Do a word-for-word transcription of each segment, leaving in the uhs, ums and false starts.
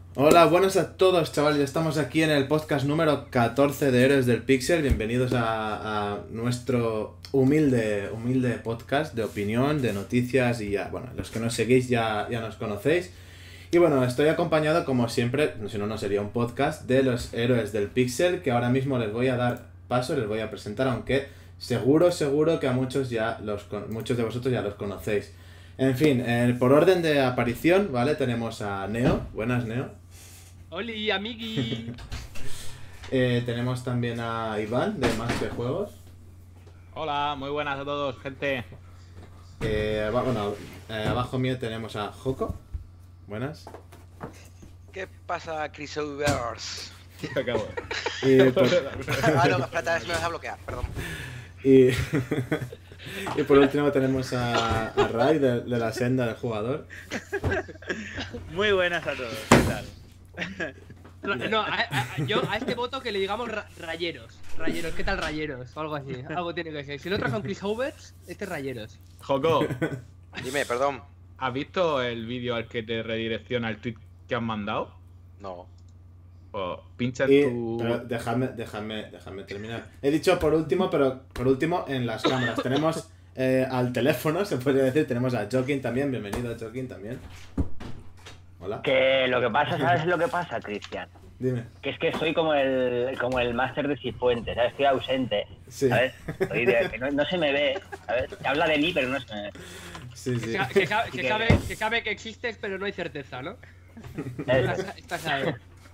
Hola, buenas a todos, chavales. Estamos aquí en el podcast número catorce de Héroes del Pixel. Bienvenidos a, a nuestro humilde, humilde podcast de opinión, de noticias y ya, bueno, los que nos seguís ya, ya nos conocéis. Y bueno, estoy acompañado, como siempre, si no, no sería un podcast, de los Héroes del Pixel, que ahora mismo les voy a dar paso, les voy a presentar, aunque seguro, seguro que a muchos ya los con- muchos de vosotros ya los conocéis. En fin, eh, por orden de aparición, ¿vale? Tenemos a Neo. Buenas, Neo. Oli, amigui. Eh, tenemos también a Iván, de Más que Juegos. Hola, muy buenas a todos, gente. Eh, aba- bueno, eh, abajo mío tenemos a Joko. Buenas. ¿Qué pasa, Crisovers? Acabo. Y por, Ah, no, espérate, me vas a bloquear, perdón. y, y por último tenemos a, a Ray, de, de la senda del jugador. Muy buenas a todos, ¿qué tal? No, no, a, a- yo a este voto que le digamos ra- rayeros. Rayeros, ¿qué tal rayeros? O algo así. Algo tiene que ser. Si el otro son Chris Overs, este es rayeros. Joko, Dime, perdón. ¿has visto el vídeo al que te redirecciona el tweet que has mandado? No. Pues pincha Y, en tu... pero dejadme, dejadme, dejadme terminar. He dicho por último, pero por último en las cámaras. Tenemos eh, al teléfono, se podría decir. Tenemos a Joaquín también. Bienvenido, Joaquín, también. Hola. Que lo que pasa, ¿sabes lo que pasa, Cristian? Dime. Que es que soy como el como el máster de Cifuentes, ¿sabes? Estoy ausente, Sí. ¿sabes? Estoy de- que no, no se me ve, ¿sabes? Se habla de mí, pero no se me ve. Sí, sí. Que, sa- que sa- que sabe, que sabe que existes, pero no hay certeza, ¿no? Eso. Estás, estás ahí.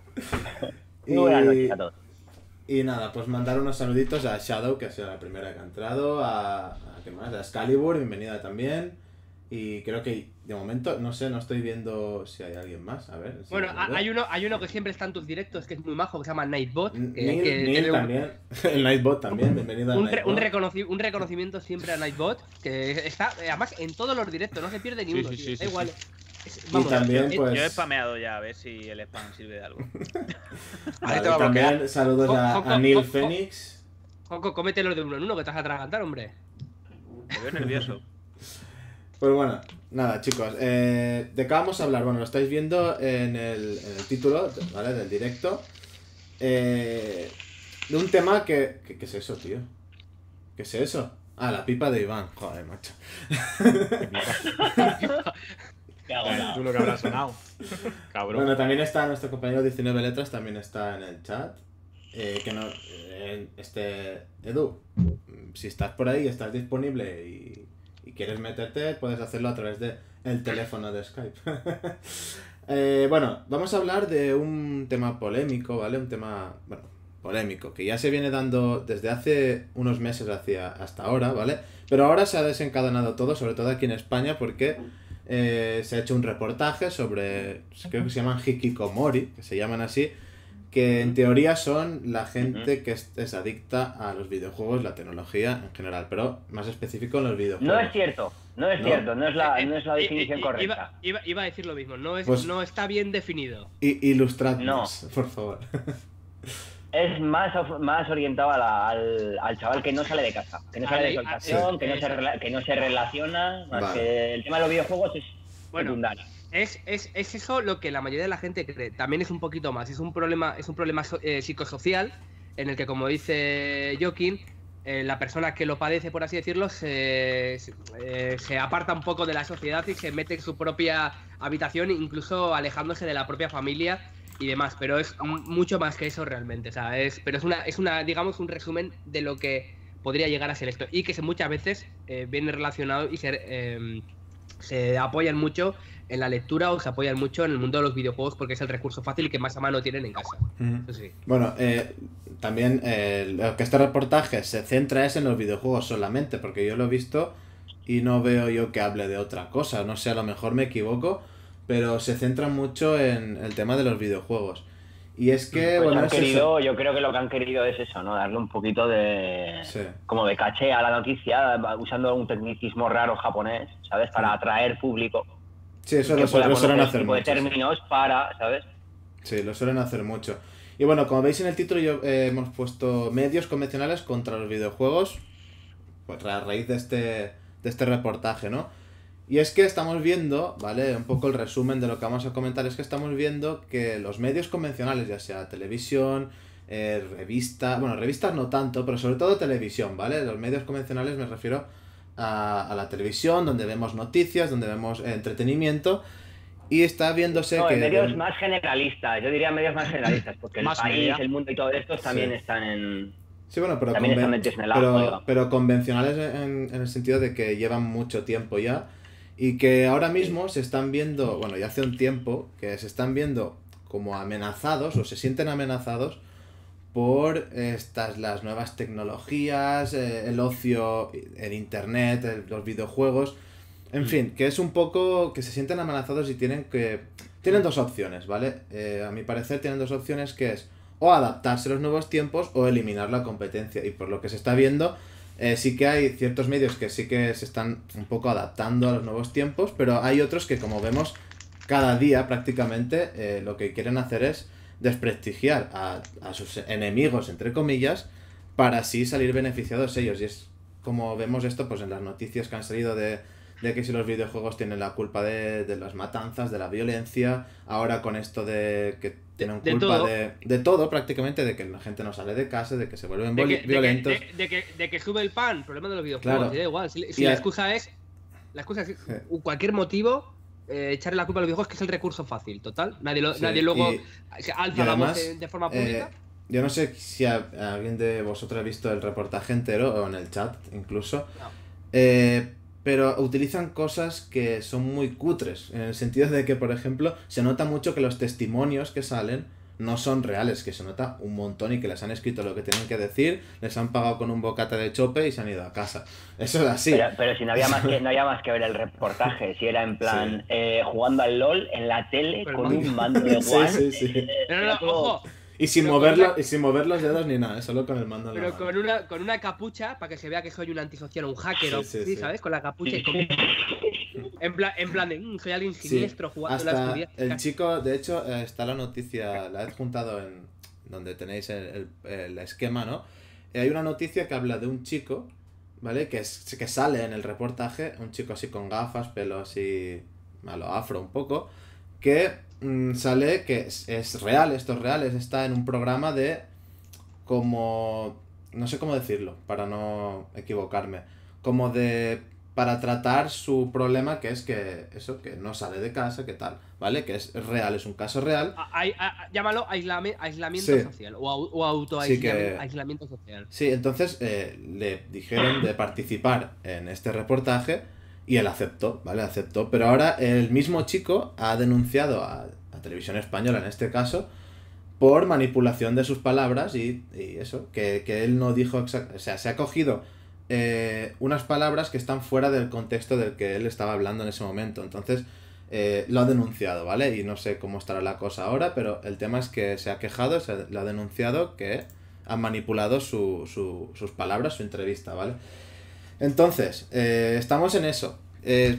Muy buenas noches a todos. Y nada, pues mandar unos saluditos a Shadow, que ha sido la primera que ha entrado, a, a ¿qué más? A Excalibur, bienvenida también. Y creo que de momento, no sé, no estoy viendo si hay alguien más. A ver. si Bueno, lo a- veo. hay uno, hay uno que siempre está en tus directos, que es muy majo, que se llama Nightbot. Que, Neil, que Neil tiene un- también. El Nightbot también, bienvenido a Un, re- Nightbot. un, reconoci- un reconocimiento siempre a Nightbot, que está, eh, además, en todos los directos, no se pierde ni Sí, uno, sí, tío, sí, da sí, igual. sí. Es- Y vamos, también, eh, pues. Yo he spameado ya, a ver si el spam sirve de algo. Vale, Ahí te va a también bloquear. saludos a, Joco, a Neil Joco. Phoenix. Joco, cómetelo de uno en uno, que te vas a atragantar, hombre. Me veo nervioso. Pues bueno, nada, chicos. Eh, ¿De qué vamos a hablar? Bueno, lo estáis viendo en el, en el título, ¿vale? Del directo. Eh, de un tema que, que. ¿Qué es eso, tío? ¿Qué es eso? Ah, la pipa de Iván. Joder, macho. ¿Qué hago ahora? Tú lo que habrá sonado. Cabrón. Bueno, también está nuestro compañero diecinueve letras, también está en el chat. Eh, que no. eh, este. Edu, si estás por ahí, estás disponible y, y quieres meterte, puedes hacerlo a través de el teléfono de Skype. Eh, bueno, vamos a hablar de un tema polémico, ¿vale? Un tema, bueno, polémico, que ya se viene dando desde hace unos meses hacia hasta ahora, ¿vale? Pero ahora se ha desencadenado todo, sobre todo aquí en España, porque eh, se ha hecho un reportaje sobre, creo que se llaman hikikomori, que se llaman así, que en teoría son la gente que es, es adicta a los videojuegos, la tecnología en general, pero más específico en los videojuegos. No es cierto, no es No. cierto, no es la, Eh, no es la eh, definición eh, correcta. Iba, iba, iba a decir lo mismo, no, es, Pues- no está bien definido. Y, ilustradnos, por favor. Es más, of- más orientado a la- al, al chaval que no sale de casa, que no sale de su Ah, habitación, sí. que, no se, rela- que no se relaciona, más Vale. que el tema de los videojuegos es Bueno, secundario. Es, es, es eso lo que la mayoría de la gente cree. También es un poquito más. Es un problema, es un problema so- eh, psicosocial en el que, como dice Joaquín, eh, la persona que lo padece, por así decirlo, se, se, eh, se aparta un poco de la sociedad y se mete en su propia habitación, incluso alejándose de la propia familia y demás. Pero es m- mucho más que eso realmente. O sea, es, pero es una, es una, digamos, un resumen de lo que podría llegar a ser esto. Y que se, muchas veces eh, viene relacionado y se, eh, se apoyan mucho en la lectura o se apoyan mucho en el mundo de los videojuegos porque es el recurso fácil y que más a mano tienen en casa. Eso sí. Bueno, eh, también eh, lo que este reportaje se centra es en los videojuegos solamente, porque yo lo he visto y no veo yo que hable de otra cosa. No sé, a lo mejor me equivoco, pero se centra mucho en el tema de los videojuegos. Y es que, Pues bueno, han es eso. querido, yo creo que lo que han querido es eso, ¿no? Darle un poquito de Sí. como de caché a la noticia, usando un tecnicismo raro japonés, ¿sabes? Para atraer público. Sí, eso que lo, pueda lo suelen conocer hacer este tipo de mucho. sí. términos para, ¿sabes? Sí, lo suelen hacer mucho. Y bueno, como veis en el título, yo, eh, hemos puesto medios convencionales contra los videojuegos, pues a raíz de este, de este reportaje, ¿no? Y es que estamos viendo, ¿vale? Un poco el resumen de lo que vamos a comentar es que estamos viendo que los medios convencionales, ya sea televisión, eh, revista, bueno, revistas no tanto, pero sobre todo televisión, ¿vale? Los medios convencionales me refiero a, a la televisión, donde vemos noticias, donde vemos eh, entretenimiento, y está viéndose No, que... en medios más generalistas, yo diría medios más generalistas, porque el Más país, media. el mundo y todo esto también Sí. están en... Sí, bueno, pero, También están conven- metidos en el ajo, pero, digamos. pero convencionales en, en el sentido de que llevan mucho tiempo ya y que ahora mismo se están viendo, bueno, ya hace un tiempo, que se están viendo como amenazados o se sienten amenazados por estas, las nuevas tecnologías, eh, el ocio, el internet, el- los videojuegos, en fin, que es un poco que se sienten amenazados y tienen que... Tienen dos opciones, ¿vale? Eh, a mi parecer tienen dos opciones que es o adaptarse a los nuevos tiempos o eliminar la competencia. Y por lo que se está viendo, eh, sí que hay ciertos medios que sí que se están un poco adaptando a los nuevos tiempos, pero hay otros que, como vemos, cada día prácticamente eh, lo que quieren hacer es desprestigiar a, a sus enemigos, entre comillas, para así salir beneficiados ellos. Y es como vemos esto pues en las noticias que han salido de, de que si los videojuegos tienen la culpa de, de las matanzas, de la violencia, ahora con esto de que tienen de culpa todo. de, de todo prácticamente, de que la gente no sale de casa, de que se vuelven De voli- que, de, que, violentos. de, de que, de que sube el pan, problema de los videojuegos, Claro. y da igual. Si, si Y la a- excusa es. La excusa es cualquier motivo, eh, echarle la culpa a los videojuegos, que es el recurso fácil, total. Nadie, lo, Sí, nadie luego y- se alza y la voz además, de, de forma eh, pública. yo no sé si a- a alguien de vosotros ha visto el reportaje entero o en el chat incluso. No. Eh, pero utilizan cosas que son muy cutres, en el sentido de que, por ejemplo, se nota mucho que los testimonios que salen no son reales, que se nota un montón y que les han escrito lo que tienen que decir, les han pagado con un bocata de chope y se han ido a casa. Eso es así. Pero, pero si no había más que no había más que ver el reportaje, si era en plan Sí. eh, jugando al LOL en la tele Pero con mando. un mando de Sí, One. sí, sí. eh, No, no, era no, todo- ojo. Y sin, Pero moverlo, con una- y sin mover los dedos ni nada, solo con el mando en la Pero mano. con una, con una capucha, para que se vea que soy un antisocial, un hacker, Sí, o sí, sí, sí. ¿sabes? Con la capucha y Sí. con... En plan, en plan de, "Mm, soy alguien Sí, siniestro jugando en la hasta oscuridad". el chico, de hecho, eh, está la noticia, la he juntado en donde tenéis el, el- el esquema, ¿no? Eh, hay una noticia que habla de un chico, ¿vale? Que, es, que sale en el reportaje, un chico así con gafas, pelo así, a lo afro un poco, que mm, sale que es, es real, esto es real, es- está en un programa de como, no sé cómo decirlo, para no equivocarme, como de, para tratar su problema, que es que, eso, que no sale de casa, que tal, ¿vale? Que es real, es un caso real. A- a- a- llámalo aislame- aislamiento Sí. social o, au- o Sí, que- autoaislamiento social. Sí, entonces eh, le dijeron de participar en este reportaje y él aceptó, ¿vale? Aceptó, pero ahora el mismo chico ha denunciado a, a Televisión Española, en este caso, por manipulación de sus palabras y, y eso, que, que él no dijo exactamente, o sea, se ha cogido eh, unas palabras que están fuera del contexto del que él estaba hablando en ese momento, entonces eh, lo ha denunciado, ¿vale? Y no sé cómo estará la cosa ahora, pero el tema es que se ha quejado, se lo ha denunciado que han manipulado su, su- sus palabras, su entrevista, ¿vale? Entonces, eh, estamos en eso. Eh,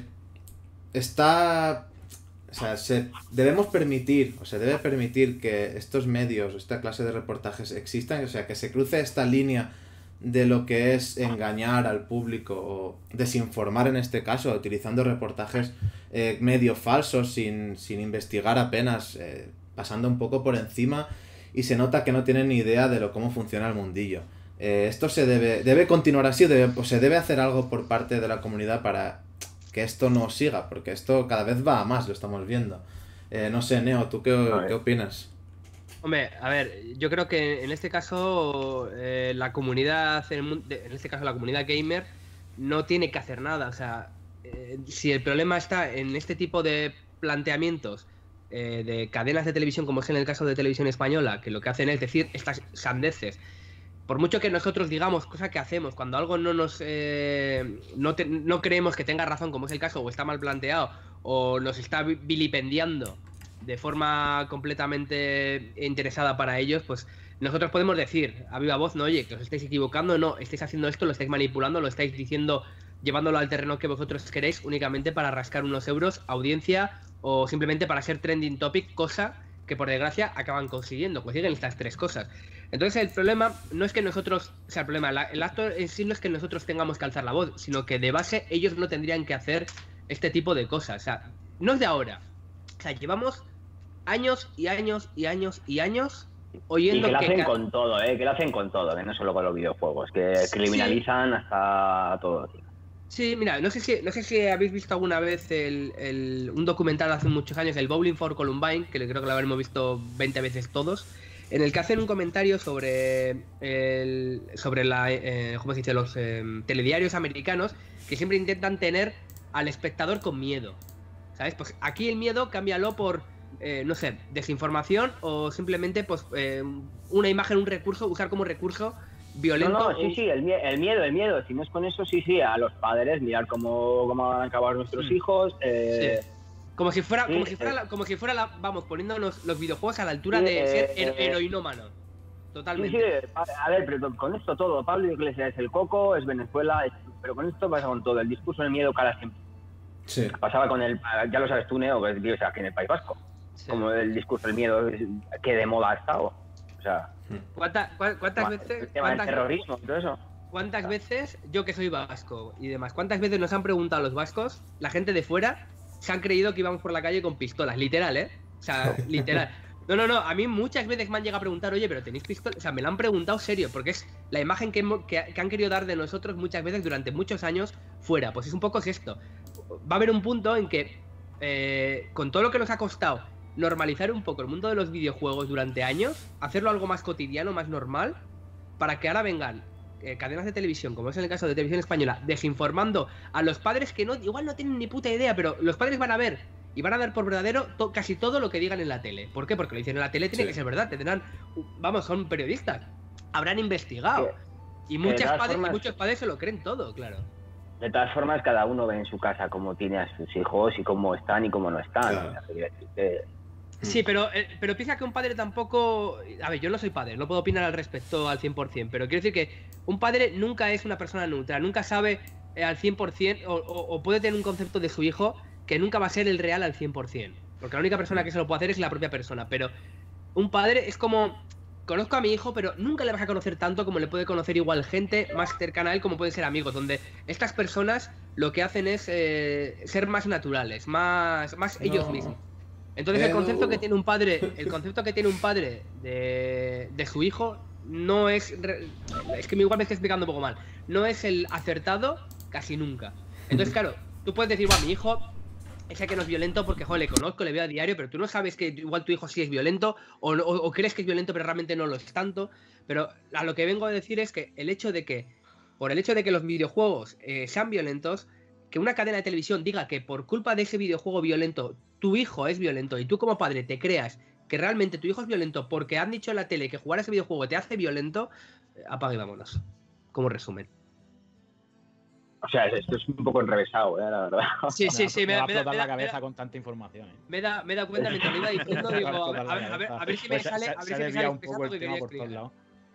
está... O sea, se, debemos permitir, o se debe permitir que estos medios, esta clase de reportajes existan, o sea, que se cruce esta línea de lo que es engañar al público o desinformar en este caso, utilizando reportajes eh, medio falsos, sin, sin investigar apenas, eh, pasando un poco por encima, y se nota que no tienen ni idea de lo cómo funciona el mundillo. Eh, esto se debe, debe continuar así, debe, o se debe hacer algo por parte de la comunidad para que esto no siga, porque esto cada vez va a más, lo estamos viendo. Eh, no sé, Neo, ¿tú qué, qué opinas? Hombre, a ver, yo creo que en este caso eh, la comunidad, en el mun- de- en este caso la comunidad gamer, no tiene que hacer nada. O sea, eh, si el problema está en este tipo de planteamientos eh, de cadenas de televisión, como es en el caso de Televisión Española, que lo que hacen es decir estas sandeces, por mucho que nosotros digamos, cosa que hacemos, cuando algo no nos eh, no, te- no creemos que tenga razón, como es el caso, o está mal planteado, o nos está vi- vilipendiando de forma completamente interesada para ellos, pues nosotros podemos decir a viva voz, no, oye, que os estáis equivocando, no, estáis haciendo esto, lo estáis manipulando, lo estáis diciendo, llevándolo al terreno que vosotros queréis únicamente para rascar unos euros, audiencia, o simplemente para ser trending topic, cosa que por desgracia acaban consiguiendo, consiguen estas tres cosas. Entonces el problema no es que nosotros, o sea, el problema, la- el acto en sí no es que nosotros tengamos que alzar la voz, sino que de base ellos no tendrían que hacer este tipo de cosas. O sea, no es de ahora. O sea, llevamos años y años y años y años oyendo y que lo hacen que... con todo, ¿eh? Que lo hacen con todo, que no solo con los videojuegos, que Sí. criminalizan hasta todo, tío. Sí, mira, no sé si, no sé si habéis visto alguna vez el, el- un documental hace muchos años, el Bowling for Columbine, que creo que lo habremos visto veinte veces todos, en el que hacen un comentario sobre el, sobre la, eh, ¿cómo se dice? Los eh, telediarios americanos que siempre intentan tener al espectador con miedo, ¿sabes? Pues aquí el miedo cámbialo por, eh, no sé, desinformación o simplemente pues eh, una imagen, un recurso, usar como recurso violento. No, no, sí, sí, el, mie- el miedo, el miedo. Si no es con eso, sí, sí, a los padres, mirar cómo, cómo van a acabar nuestros Mm. hijos. Eh, Sí. Como si fuera, Sí, como si fuera, eh. la, como si fuera la, vamos, poniéndonos los videojuegos a la altura Sí, de eh, ser her- eh. heroinómano. sí, Totalmente. sí, a a ver, pero con esto todo. Pablo Iglesias es el coco, es Venezuela, es- pero con esto pasa con todo. El discurso del miedo cala siempre. Sí. Pasaba con el, ya lo sabes tú, Neo, que vives aquí en el País Vasco. Sí. Como el discurso del miedo, es- que de moda ha estado. O sea, ¿Cuánta- cua- ¿Cuántas el veces? tema del cuántas- terrorismo y todo eso. ¿Cuántas veces, yo que soy vasco y demás, cuántas veces nos han preguntado los vascos, la gente de fuera, se han creído que íbamos por la calle con pistolas, literal, ¿eh? O sea, literal. No, no, no, a mí muchas veces me han llegado a preguntar, oye, pero ¿tenéis pistolas? O sea, me lo han preguntado serio, porque es la imagen que, hemos- que, que han querido dar de nosotros muchas veces durante muchos años fuera. Pues es un poco es esto. Va a haber un punto en que, eh, con todo lo que nos ha costado normalizar un poco el mundo de los videojuegos durante años, hacerlo algo más cotidiano, más normal, para que ahora vengan eh, cadenas de televisión, como es en el caso de Televisión Española, desinformando a los padres que no igual no tienen ni puta idea, pero los padres van a ver y van a dar por verdadero to- casi todo lo que digan en la tele. ¿Por qué? Porque lo dicen en la tele, tiene Sí. que ser verdad, tendrán, vamos, son periodistas, habrán investigado. Y muchas todas padres, formas- muchos padres se lo creen todo, claro. De todas formas, cada uno ve en su casa cómo tiene a sus hijos y cómo están y cómo no están. Claro. O sea, quiero decir que- Sí, pero, eh, pero piensa que un padre tampoco... A ver, yo no soy padre, no puedo opinar al respecto al cien por cien, pero quiero decir que un padre nunca es una persona neutral, nunca sabe eh, al cien por cien o, o- o puede tener un concepto de su hijo que nunca va a ser el real al cien por cien. Porque la única persona que se lo puede hacer es la propia persona. Pero un padre es como... Conozco a mi hijo, pero nunca le vas a conocer tanto como le puede conocer igual gente más cercana a él, como pueden ser amigos, donde estas personas lo que hacen es eh, ser más naturales, más, más ellos No. mismos. Entonces el Edu. concepto que tiene un padre, el concepto que tiene un padre de, de su hijo no es, re- es que igual me estoy explicando un poco mal, no es el acertado casi nunca. Entonces claro, tú puedes decir, bueno, mi hijo ese que no es violento porque, joder, le conozco, le veo a diario, pero tú no sabes que igual tu hijo sí es violento o, no- o, o crees que es violento pero realmente no lo es tanto. Pero a lo que vengo a decir es que el hecho de que, por el hecho de que los videojuegos eh, sean violentos, que una cadena de televisión diga que por culpa de ese videojuego violento tu hijo es violento y tú como padre te creas que realmente tu hijo es violento porque han dicho en la tele que jugar a ese videojuego te hace violento, eh, apaga y vámonos. Como resumen. O sea, esto es un poco enrevesado, ¿eh? La verdad. Sí, sí, sí, me, va a me, da- explotar me la da- me cabeza da- con tanta información. ¿eh? me da, me da cuenta mientras lo iba diciendo, digo, a ver, a ver, a ver, a ver si me Pues se- sale, se- a ver se si ha me sale desviado un poco expresando lo el que tema quería por todos explicar. lados.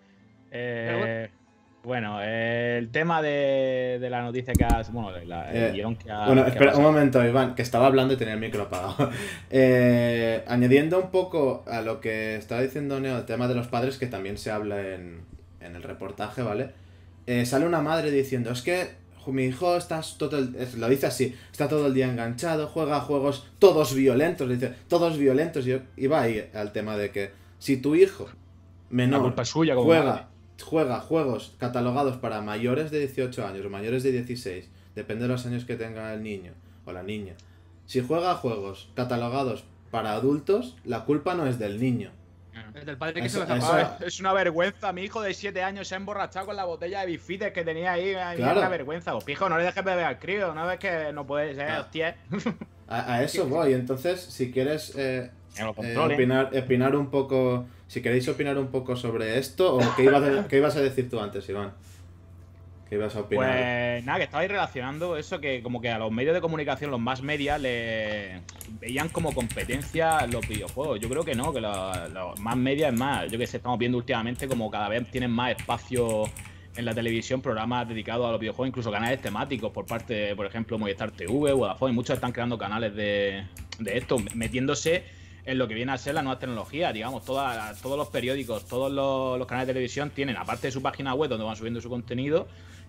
Eh, bueno, eh, el tema de, de la noticia que has. Bueno, de la, el Eh, guión que ha. Bueno, que ha espera un pasado. momento, Iván, que estaba hablando y tenía el micro apagado. Eh, añadiendo un poco a lo que estaba diciendo Neo, el tema de los padres, que también se habla en, en el reportaje, ¿vale? Eh, sale una madre diciendo, es que jo, mi hijo está todo el- es- lo dice así, está todo el día enganchado, juega a juegos todos violentos, dice, todos violentos, y, y va ahí al tema de que si tu hijo La menor culpa es suya, como juega, madre. juega juegos catalogados para mayores de dieciocho años o mayores de dieciséis, depende de los años que tenga el niño o la niña. Si juega juegos catalogados para adultos, la culpa no es del niño. Es del padre que Eso- se los ha eso- pagado. Ah, es una vergüenza. Mi hijo de siete años se ha emborrachado con la botella de bifides que tenía ahí. Es Claro. una vergüenza. Pues, pijo, no le dejes beber al crío. No ves que no puede ser, Ah. hostia. A, a eso voy. Entonces, si quieres eh, Que lo eh, controle. opinar, opinar un poco, si queréis opinar un poco sobre esto, o qué ibas a, qué ibas a decir tú antes, Iván. ¿Qué ibas a opinar? Pues nada, que estabais relacionando eso que como que a los medios de comunicación, los más media, le veían como competencia los videojuegos. Yo creo que no, que los, los más media es más. Yo que sé, estamos viendo últimamente como cada vez tienen más espacio en la televisión, programas dedicados a los videojuegos, incluso canales temáticos por parte de, por ejemplo, Movistar T V, Vodafone. Muchos están creando canales de, de esto, metiéndose en lo que viene a ser la nueva tecnología. Digamos, toda, todos los periódicos, todos los, los canales de televisión tienen, aparte de su página web donde van subiendo su contenido,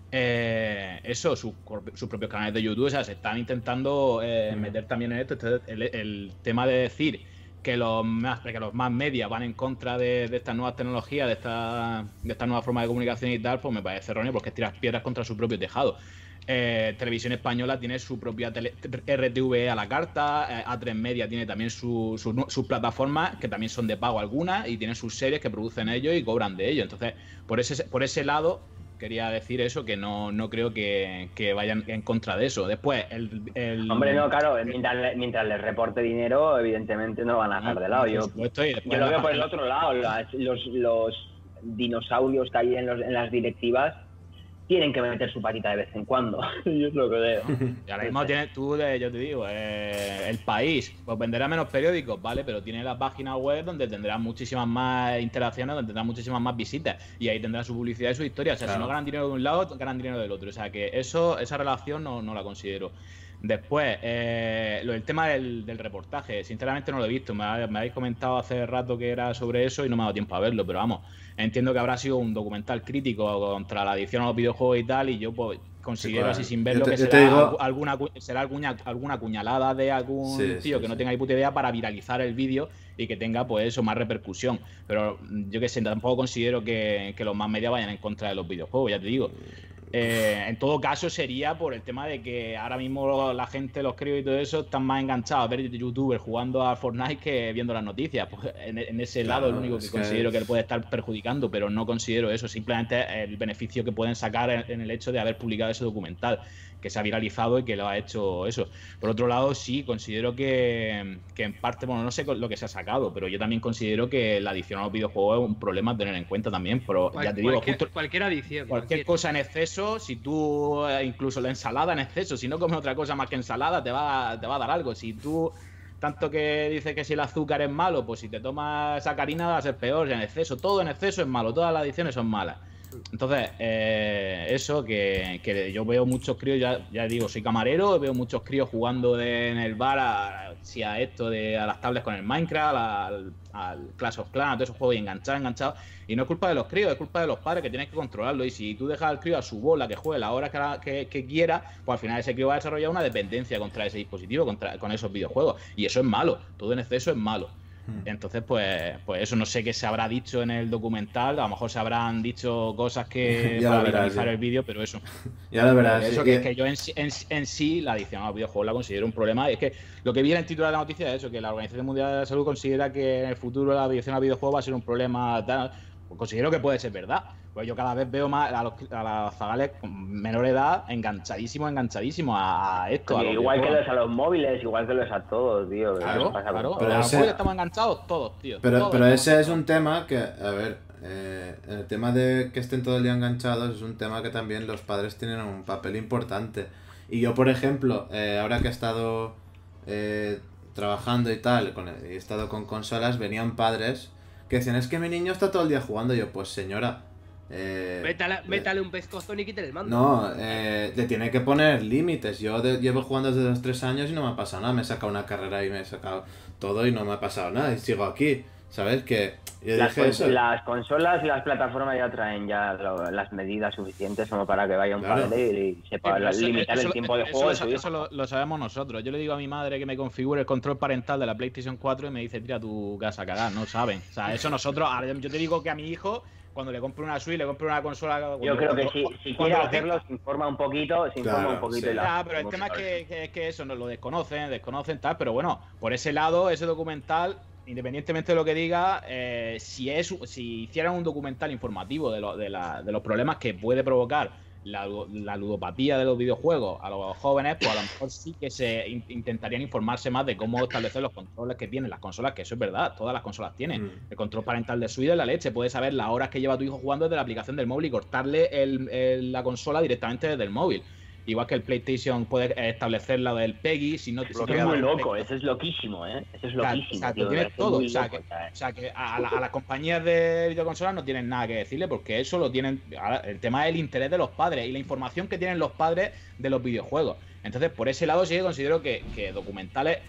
eh, eso, sus, sus propios canales de YouTube. O sea, se están intentando eh, mm. meter también en esto. Este, el, el tema de decir que los más, que los más medios van en contra de, de estas nuevas tecnologías, de esta, de esta nueva forma de comunicación y tal, pues me parece erróneo, porque es tirar piedras contra su propio tejado. Eh, Televisión Española tiene su propia tele, R T V a la carta, eh, A tres Media tiene también sus su, su plataformas, que también son de pago algunas, y tienen sus series que producen ellos y cobran de ello. Entonces, por ese, por ese lado, quería decir eso, que no, no creo que, que vayan en contra de eso. Después, el... el Hombre, no, claro, mientras, mientras les reporte dinero, evidentemente no van a dejar de lado. Yo, yo lo veo por el otro lado, las, los, los dinosaurios que hay en, los, en las directivas tienen que meter su patita de vez en cuando. Yo es lo que veo. Y ahora mismo tienes tú, de, yo te digo, eh, El País, pues venderá menos periódicos, ¿vale? Pero tiene la página web donde tendrá muchísimas más interacciones, donde tendrá muchísimas más visitas. Y ahí tendrá su publicidad y su historia. O sea, claro, si no ganan dinero de un lado, ganan dinero del otro. O sea, que eso, esa relación no, no la considero. Después, eh, lo, el tema del, del reportaje, sinceramente no lo he visto. Me, me habéis comentado hace rato que era sobre eso y no me ha dado tiempo a verlo, pero vamos, entiendo que habrá sido un documental crítico contra la adicción a los videojuegos y tal, y yo pues considero, sí, claro, así sin verlo, te, que será, digo... alguna, será alguna, alguna cuñalada de algún sí, tío sí, que sí. no tenga ni puta idea para viralizar el vídeo y que tenga pues eso, más repercusión. Pero yo que sé, tampoco considero que, que los más media vayan en contra de los videojuegos, ya te digo. Eh, en todo caso sería por el tema de que ahora mismo la gente, los críos y todo eso, están más enganchados a ver youtubers jugando a Fortnite que viendo las noticias. Pues en, en ese claro, lado es lo único que, que considero que le puede estar perjudicando, pero no considero eso, simplemente el beneficio que pueden sacar en, en el hecho de haber publicado ese documental, que se ha viralizado y que lo ha hecho eso. Por otro lado, sí, considero que, que en parte, bueno, no sé lo que se ha sacado, pero yo también considero que la adicción a los videojuegos es un problema a tener en cuenta también. Pero Cual, ya te digo, cualquier, justo, cualquier adicción. Cualquier cualquier cosa en exceso, si tú, incluso la ensalada en exceso, si no comes otra cosa más que ensalada, te va, te va a dar algo. Si tú, tanto que dices que si el azúcar es malo, pues si te tomas sacarina va a ser peor, en exceso. Todo en exceso es malo, todas las adicciones son malas. Entonces, eh, eso, que, que yo veo muchos críos, ya, ya digo, soy camarero, veo muchos críos jugando de, en el bar a, si a esto, de, a las tablets con el Minecraft, al, al Clash of Clans, a todos esos juegos y enganchados, enganchados. Y no es culpa de los críos, es culpa de los padres que tienes que controlarlo. Y si tú dejas al crío a su bola, que juegue la hora que, que, que quiera, pues al final ese crío va a desarrollar una dependencia contra ese dispositivo, contra, con esos videojuegos. Y eso es malo, todo en exceso es malo. Entonces, pues, pues eso, no sé qué se habrá dicho en el documental. A lo mejor se habrán dicho cosas que para viralizar el vídeo, pero eso. Ya lo verás. Eso, que, que yo en, en, en sí, la adicción a los videojuegos la considero un problema. Y es que lo que viene en titular de la noticia es eso, que la Organización Mundial de la Salud considera que en el futuro la adicción a videojuegos va a ser un problema tal. Pues considero que puede ser verdad. Pues yo cada vez veo más a los, a los zagales con menor edad enganchadísimos, enganchadísimos a, a esto. Sí, a igual que los a los móviles, igual que los a todos, tío. Claro, claro. Pero a los ese... móviles estamos enganchados todos, tío. Pero, todos pero ese es un tema que, a ver, eh, el tema de que estén todo el día enganchados es un tema que también los padres tienen un papel importante. Y yo, por ejemplo, eh, ahora que he estado eh, trabajando y tal, con, he estado con consolas, venían padres que decían, es que mi niño está todo el día jugando. Y yo, pues señora... Eh, métale, métale un pescozón y quítale el mando. No, eh, le tiene que poner límites. Yo de, llevo jugando desde los tres años y no me ha pasado nada. Me he sacado una carrera y me he sacado todo y no me ha pasado nada. Y sigo aquí, ¿sabes? Que yo las, dije eso. Las consolas y las plataformas ya traen ya lo, las medidas suficientes como para que vaya un claro. padre y sepa sí, eso, limitar eso, el tiempo de eso, juego. Eso, de eso lo, lo sabemos nosotros. Yo le digo a mi madre que me configure el control parental de la PlayStation cuatro y me dice, tira a tu casa a cagar. No saben. O sea, eso nosotros... Yo te digo que a mi hijo... Cuando le compre una Switch, le compre una consola... Yo creo que si, si quiere hacerlo, se informa un poquito, se informa claro, un poquito. Sí. Y la, ah, pero el tema es que, que, que eso, no lo desconocen, desconocen tal, pero bueno, por ese lado, ese documental, independientemente de lo que diga, eh, si es si hicieran un documental informativo de, lo, de, la, de los problemas que puede provocar la, la ludopatía de los videojuegos a los jóvenes, pues a lo mejor sí que se in, intentarían informarse más de cómo establecer los controles que tienen las consolas, que eso es verdad, todas las consolas tienen. Mm. El control parental de Switch es la leche, puedes saber las horas que lleva tu hijo jugando desde la aplicación del móvil y cortarle el, el, la consola directamente desde el móvil. Igual que el PlayStation puede establecer la del PEGI, si no te... Eso es muy loco, eso es loquísimo, ¿eh? Eso es loquísimo. O sea, tío, tienes todo. O sea, que, o sea, que a, la, a las compañías de videoconsolas no tienen nada que decirle porque eso lo tienen... El tema es el interés de los padres y la información que tienen los padres de los videojuegos. Entonces, por ese lado sí que considero que, que documentales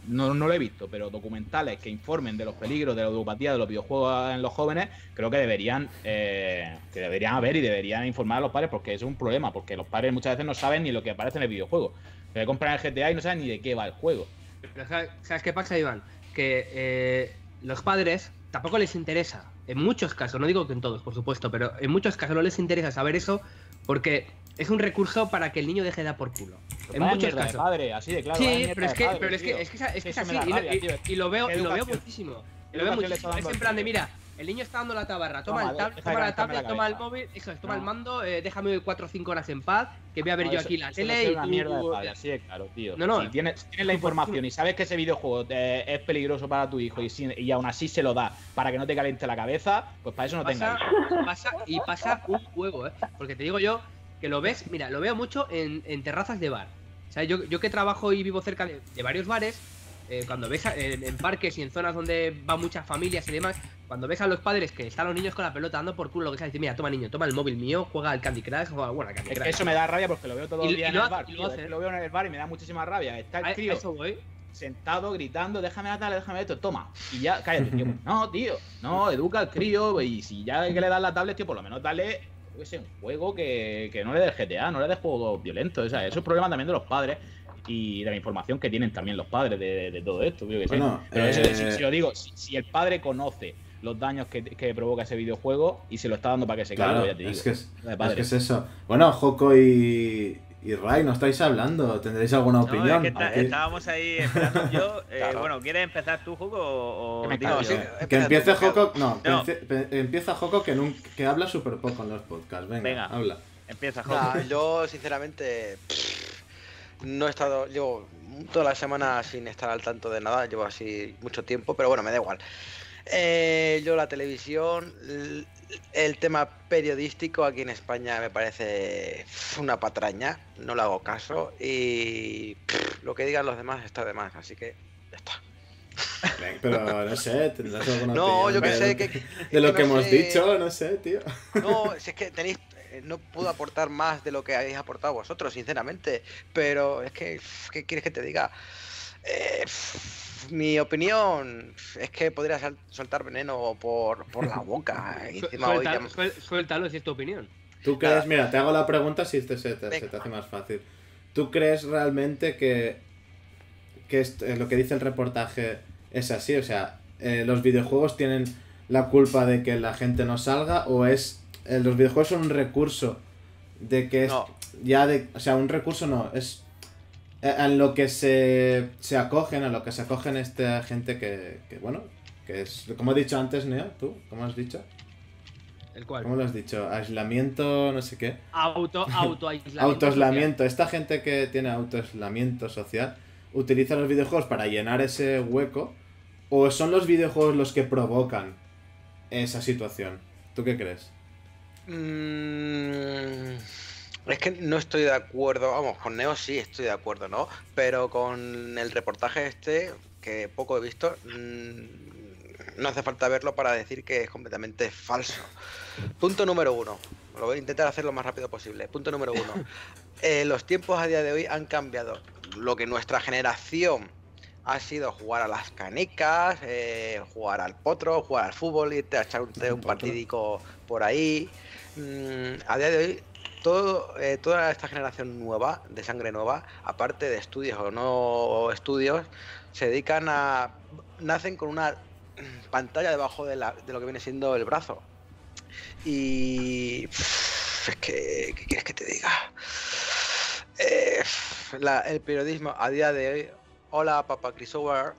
no, no lo he visto, pero documentales que informen de los peligros de la ludopatía de los videojuegos en los jóvenes, creo que deberían eh, que deberían haber y deberían informar a los padres, porque es un problema, porque los padres muchas veces no saben ni lo que aparece en el videojuego. Se compran el G T A y no saben ni de qué va el juego. Pero ¿sabes qué pasa, Iván? Que eh, los padres tampoco les interesa, en muchos casos, no digo que en todos, por supuesto, pero en muchos casos no les interesa saber eso porque es un recurso para que el niño deje de dar por culo. En muchos casos. De padre, así de claro. Sí, pero es que, padre, pero es que, es que, es que es así, rabia, y, y, y lo veo, y lo veo muchísimo. Y lo veo muchísimo. Es en plan de, mira, el niño está dando la tabarra, toma, toma el tablet, toma la tablet, la toma el móvil, eso es, toma no. el mando, eh, déjame cuatro o cinco horas en paz, que voy a ver no, yo eso, aquí la eso tele es y una tú... mierda de padre, así de claro, tío. No, no. Si tienes, si tienes la información y sabes que ese videojuego te, es peligroso para tu hijo y, si, y aún así se lo da para que no te caliente la cabeza, pues para eso no pasa, tengas. Pasa, y pasa un juego, ¿eh? Porque te digo yo que lo ves, mira, lo veo mucho en, en terrazas de bar. O sea, yo, yo que trabajo y vivo cerca de, de varios bares, eh, cuando ves a, en, en parques y en zonas donde van muchas familias y demás, cuando ves a los padres que están los niños con la pelota dando por culo, lo que sea, dice, mira, toma niño, toma el móvil mío, juega al Candy Crush, juega bueno, al Candy Crush. Es que eso me da rabia porque lo veo todo el día en el bar. Lo, tío, lo veo en el bar y me da muchísima rabia. Está el tío eso voy. sentado gritando, déjame la tablet, déjame esto, toma. Y ya, cállate, tío. No, tío, no, educa al crío y si ya que le das la tablet, tío, por lo menos dale un juego que, que no le dé G T A, no le dé juegos violentos. O sea, eso es problema también de los padres y de la información que tienen también los padres de, de, de todo esto. Yo que sé. Bueno, Pero eh... eso, si, si lo digo, si, si el padre conoce los daños que, que provoca ese videojuego y se lo está dando para que se claro, caiga, ya te digo. Es que es, es que es eso. Bueno, Joko y, y Ray, ¿no estáis hablando? ¿Tendréis alguna opinión? No, es que está, estábamos ahí esperando yo. Eh, claro. Bueno, ¿quieres empezar tú, Joko? O, o digo, sí, que empiece tú, Joko. No, no. Que empiece, empieza Joko que, nunca, que habla súper poco en los podcasts. Venga, Venga. habla. Empieza, Joko. Nah, yo, sinceramente, pff, no he estado. Llevo toda la semana sin estar al tanto de nada. Llevo así mucho tiempo, pero bueno, me da igual. Eh, yo la televisión, el, el tema periodístico aquí en España me parece una patraña, no le hago caso y pff, lo que digan los demás está de más, así que ya está. Pero no sé, tendrás alguna No, opinión yo que de, sé lo que, que, de lo que que no hemos sé... dicho, no sé, tío. No, si es que tenéis, no puedo aportar más de lo que habéis aportado vosotros, sinceramente, pero es que, ¿qué quieres que te diga? Eh, mi opinión es que podría sal- soltar veneno por, por la boca. Y encima hoy Suéltalo, ya- suel- suéltalo si es tu opinión. ¿Tú crees? Mira, te hago la pregunta si este se te, se Venga. te hace más fácil. ¿Tú crees realmente que, que esto- eh, lo que dice el reportaje es así? O sea, eh, ¿los videojuegos tienen la culpa de que la gente no salga? ¿O es eh, los videojuegos son un recurso de que es No. ya de... O sea, un recurso no, es... eh, en lo que se, se acogen, a lo que se acogen esta gente que, que, bueno, que es... Como he dicho antes, Neo, ¿tú? ¿Cómo has dicho? ¿El cual? ¿Cómo lo has dicho? Aislamiento, no sé qué. Auto, autoaislamiento. Autoaislamiento. Esta gente que tiene autoaislamiento social utiliza los videojuegos para llenar ese hueco. ¿O son los videojuegos los que provocan esa situación? ¿Tú qué crees? Mm, es que no estoy de acuerdo, vamos, con Neo sí estoy de acuerdo, ¿no? Pero con el reportaje este, que poco he visto, mmm, no hace falta verlo para decir que es completamente falso. Punto número uno. Lo voy a intentar hacer lo más rápido posible. Punto número uno. Eh, los tiempos a día de hoy han cambiado. Lo que nuestra generación ha sido jugar a las canicas, eh, jugar al potro, jugar al fútbol, irte a echar un, un partidico por ahí. Mm, a día de hoy, todo, eh, toda esta generación nueva, de sangre nueva, aparte de estudios o no estudios, se dedican a... nacen con una pantalla debajo de, la, de lo que viene siendo el brazo. Y... Pff, es que... ¿Qué quieres que te diga? Eh, la, el periodismo a día de hoy... Hola, Papa Chrisover.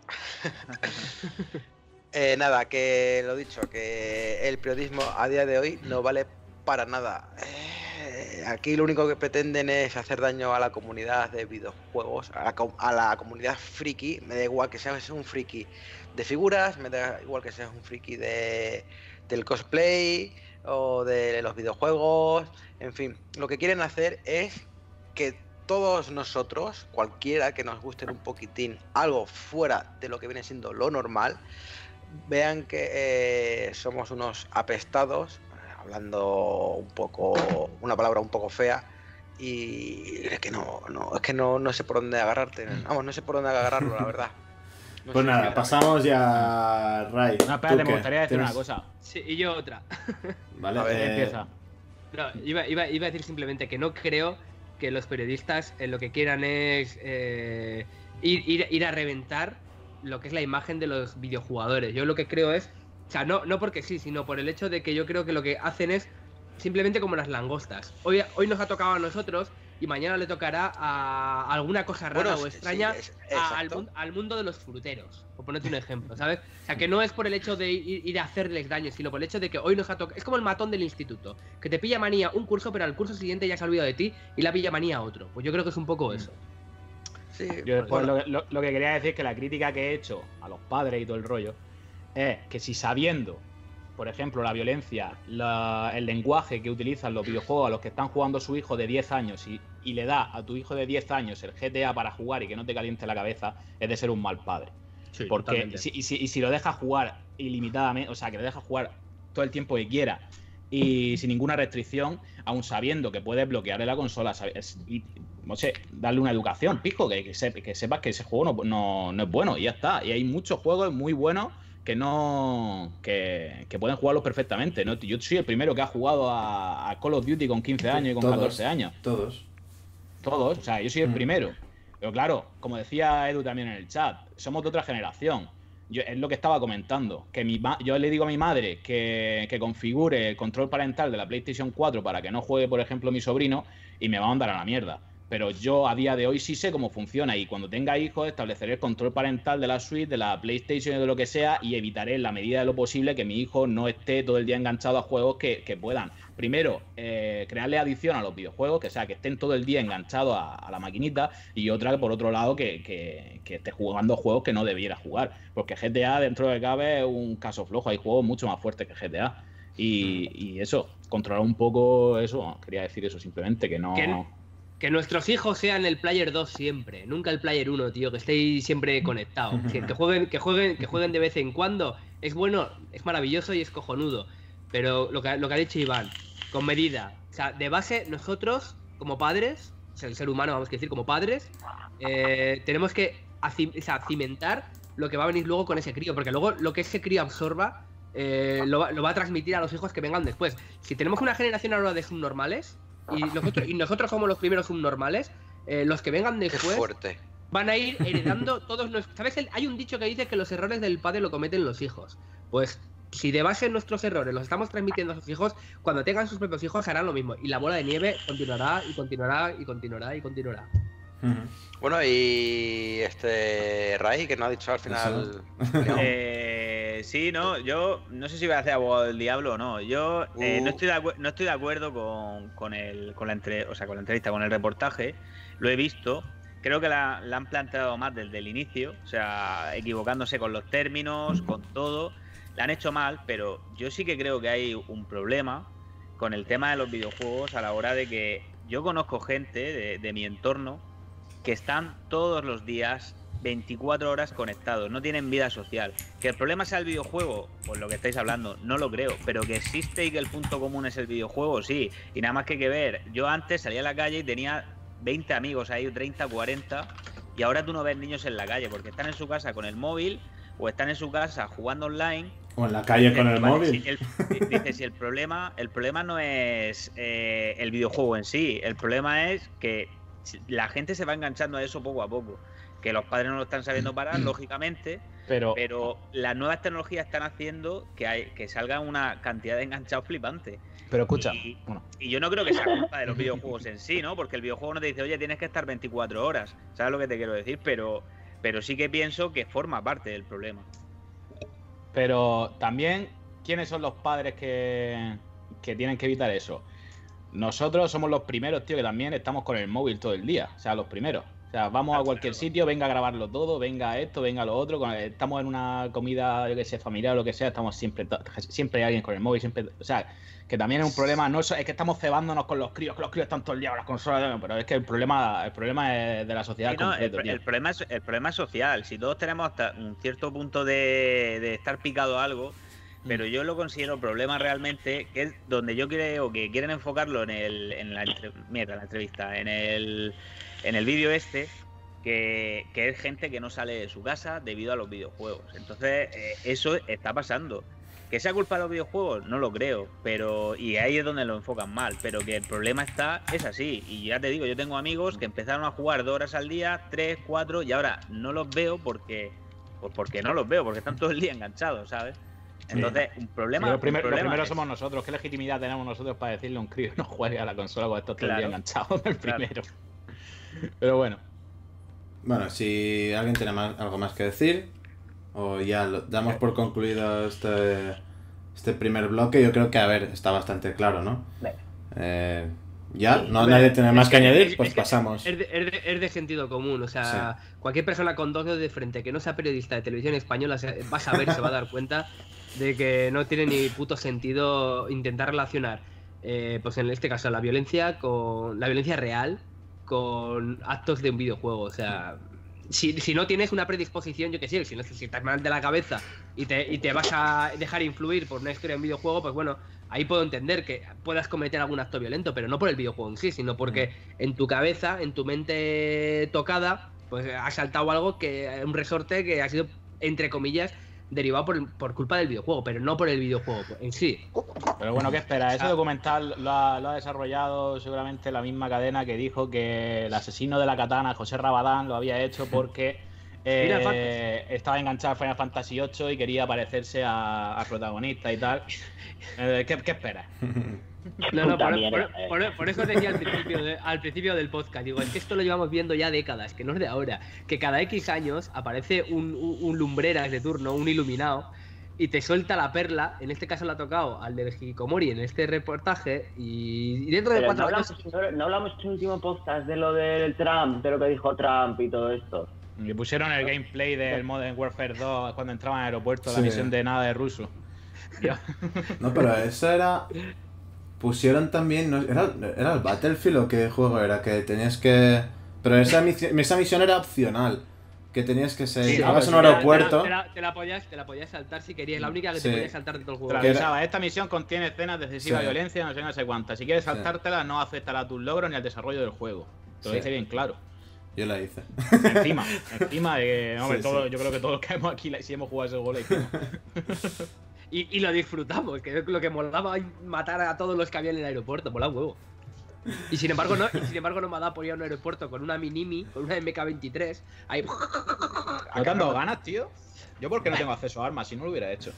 eh, nada, que lo dicho, que el periodismo a día de hoy no vale para nada. Eh, aquí lo único que pretenden es hacer daño a la comunidad de videojuegos, a la, a la comunidad friki. Me da igual que seas un friki de figuras, me da igual que seas un friki de, del cosplay o de los videojuegos. En fin, lo que quieren hacer es que todos nosotros, cualquiera que nos guste un poquitín algo fuera de lo que viene siendo lo normal, vean que eh, somos unos apestados, hablando un poco, una palabra un poco fea, y es que no, no, es que no, no sé por dónde agarrarte, vamos, no sé por dónde agarrarlo, la verdad. No pues nada, pasamos ya a Ray. No, espérate, me gustaría decir ¿Tienes? una cosa. Sí, y yo otra. Vale, a ver, eh... empieza. No, iba, iba, iba a decir simplemente que no creo que los periodistas eh, lo que quieran es eh, ir, ir, ir a reventar lo que es la imagen de los videojugadores. Yo lo que creo es, o sea, no, no porque sí, sino por el hecho de que yo creo que lo que hacen es simplemente como las langostas. Hoy, hoy nos ha tocado a nosotros y mañana le tocará a alguna cosa rara bueno, o extraña sí, es, a, al, al mundo de los fruteros, por ponerte un ejemplo, ¿sabes? O sea, que no es por el hecho de ir, ir a hacerles daño, sino por el hecho de que hoy nos ha tocado... Es como el matón del instituto, que te pilla manía un curso, pero al curso siguiente ya se ha olvidado de ti y la pilla manía a otro. Pues yo creo que es un poco eso. Sí, yo después bueno. lo, lo, lo que quería decir es que la crítica que he hecho a los padres y todo el rollo es que si sabiendo, por ejemplo, la violencia, la, el lenguaje que utilizan los videojuegos a los que están jugando su hijo de diez años y, y le da a tu hijo de diez años el G T A para jugar y que no te caliente la cabeza, es de ser un mal padre. Sí, porque si, y, si, y si lo dejas jugar ilimitadamente, o sea, que lo dejas jugar todo el tiempo que quiera y sin ninguna restricción, aun sabiendo que puedes bloquearle la consola, ¿sabes? Y, no sé, darle una educación, pico, que, que, se, que sepas que ese juego no, no, no es bueno y ya está. Y hay muchos juegos muy buenos que no que, que pueden jugarlos perfectamente, ¿no? Yo soy el primero que ha jugado a, a Call of Duty con quince años y con todos, catorce años. Todos. Todos, o sea, yo soy el mm. primero. Pero claro, como decía Edu también en el chat, somos de otra generación. Yo, es lo que estaba comentando, que mi yo le digo a mi madre que, que configure el control parental de la PlayStation cuatro para que no juegue, por ejemplo, mi sobrino y me va a mandar a la mierda. Pero yo a día de hoy sí sé cómo funciona y cuando tenga hijos estableceré el control parental de la Switch, de la PlayStation y de lo que sea y evitaré en la medida de lo posible que mi hijo no esté todo el día enganchado a juegos que, que puedan. Primero, eh, crearle adicción a los videojuegos, que sea que estén todo el día enganchados a, a la maquinita y otra, por otro lado, que, que, que esté jugando juegos que no debiera jugar. Porque G T A, dentro de cabe, es un caso flojo. Hay juegos mucho más fuertes que G T A. Y, y eso, controlar un poco eso, quería decir eso simplemente, que no... ¿Qué? Que nuestros hijos sean el Player dos siempre, nunca el Player uno, tío, que estéis siempre conectados. Que, que jueguen, que jueguen, que jueguen de vez en cuando. Es bueno, es maravilloso y es cojonudo. Pero lo que, lo que ha dicho Iván, con medida. O sea, de base, nosotros, como padres, o sea, el ser humano, vamos a decir, como padres, eh, tenemos que acim o sea, cimentar lo que va a venir luego con ese crío. Porque luego lo que ese crío absorba, eh, lo, lo va a transmitir a los hijos que vengan después. Si tenemos una generación ahora de subnormales, Y nosotros, y nosotros somos los primeros subnormales, eh, los que vengan después van a ir heredando todos nuestros... ¿Sabes? Hay un dicho que dice que los errores del padre lo cometen los hijos. Pues si de base nuestros errores los estamos transmitiendo a sus hijos, cuando tengan sus propios hijos harán lo mismo. Y la bola de nieve continuará y continuará y continuará y continuará. Uh-huh. Bueno, y este Ray, que no ha dicho al final... eh, sí, no, yo no sé si voy a hacer abogado del diablo o no. Yo eh, uh. no, estoy de no estoy de acuerdo con, con, el, con, la entre o sea, con la entrevista, con el reportaje. Lo he visto. Creo que la, la han planteado más desde el inicio, o sea, equivocándose con los términos, con todo. La han hecho mal, pero yo sí que creo que hay un problema con el tema de los videojuegos a la hora de que yo conozco gente de, de mi entorno que están todos los días veinticuatro horas conectados, no tienen vida social. Que el problema sea el videojuego, pues lo que estáis hablando, no lo creo, pero que existe y que el punto común es el videojuego, sí. Y nada más que hay que ver, yo antes salía a la calle y tenía veinte amigos ahí, treinta, cuarenta, y ahora tú no ves niños en la calle porque están en su casa con el móvil o están en su casa jugando online. O en la calle con el vale, móvil. Si el, dice, si el problema, el problema no es eh, el videojuego en sí, el problema es que la gente se va enganchando a eso poco a poco. Que los padres no lo están sabiendo parar, lógicamente, pero, pero las nuevas tecnologías están haciendo que, hay, que salga una cantidad de enganchados flipante. Pero escucha, y, bueno. y yo no creo que sea culpa de los videojuegos en sí, ¿no? Porque el videojuego no te dice, oye, tienes que estar veinticuatro horas, ¿sabes lo que te quiero decir? Pero, pero sí que pienso que forma parte del problema. Pero también, ¿quiénes son los padres que, que tienen que evitar eso? Nosotros somos los primeros, tío, que también estamos con el móvil todo el día, o sea, los primeros. O sea, vamos a cualquier sitio, venga a grabarlo todo, venga esto, venga lo otro. Estamos en una comida, yo que sé, familiar o lo que sea, estamos siempre, siempre hay alguien con el móvil, siempre. O sea, que también es un problema, no es, es que estamos cebándonos con los críos, que los críos están todo el día con las consolas, pero es que el problema, el problema es de la sociedad. Sí, no, completo, el, el, problema es, el problema es social. Si todos tenemos hasta un cierto punto de, de estar picado a algo, pero yo lo considero problema realmente, que es donde yo creo que quieren enfocarlo en el en la, mierda, la entrevista, en el en el vídeo este, que, que es gente que no sale de su casa debido a los videojuegos. Entonces, eh, eso está pasando. ¿Que sea culpa de los videojuegos? No lo creo, pero y ahí es donde lo enfocan mal, pero que el problema está, es así, y ya te digo, yo tengo amigos que empezaron a jugar dos horas al día, tres, cuatro, y ahora no los veo porque, pues porque no los veo, porque están todo el día enganchados, ¿sabes? Entonces, un problema, lo, primer, un problema lo primero es... somos nosotros. ¿Qué legitimidad tenemos nosotros para decirle a un crío no juegue a la consola cuando está todo el día enganchado? El primero. Claro. Pero bueno. Bueno, si alguien tiene más, algo más que decir, o ya lo damos por concluido este, este primer bloque, yo creo que, a ver, está bastante claro, ¿no? Eh, ya, no nadie tiene más que añadir, pues pasamos. Es de, es, de, es de sentido común, o sea, sí. Cualquier persona con dos dedos de frente que no sea periodista de televisión española va a saber y se va a dar cuenta de que no tiene ni puto sentido intentar relacionar, eh, pues en este caso, la violencia con la violencia real con actos de un videojuego, o sea... Si, si no tienes una predisposición, yo que sé, si no si estás mal de la cabeza y te, y te vas a dejar influir por una historia de un videojuego, pues bueno, ahí puedo entender que puedas cometer algún acto violento, pero no por el videojuego en sí, sino porque en tu cabeza, en tu mente tocada, pues ha saltado algo que un resorte que ha sido, entre comillas, derivado por, por culpa del videojuego, pero no por el videojuego en sí. Pero bueno, ¿qué espera? Ese documental lo ha, lo ha desarrollado seguramente la misma cadena que dijo que el asesino de la katana, José Rabadán, lo había hecho porque eh, estaba enganchado a Final Fantasy ocho y quería parecerse al protagonista y tal. Eh, ¿qué, ¿Qué esperas? No, no, por, por, por, por eso decía al principio, de, al principio del podcast, digo, es que esto lo llevamos viendo ya décadas, que no es de ahora, que cada X años aparece un, un, un lumbreras de turno, un iluminado, y te suelta la perla, en este caso le ha tocado al del Hikikomori en este reportaje, y, y dentro de Pero cuatro no años... Hablamos, no hablamos en el último podcast de lo del Trump, de lo que dijo Trump y todo esto. Y pusieron el gameplay del Modern Warfare dos cuando entraba en el aeropuerto, sí. La misión de nada de ruso. No, pero eso era... Pusieron también... ¿no? ¿Era, ¿Era el Battlefield o qué juego era? Que tenías que... Pero esa misión, esa misión era opcional. Que tenías que ser... Sí, no, en un aeropuerto... Te la, te, la, te, la podías, te la podías saltar si querías. La única que sí. Te podías saltar de todo el juego. Avisaba, esta misión contiene escenas de excesiva sí. violencia, no sé, no sé cuántas. Si quieres saltártela, sí. no afectará a tus logros ni al desarrollo del juego. Te lo sí. dice bien claro. Yo la hice. Encima, encima de que... Hombre, sí, todo, sí. Yo creo que todos los que hemos aquí, si hemos jugado ese juego, Y, y lo disfrutamos, que es lo que molaba matar a todos los que había en el aeropuerto, mola un huevo. Y sin embargo no, y sin embargo no me ha dado por ir a un aeropuerto con una Minimi, con una M K veintitrés, ahí... ¿No te han dado ganas, tío? Yo porque no tengo acceso a armas, si no lo hubiera hecho.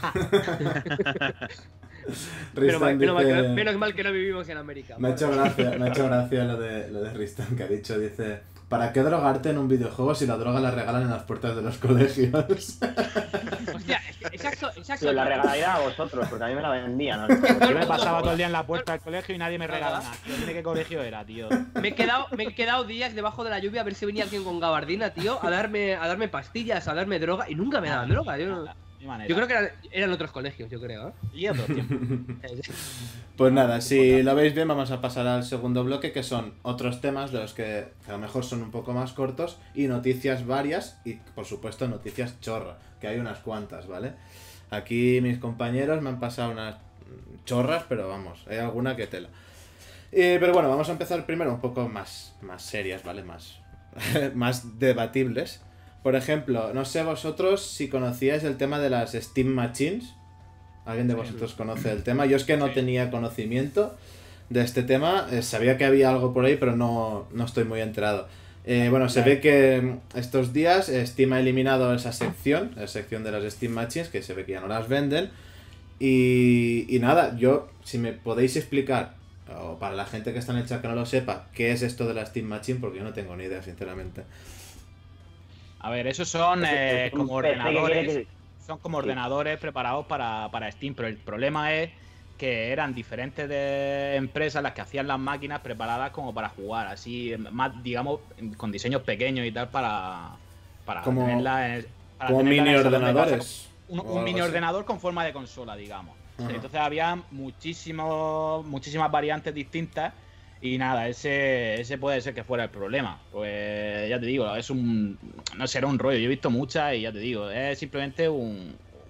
Pero mal, menos, mal que no, menos mal que no vivimos en América. Me ha hecho gracia, me ha hecho gracia lo de, lo de Ristan, que ha dicho, dice... ¿Para qué drogarte en un videojuego si la droga la regalan en las puertas de los colegios? Hostia, exacto, exacto. Pero la regalaría a vosotros, porque a mí me la vendían. ¿no? Yo me pasaba todo el día en la puerta del colegio y nadie me regalaba nada. Tío, ¿de qué colegio era, tío? Me he quedado, me he quedado días debajo de la lluvia a ver si venía alguien con gabardina, tío, a darme, a darme pastillas, a darme droga, y nunca me daban droga. Yo, yo creo que eran, eran otros colegios, yo creo, ¿eh? Y otros tiempos. Pues nada, si lo veis bien, vamos a pasar al segundo bloque, que son otros temas de los que a lo mejor son un poco más cortos y noticias varias y, por supuesto, noticias chorra, que hay unas cuantas, ¿vale? Aquí mis compañeros me han pasado unas chorras, pero vamos, hay alguna que tela. Eh, pero bueno, vamos a empezar primero un poco más, más serias, ¿vale? Más, más debatibles. Por ejemplo, no sé vosotros si conocíais el tema de las Steam Machines. ¿Alguien de vosotros conoce el tema? Yo es que no tenía conocimiento de este tema. Eh, sabía que había algo por ahí, pero no, no estoy muy enterado. Eh, bueno, se ve que estos días Steam ha eliminado esa sección, la sección de las Steam Machines, que se ve que ya no las venden. Y, y nada, yo, si me podéis explicar, o para la gente que está en el chat que no lo sepa, qué es esto de la Steam Machine, porque yo no tengo ni idea, sinceramente. A ver, esos son eh, como ordenadores... Son como ordenadores preparados para, para Steam, pero el problema es que eran diferentes de empresas las que hacían las máquinas preparadas como para jugar, así más, digamos, con diseños pequeños y tal para, para como, tenerlas para como tenerla mini ordenadores. Un, un mini ordenador con forma de consola, digamos. Ajá. Entonces había muchísimos, muchísimas variantes distintas. Y nada, ese, ese puede ser que fuera el problema. Pues ya te digo, es un... No será un rollo, yo he visto muchas y ya te digo, es simplemente un,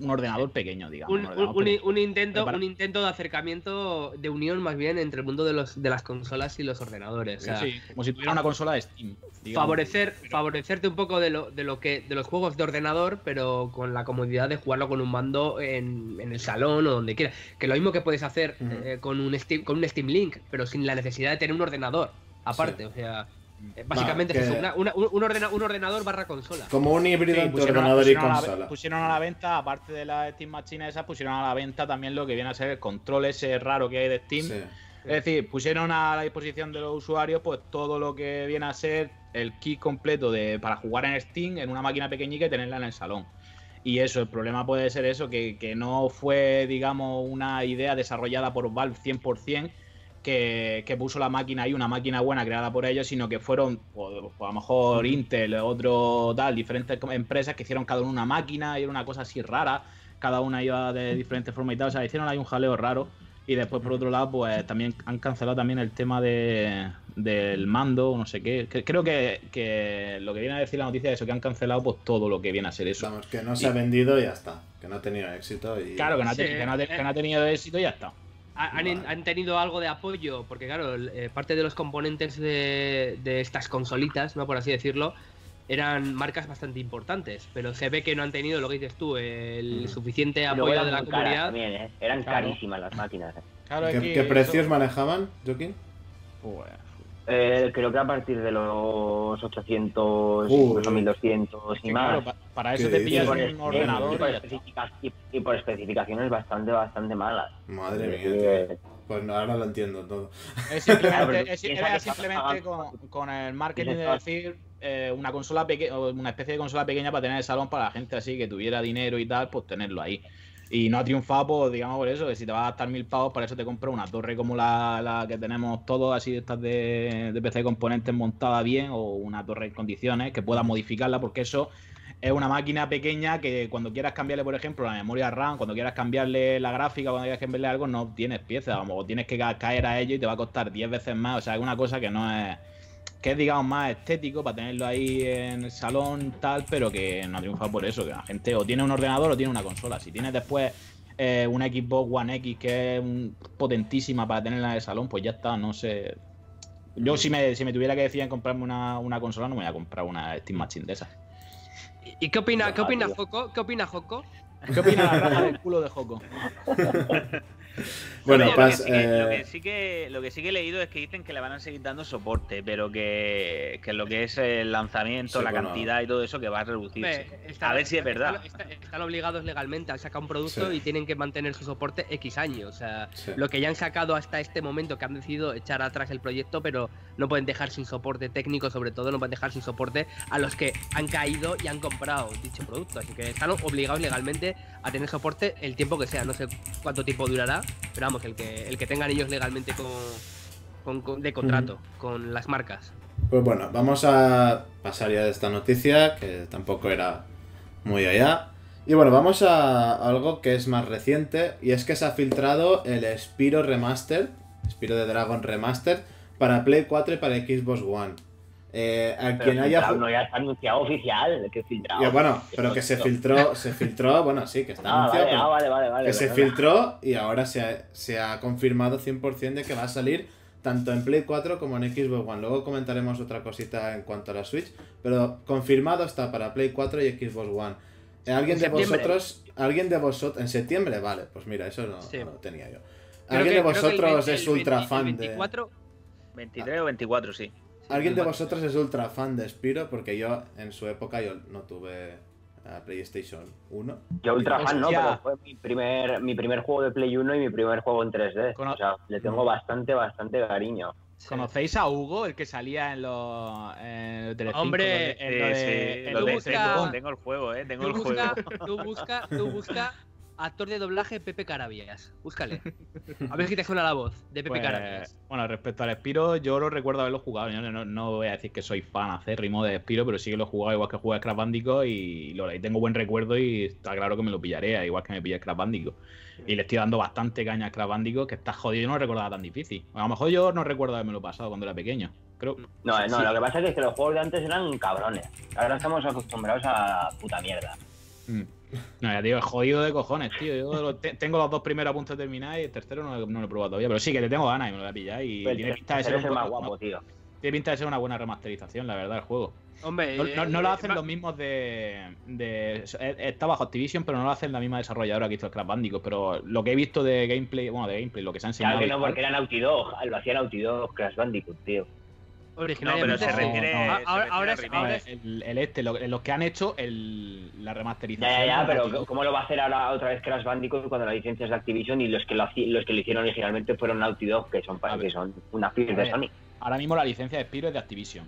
un ordenador pequeño, digamos. Un, un, un, un, un intento, para... un intento de acercamiento, de unión más bien entre el mundo de los de las consolas y los ordenadores. O sea, sí, como si tuviera una consola de Steam. Digamos. Favorecer, pero... Favorecerte un poco de lo, de lo que de los juegos de ordenador, pero con la comodidad de jugarlo con un mando en, en el salón o donde quieras. Que lo mismo que puedes hacer uh-huh. eh, con un Steam, con un Steam Link, pero sin la necesidad de tener un ordenador aparte. Sí. O sea, básicamente bueno, es eso, una, una, un, ordena, un ordenador barra consola. Como un híbrido sí, entre ordenador y consola. La, pusieron a la venta, aparte de la Steam Machine esas, pusieron a la venta también lo que viene a ser el control ese raro que hay de Steam. Sí. Es decir, pusieron a la disposición de los usuarios pues todo lo que viene a ser el kit completo de para jugar en Steam en una máquina pequeñita y tenerla en el salón. Y eso, el problema puede ser eso, que, que no fue, digamos, una idea desarrollada por Valve cien por cien, Que, que puso la máquina ahí, una máquina buena creada por ellos, sino que fueron, pues, pues a lo mejor Intel, otro tal, diferentes empresas que hicieron cada una una máquina y era una cosa así rara, cada una iba de diferentes formas y tal, o sea, hicieron ahí un jaleo raro. Y después, por otro lado, pues también han cancelado también el tema de, del mando, no sé qué. Creo que, que lo que viene a decir la noticia es eso, que han cancelado pues todo lo que viene a ser eso. Vamos, que no se y... ha vendido y ya está, que no ha tenido éxito. Y... Claro, que no, ha, sí, que, no ha, que no ha tenido éxito y ya está. Han, vale. han tenido algo de apoyo, porque claro, eh, parte de los componentes de, de estas consolitas, no por así decirlo, eran marcas bastante importantes, pero se ve que no han tenido, lo que dices tú, el mm. suficiente apoyo de la comunidad. También, ¿eh? Eran claro. carísimas las máquinas. ¿eh? Claro, ¿Qué, ¿Qué precios eso... manejaban, Joaquín? Pues, eh, creo que a partir de los ochocientos, uh, incluso mil doscientos y más. Claro, para eso te pillas un es, ordenador. Y por, y, y por especificaciones bastante, bastante malas. Madre mía. Que... Pues no, ahora lo entiendo todo. Es simplemente, es, era simplemente con, con el marketing de decir eh, una consola pequeña, una especie de consola pequeña para tener el salón para la gente así que tuviera dinero y tal, pues tenerlo ahí. Y no ha triunfado, pues, digamos, por eso, que si te vas a gastar mil pavos, para eso te compras una torre como la, la que tenemos todos, así, estas de, de P C componentes montada bien, o una torre en condiciones, que puedas modificarla, porque eso es una máquina pequeña que cuando quieras cambiarle, por ejemplo, la memoria RAM, cuando quieras cambiarle la gráfica, cuando quieras cambiarle algo, no tienes piezas, o tienes que caer a ello y te va a costar diez veces más, o sea, es una cosa que no es... que es, digamos, más estético para tenerlo ahí en el salón tal, pero que no triunfa por eso, que la gente o tiene un ordenador o tiene una consola. Si tienes después eh, una Xbox One X que es un, potentísima para tenerla en el salón, pues ya está, no sé. Yo si me, si me tuviera que decir en comprarme una, una consola, no me voy a comprar una Steam Machine de esas. ¿Y qué opina, ¿qué opina Joko? ¿Qué opina Joko? ¿Qué opina la raja del culo de Joko? Bueno, lo, pas, que sí que, eh... lo, que sí que, lo que sí que he leído es que dicen que le van a seguir dando soporte, pero que, que lo que es el lanzamiento, sí, la bueno. cantidad y todo eso que va a reducirse. Está, a ver si es verdad. Están, están obligados legalmente a sacar un producto sí. y tienen que mantener su soporte X años. O sea, sí. lo que ya han sacado hasta este momento, que han decidido echar atrás el proyecto, pero no pueden dejar sin soporte técnico, sobre todo no pueden dejar sin soporte a los que han caído y han comprado dicho producto. Así que están obligados legalmente a tener soporte el tiempo que sea. No sé cuánto tiempo durará, pero vamos, el que, el que tengan ellos legalmente con, con, con de contrato mm. con las marcas. Pues bueno, vamos a pasar ya de esta noticia, que tampoco era muy allá. Y bueno, vamos a algo que es más reciente, y es que se ha filtrado el Spyro Remastered, Spyro the Dragon Remastered, para Play cuatro y para Xbox One. Eh, a pero quien haya no ya está anunciado oficial, que filtrado. Ya, bueno, pero que se filtró, se filtró, bueno, sí, que está ah, anunciado, vale, ah, vale, vale, vale, que vale, se vale. filtró y ahora se ha, se ha confirmado cien por cien de que va a salir tanto en Play cuatro como en Xbox One. Luego comentaremos otra cosita en cuanto a la Switch, pero confirmado está para Play cuatro y Xbox One. ¿Alguien de vosotros, alguien de vosotros, en septiembre? Vale, pues mira, eso no, sí. no lo tenía yo. ¿Alguien que, de vosotros veinte, es ultra veinte, fan veinticuatro, de...? veintitrés o veinticuatro, sí. ¿Alguien de vosotros es ultra fan de Spyro? Porque yo, en su época, yo no tuve uh, PlayStation uno. Yo ultra fan no, pero fue mi primer, mi primer juego de Play uno y mi primer juego en tres D. Cono o sea, le tengo bastante, bastante cariño. ¿Conocéis a Hugo, el que salía en los en Telecinco? Hombre, en lo de, sí, en lo de busca, tengo el juego, eh, tengo el busca, juego. Tú busca, tú busca actor de doblaje Pepe Carabias. Búscale. A ver si te suena la voz de Pepe pues, Carabias. Bueno, respecto al Spyro, yo lo recuerdo haberlo jugado. Yo no, no, no voy a decir que soy fan acérrimo de Spyro, pero sí que lo he jugado igual que jugué a Crash Bandicoot y lo, y tengo buen recuerdo y está claro que me lo pillaré, igual que me pillé Crash Bandicoot. Y le estoy dando bastante caña a Crash Bandicoot, que está jodido, yo no lo recordaba tan difícil. A lo mejor yo no recuerdo haberme lo pasado cuando era pequeño. Creo... No, no, sí. Lo que pasa es que los juegos de antes eran cabrones. Ahora estamos acostumbrados a puta mierda. Mm. No, ya digo, es jodido de cojones, tío. Yo te, tengo los dos primeros a punto de terminar y el tercero no, no lo he probado todavía. Pero sí, que le tengo ganas y me lo voy a pillar. Y Pero tiene pinta de ser el un más poco, guapo, no, tío. tiene pinta de ser una buena remasterización, la verdad, el juego. Hombre, No, no, no lo hacen eh, los mismos de, de. Está bajo Activision, pero no lo hacen la misma desarrolladora que hizo el Crash Bandicoot. Pero lo que he visto de gameplay, bueno, de gameplay, lo que se ha enseñado. Claro que no, porque era Naughty Dog, lo hacía Naughty Dog, Crash Bandicoot, tío. Originalmente no, pero se sí. refiere, Ah, se ahora, refiere ahora a es- remake. ahora es- El, el este, lo- los que han hecho el, la remasterización. Ya, ya, ya, con pero Naughty Dog. ¿cómo lo va a hacer ahora otra vez Crash Bandicoot cuando la licencia es de Activision y los que lo, haci- los que lo hicieron originalmente fueron Naughty Dog, que son, A ver. que son una firma A de ver. Sony? Ahora mismo la licencia de Spyro es de Activision.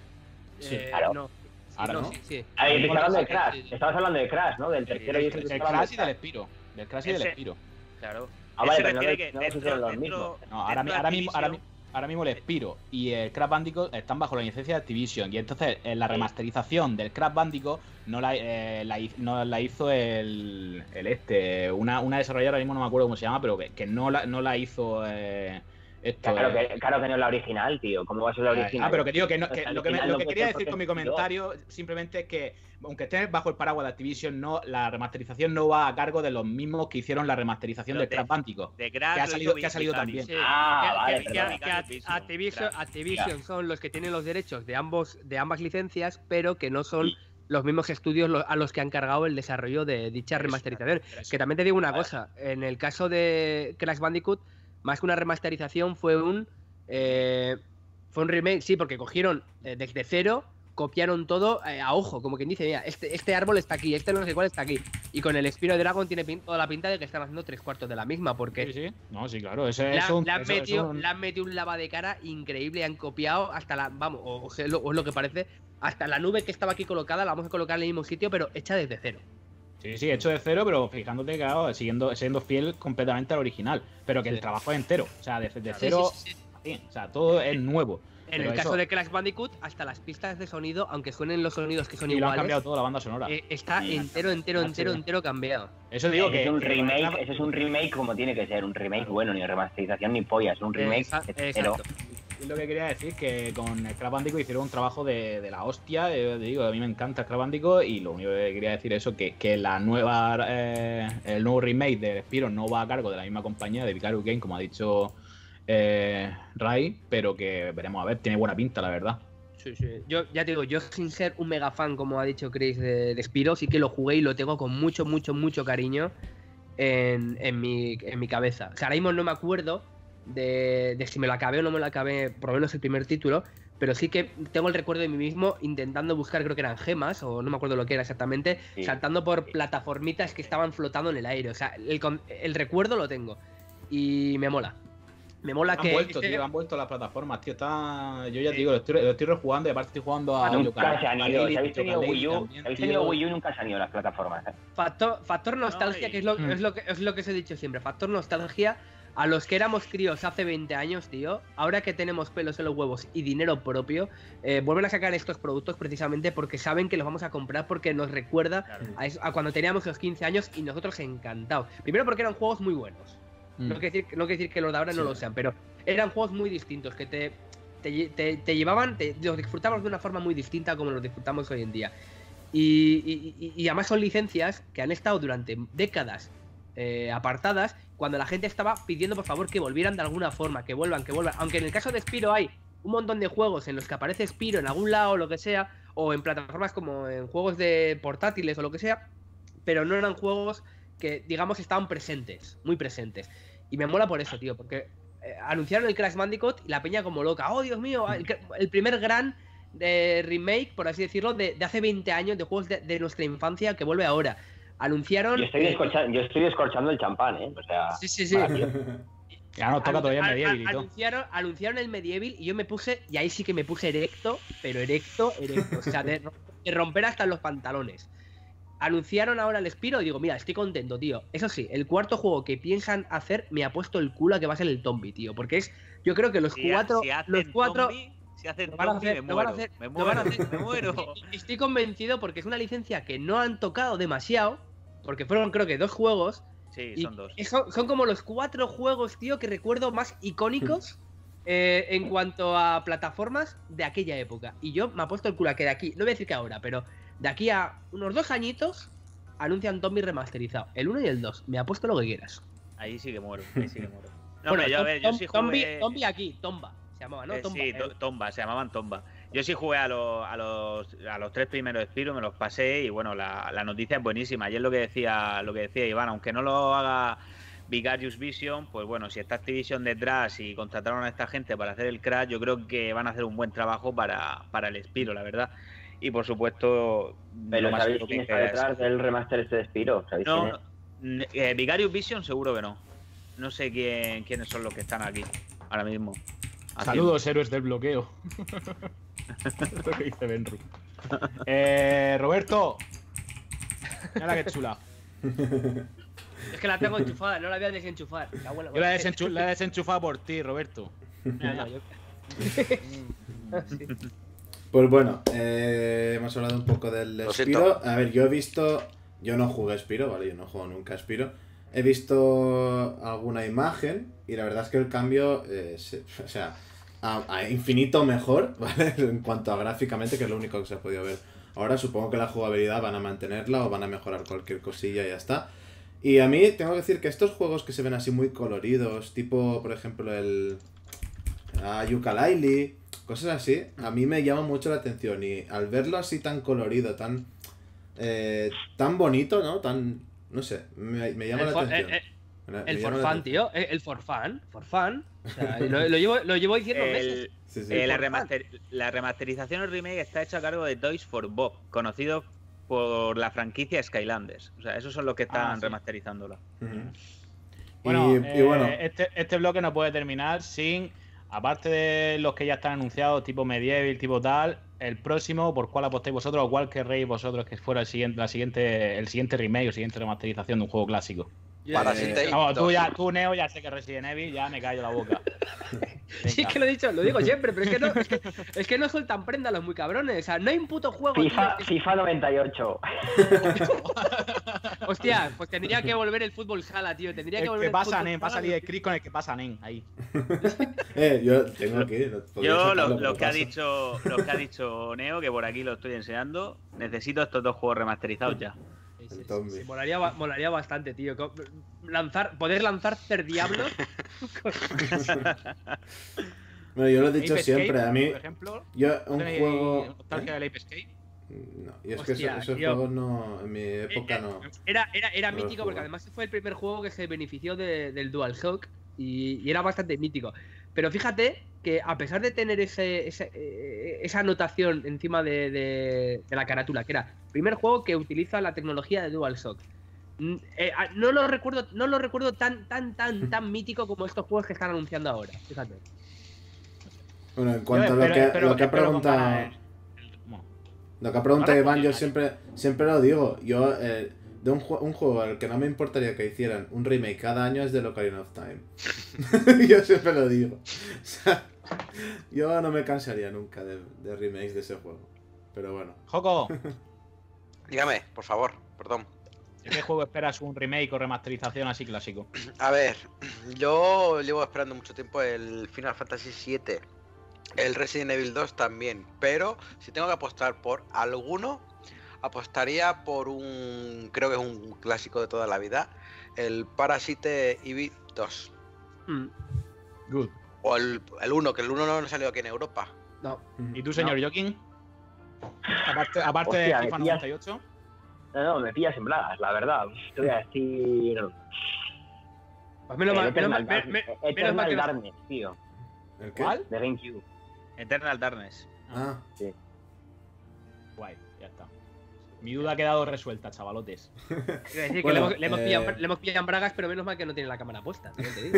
Sí, claro. no. Sí, Ahora no. sí, sí. Ah, y estabas hablando de Sí, Crash, sí, sí. estabas hablando de Crash, ¿no? Del Sí, tercero y del- ese que Del estabas hablando Crash y de del Spyro. Del Crash y del Ese- Spyro. Claro. Ah, vale, Él se pero no refiere le- que no le dentro, pusieron los dentro, mismos. No, ahora, mi- dentro de ahora mismo, ahora, mi- Activision- ahora mismo el Spyro y el Crash Bandicoot están bajo la licencia de Activision. Y entonces eh, la remasterización del Crash Bandicoot no la, eh, la, hi- no la hizo el, el este. Una, una desarrolladora, ahora mismo no me acuerdo cómo se llama, pero que, que no, la, no la hizo. Eh, esto, Claro eh, que, claro que no es la original, tío. ¿Cómo va a ser la original? Ah, pero que digo que, no, O que sea, lo que, me- original lo no que puede quería ser decir con mi porque es dos. comentario simplemente es que, aunque esté bajo el paraguas de Activision, no, la remasterización no va a cargo de los mismos que hicieron la remasterización Pero del de- Crash Bandicoot. De Crash Que ha lo salido- hizo que ha salido Vitaly. también. Sí, Ah, que- vale, que- perdón. que- que Activision, Activision, Crash. Activision son los que tienen los derechos de ambos de ambas licencias, pero que no son los mismos estudios lo- a los que han cargado el desarrollo de dicha Eso, remasterización. pero eso. Que también te digo una Vale. cosa, en el caso de Crash Bandicoot, más que una remasterización fue un eh, fue un remake, sí, porque cogieron eh, desde cero, copiaron todo eh, a ojo, como quien dice, mira, este, este árbol está aquí, este no sé cuál está aquí. Y con el Spyro Dragon tiene pin- toda la pinta de que están haciendo tres cuartos de la misma, porque Sí, sí. No, sí, claro. Ese le, es han- un. le han eso- eso metido, es un- le han metido un lava de cara increíble, han copiado hasta la, vamos, o, o sea, lo, o es lo que parece, hasta la nube que estaba aquí colocada, la vamos a colocar en el mismo sitio, pero hecha desde cero. Sí, sí, hecho de cero, pero fijándote que, claro, siguiendo, siendo fiel completamente al original. Pero que el Sí. trabajo es entero. O sea, desde de Sí, cero. sí, sí, sí. sí, o sea, todo es nuevo. En Pero el caso eso- de Crash Bandicoot, hasta las pistas de sonido, aunque suenen los sonidos que son Y lo han iguales, cambiado toda la banda sonora. eh, está Sí. entero, entero, Ah, entero, sí. entero cambiado. Eso digo Ese que. es un que- remake, ese es un remake como tiene que ser, un remake bueno, ni remasterización ni polla, es un remake Exa- de cero. exacto. Es lo que quería decir, que con el Crash Bandicoot hicieron un trabajo de, de la hostia. eh, te digo, a mí me encanta el Crash Bandicoot y lo único que quería decir es eso, que, que la nueva, eh, el nuevo remake de Spyro no va a cargo de la misma compañía, de Vicarious Game, como ha dicho eh, Rai, pero que veremos a ver, tiene buena pinta, la verdad. Sí, sí. Yo ya te digo, yo sin ser un mega fan, como ha dicho Chris, de, de Spyro, sí que lo jugué y lo tengo con mucho, mucho, mucho cariño en, en, mi, en mi cabeza. O sea, ahora mismo no me acuerdo de, de si me lo acabé o no me lo acabé, por lo menos el primer título, pero sí que tengo el recuerdo de mí mismo intentando buscar, creo que eran gemas, o no me acuerdo lo que era exactamente, Sí. saltando por plataformitas que estaban flotando en el aire. O sea, el, con- el recuerdo lo tengo y me mola. Me mola Han que... vuelto, este- tío, han vuelto las plataformas, tío. Está... Yo ya te digo, lo estoy, lo estoy rejugando y aparte estoy jugando a. Nunca se han ido, si Yooka-Laylee, habéis tenido Yooka-Laylee Wii U, también, si habéis tío. tenido Wii U nunca se han ido las plataformas. ¿eh? Factor, factor nostalgia, y- que, es lo, Mm. es, lo que es lo que os he dicho siempre. Factor nostalgia a los que éramos críos hace veinte años, tío. Ahora que tenemos pelos en los huevos y dinero propio, eh, vuelven a sacar estos productos precisamente porque saben que los vamos a comprar porque nos recuerda Claro. a, eso- a cuando teníamos los quince años y nosotros encantados. Primero porque eran juegos muy buenos. Mm. No quiere decir, no quiere decir que los de ahora no Sí. lo sean, pero eran juegos muy distintos que te, te, lle- te- te llevaban, te- los disfrutábamos de una forma muy distinta como los disfrutamos hoy en día. Y, y- y- y además son licencias que han estado durante décadas eh, apartadas cuando la gente estaba pidiendo por favor que volvieran de alguna forma, que vuelvan, que vuelvan. Aunque en el caso de Spyro hay un montón de juegos en los que aparece Spyro en algún lado o lo que sea, o en plataformas como en juegos de portátiles o lo que sea, pero no eran juegos que, digamos, estaban presentes, muy presentes. Y me mola por eso, tío, porque eh, anunciaron el Crash Bandicoot y la peña como loca. ¡Oh, Dios mío! El, el primer gran eh, remake, por así decirlo, de, de hace veinte años, de juegos de, de nuestra infancia que vuelve ahora. Anunciaron... Yo estoy, eh, descorcha- yo estoy descorchando el champán, ¿eh? O sea, Sí, sí, sí. Ya nos toca todavía Anu- Medieval y an- todo. Anunciaron, anunciaron el Medieval y yo me puse, y ahí sí que me puse erecto, pero erecto, erecto. O sea, de, ro- de romper hasta los pantalones. Anunciaron ahora el Spyro y digo, mira, estoy contento, tío. Eso sí, el cuarto juego que piensan hacer me ha puesto el culo a que va a ser el Tombi, tío. Porque es, yo creo que los Si, cuatro, si hacen los cuatro, zombie, si hacen lo van a zombie, hacer, me lo van a muero. hacer, me lo muero, van a hacer. me muero. Estoy convencido porque es una licencia que no han tocado demasiado, porque fueron creo que dos juegos. Sí, Y son dos. Son, son como los cuatro juegos, tío, que recuerdo más icónicos eh, en cuanto a plataformas de aquella época. Y yo me ha puesto el culo a que de aquí, no voy a decir que ahora, pero de aquí a unos dos añitos anuncian Tombi remasterizado. El uno y el dos. Me apuesto lo que quieras. Ahí sí que muero, ahí sí que muero. No, bueno, pero yo, a ver, yo sí jugué... Tombi, Tombi aquí, Tomba. Se llamaba, ¿no? Eh, Tomba. sí, eh. to Tomba, se llamaban Tomba. Yo sí jugué a los, a los, a los tres primeros Spyro, me los pasé y bueno, la, la noticia es buenísima. Y es lo que decía, lo que decía Iván, aunque no lo haga Vicarious Vision, pues bueno, si está Activision detrás y contrataron a esta gente para hacer el Crash, yo creo que van a hacer un buen trabajo para, para el Spyro, la verdad. Y por supuesto... Pero ¿sabéis quién está detrás del remaster este de Spyro? ¿Sabéis no, quién es? Eh, Vicarious Vision seguro que no. No sé quién, quiénes son los que están aquí ahora mismo. Saludos, héroes del bloqueo. Lo que dice Benru. Eh, Roberto. Mira qué chula. Es que la tengo enchufada, no la voy a desenchufar. La Yo la he desenchu la he desenchufado por ti, Roberto. Mira, no, yo... sí. Pues bueno, eh, hemos hablado un poco del Spyro. A ver, yo he visto... Yo no jugué Spyro, ¿vale? Yo no juego nunca Spyro. He visto alguna imagen y la verdad es que el cambio, eh, se, o sea, a, a infinito mejor, ¿vale? En cuanto a gráficamente, que es lo único que se ha podido ver. Ahora supongo que la jugabilidad van a mantenerla o van a mejorar cualquier cosilla y ya está. Y a mí tengo que decir que estos juegos que se ven así muy coloridos, tipo, por ejemplo, el uh, Yooka-Laylee, cosas así, a mí me llama mucho la atención. Y al verlo así tan colorido, tan, eh, tan bonito, ¿no? Tan... No sé, me, me llama el la for, atención. Eh, eh, me, el me for fun, tío. El for fun. For fun. O sea, lo, lo, llevo, lo llevo diciendo el, meses. Sí, sí. Eh, la, remaster, la remasterización o remake está hecha a cargo de Toys for Bob, conocido por la franquicia Skylanders. O sea, esos son los que están ah, sí. remasterizándola. Uh-huh. Bueno, y, eh, y bueno, este, este bloque no puede terminar sin, aparte de los que ya están anunciados, tipo Medieval, tipo tal, el próximo, ¿por cuál apostáis vosotros o cuál querréis vosotros que fuera el siguiente, la siguiente, el siguiente remake o siguiente remasterización de un juego clásico? Para eh, no, tú, ya, tú, Neo, ya sé que Resident Evil, ya me callo la boca. Sí, es que lo he dicho, lo digo siempre, pero es que no, es que, es que no sueltan prenda los muy cabrones. O sea, no hay un puto juego. FIFA, tío, FIFA noventa y ocho. Hostia, pues tendría que volver el fútbol sala, tío. Tendría el que volver que pasa, el Nen, va a salir el Chris con el que pasa, Nen, ahí. eh, yo tengo aquí. Yo, lo, lo, que ha dicho, lo que ha dicho Neo, que por aquí lo estoy enseñando, necesito estos dos juegos remasterizados ya. Sí, sí, sí, sí, molaría, molaría bastante, tío. Lanzar, poder lanzar Cer Diablos. Bueno, yo lo he dicho Ape siempre, Escape, a mí. Por ejemplo, yo un juego. ¿Nostalgia del Ape Escape? No, y es Hostia, que eso, esos tío. juegos no. En mi época no. Era, era, era no mítico porque además fue el primer juego que se benefició de, del DualShock y, y era bastante mítico. Pero fíjate que a pesar de tener ese, ese, esa anotación encima de, de, de la carátula, que era primer juego que utiliza la tecnología de DualShock, eh, no lo recuerdo, no lo recuerdo tan, tan, tan, tan mítico como estos juegos que están anunciando ahora. Fíjate. Bueno, en cuanto yo, a lo pero, que, pero, lo que ha preguntado. Lo que ha preguntado Iván, yo siempre, siempre lo digo. Yo, eh, de un, ju un juego al que no me importaría que hicieran un remake cada año es de Ocarina of Time. Yo siempre lo digo. O sea, yo no me cansaría nunca de, de remakes de ese juego. Pero bueno. Joco. Dígame, por favor, perdón. ¿De qué juego esperas un remake o remasterización así clásico? A ver, yo llevo esperando mucho tiempo el Final Fantasy siete. El Resident Evil dos también, pero si tengo que apostar por alguno, apostaría por un, creo que es un clásico de toda la vida, el Parasite Eve dos. Mm. Good. O el, el uno, que el uno no salió aquí en Europa. No. ¿Y tú, señor no. Joaquín? Aparte, aparte Hostia, de FIFA noventa y ocho. No, no, me pillas en bragas, la verdad. Te voy a decir... Pues menos mal, menos mal, me, me, menos mal que no... Darkness, tío. ¿El qué? ¿Cuál? De GameCube. Eternal Darkness. Ah. Sí. Guay, ya está. Mi duda ha quedado resuelta, chavalotes. Es decir, Bueno, que le hemos, le, hemos eh... pillado, le hemos pillado en bragas, pero menos mal que no tiene la cámara puesta. Te digo.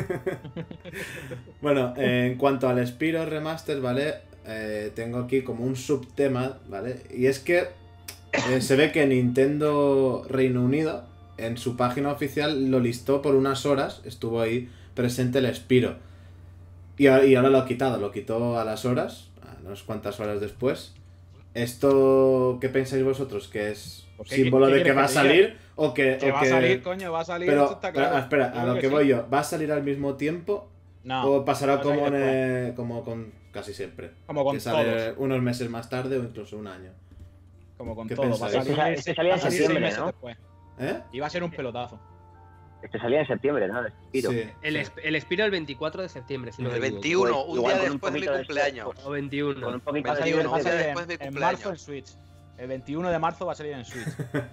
Bueno, eh, en cuanto al Spyro Remaster, ¿vale? Eh, tengo aquí como un subtema, ¿vale? Y es que eh, se ve que Nintendo Reino Unido, en su página oficial, lo listó por unas horas, estuvo ahí presente el Spyro. Y, y ahora lo ha quitado, lo quitó a las horas, a unas cuantas horas después. ¿Esto qué pensáis vosotros? ¿Que es símbolo de que va a salir? ¿O que, que o va que... a salir, coño, va a salir, pero, esto está claro. Pero, espera, a lo que, que voy sí. yo, ¿va a salir al mismo tiempo? No. ¿O pasará como, en, después. como con casi siempre? Como con que sale todos. unos meses más tarde o incluso un año. Como con ¿Qué todo. Va a pensáis? salir, Este salía en septiembre, meses ¿no? después. ¿Eh? Iba a ser un pelotazo. Este salía en septiembre, ¿no? El Spiro. Sí, el, sí. el Spiro el veinticuatro de septiembre. Si no el veintiuno, un día después de mi cumpleaños. O veintiuno. Con un poquito va a salir, de va a salir en, después de mi en cumpleaños. marzo en Switch. El veintiuno de marzo va a salir en Switch.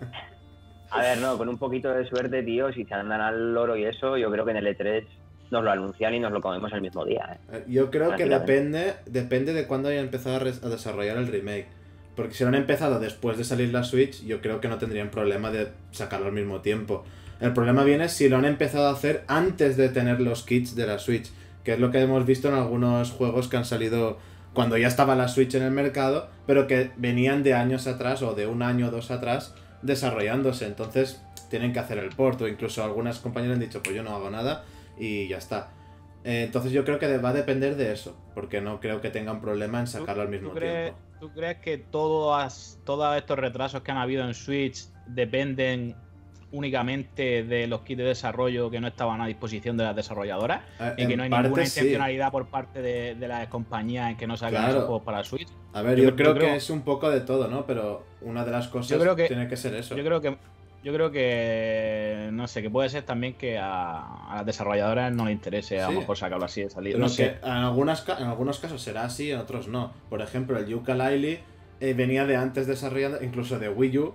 A ver, no, con un poquito de suerte, tío, si se andan al loro y eso, yo creo que en el E tres nos lo anuncian y nos lo comemos el mismo día. ¿eh? Yo creo que depende, depende de cuándo hayan empezado a, a desarrollar el remake. Porque si lo han empezado después de salir la Switch, yo creo que no tendrían problema de sacarlo al mismo tiempo. El problema viene si lo han empezado a hacer antes de tener los kits de la Switch, que es lo que hemos visto en algunos juegos que han salido cuando ya estaba la Switch en el mercado, pero que venían de años atrás o de un año o dos atrás desarrollándose. Entonces tienen que hacer el port, o incluso algunas compañías han dicho, pues yo no hago nada y ya está. Eh, entonces yo creo que va a depender de eso, porque no creo que tengan problema en sacarlo al mismo ¿Tú crees, tiempo. ¿Tú crees que todos, todos estos retrasos que han habido en Switch dependen únicamente de los kits de desarrollo que no estaban a disposición de las desarrolladoras? Eh, y que no hay ninguna intencionalidad sí. por parte de, de las compañías en que no saquen claro. esos juegos para Switch. A ver, yo, yo, creo, yo creo que es un poco de todo, ¿no? Pero una de las cosas creo que, tiene que ser eso. Yo creo que Yo creo que, no sé, que puede ser también que a, a las desarrolladoras no les interese sí. a lo mejor sacarlo así de salida. No sé. En, algunas, en algunos casos será así, en otros no. Por ejemplo, el Yooka-Laylee eh, venía de antes desarrollando, incluso de Wii U,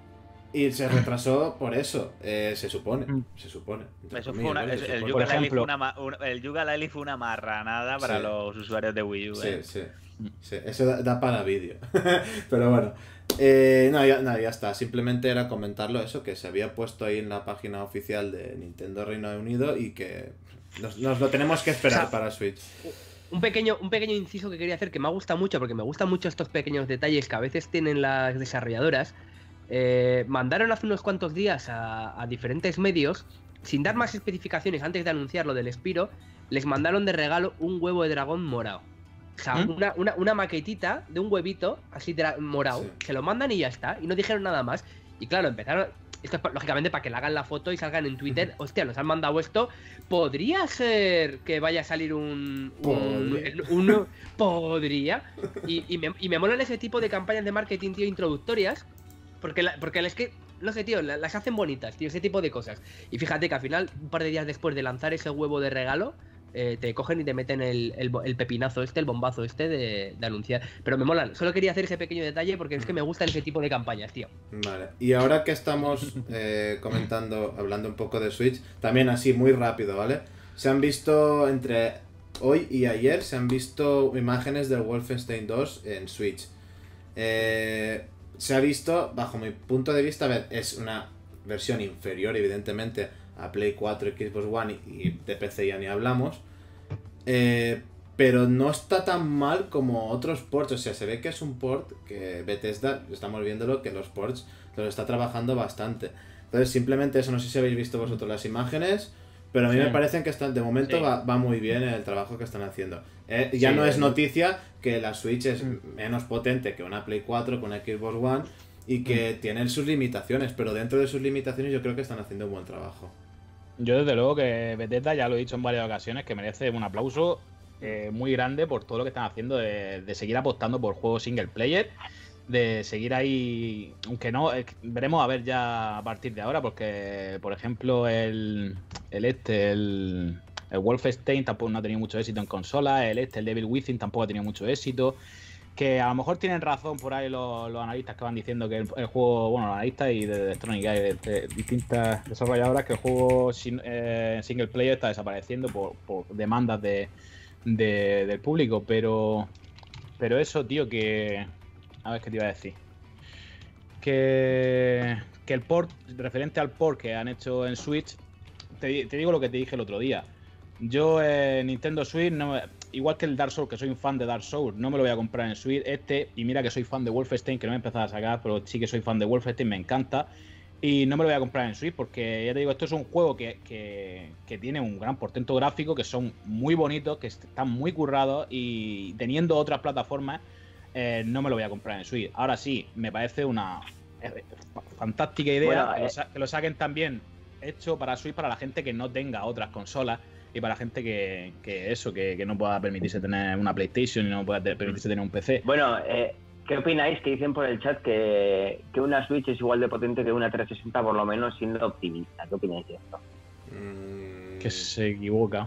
y se retrasó por eso, eh, se supone. Se supone. Eso fue una, el, el Yooka-Laylee fue una, una, el Yooka-Laylee fue una marranada para sí. los usuarios de Wii U. Sí, eh. sí. Sí, eso da, da para vídeo. Pero bueno. Eh, no, ya, no, ya está. Simplemente era comentarlo eso, que se había puesto ahí en la página oficial de Nintendo Reino Unido y que nos, nos lo tenemos que esperar o sea, para Switch. Un pequeño, un pequeño inciso que quería hacer que me gusta mucho, porque me gustan mucho estos pequeños detalles que a veces tienen las desarrolladoras. Eh, mandaron hace unos cuantos días a, a diferentes medios, sin dar más especificaciones antes de anunciar lo del Spiro, les mandaron de regalo un huevo de dragón morado. O sea, ¿Mm? una, una, una maquetita de un huevito así morado. Sí. Se lo mandan y ya está. Y no dijeron nada más. Y claro, empezaron... Esto es lógicamente para que le hagan la foto y salgan en Twitter. Hostia, nos han mandado esto. ¿Podría ser que vaya a salir un... un, un, un podría. Y, y, me, y me molan ese tipo de campañas de marketing, tío, introductorias. Porque, la, porque es que... No sé, tío, las hacen bonitas, tío, ese tipo de cosas. Y fíjate que al final, un par de días después de lanzar ese huevo de regalo... Eh, te cogen y te meten el, el, el pepinazo este, el bombazo este de, de anunciar. Pero me molan, solo quería hacer ese pequeño detalle porque es que me gustan ese tipo de campañas, tío. Vale, y ahora que estamos eh, comentando, hablando un poco de Switch, también así muy rápido, ¿vale? Se han visto entre hoy y ayer, se han visto imágenes del Wolfenstein dos en Switch. Eh, se ha visto, bajo mi punto de vista, a ver, es una versión inferior, evidentemente, a Play cuatro, Xbox One y, y de P C ya ni hablamos, eh, pero no está tan mal como otros ports. O sea, se ve que es un port que Bethesda, estamos viéndolo, que los ports los está trabajando bastante. Entonces simplemente eso, no sé si habéis visto vosotros las imágenes, pero a mí sí. me parecen que están, de momento sí. va, va muy bien el trabajo que están haciendo. Eh, ya sí, no es noticia que la Switch es mm. menos potente que una Play cuatro, que una Xbox One, y que mm. tienen sus limitaciones, pero dentro de sus limitaciones yo creo que están haciendo un buen trabajo. Yo desde luego que Bethesda, ya lo he dicho en varias ocasiones, que merece un aplauso eh, muy grande por todo lo que están haciendo de, de seguir apostando por juegos single player, de seguir ahí, aunque no, eh, veremos a ver ya a partir de ahora, porque por ejemplo el, el este, el, el Wolfenstein tampoco no ha tenido mucho éxito en consola, el este, el Devil Within tampoco ha tenido mucho éxito. Que a lo mejor tienen razón por ahí los, los analistas que van diciendo que el, el juego, bueno, los analistas y de Electronic y de, de distintas desarrolladoras, que el juego sin, eh, single player está desapareciendo por, por demandas de, de, del público, pero pero eso, tío, que... A ver qué te iba a decir. Que, que el port, referente al port que han hecho en Switch, te, te digo lo que te dije el otro día. Yo en Nintendo Switch no me... Igual que el Dark Souls, que soy un fan de Dark Souls, no me lo voy a comprar en Switch. Este, y mira que soy fan de Wolfenstein, que no me he empezado a sacar, pero sí que soy fan de Wolfenstein, me encanta. Y no me lo voy a comprar en Switch porque, ya te digo, esto es un juego que, que, que tiene un gran portento gráfico, que son muy bonitos, que están muy currados, y teniendo otras plataformas, eh, no me lo voy a comprar en Switch. Ahora sí, me parece una eh, fantástica idea bueno, que, eh. lo, que lo saquen también hecho para Switch, para la gente que no tenga otras consolas. Y para la gente que, que eso, que, que no pueda permitirse tener una PlayStation y no pueda permitirse tener un P C. Bueno, eh, ¿Qué opináis? Que dicen por el chat que, que una Switch es igual de potente que una trescientos sesenta, por lo menos siendo optimista. ¿Qué opináis de esto? Mm... Que se equivoca.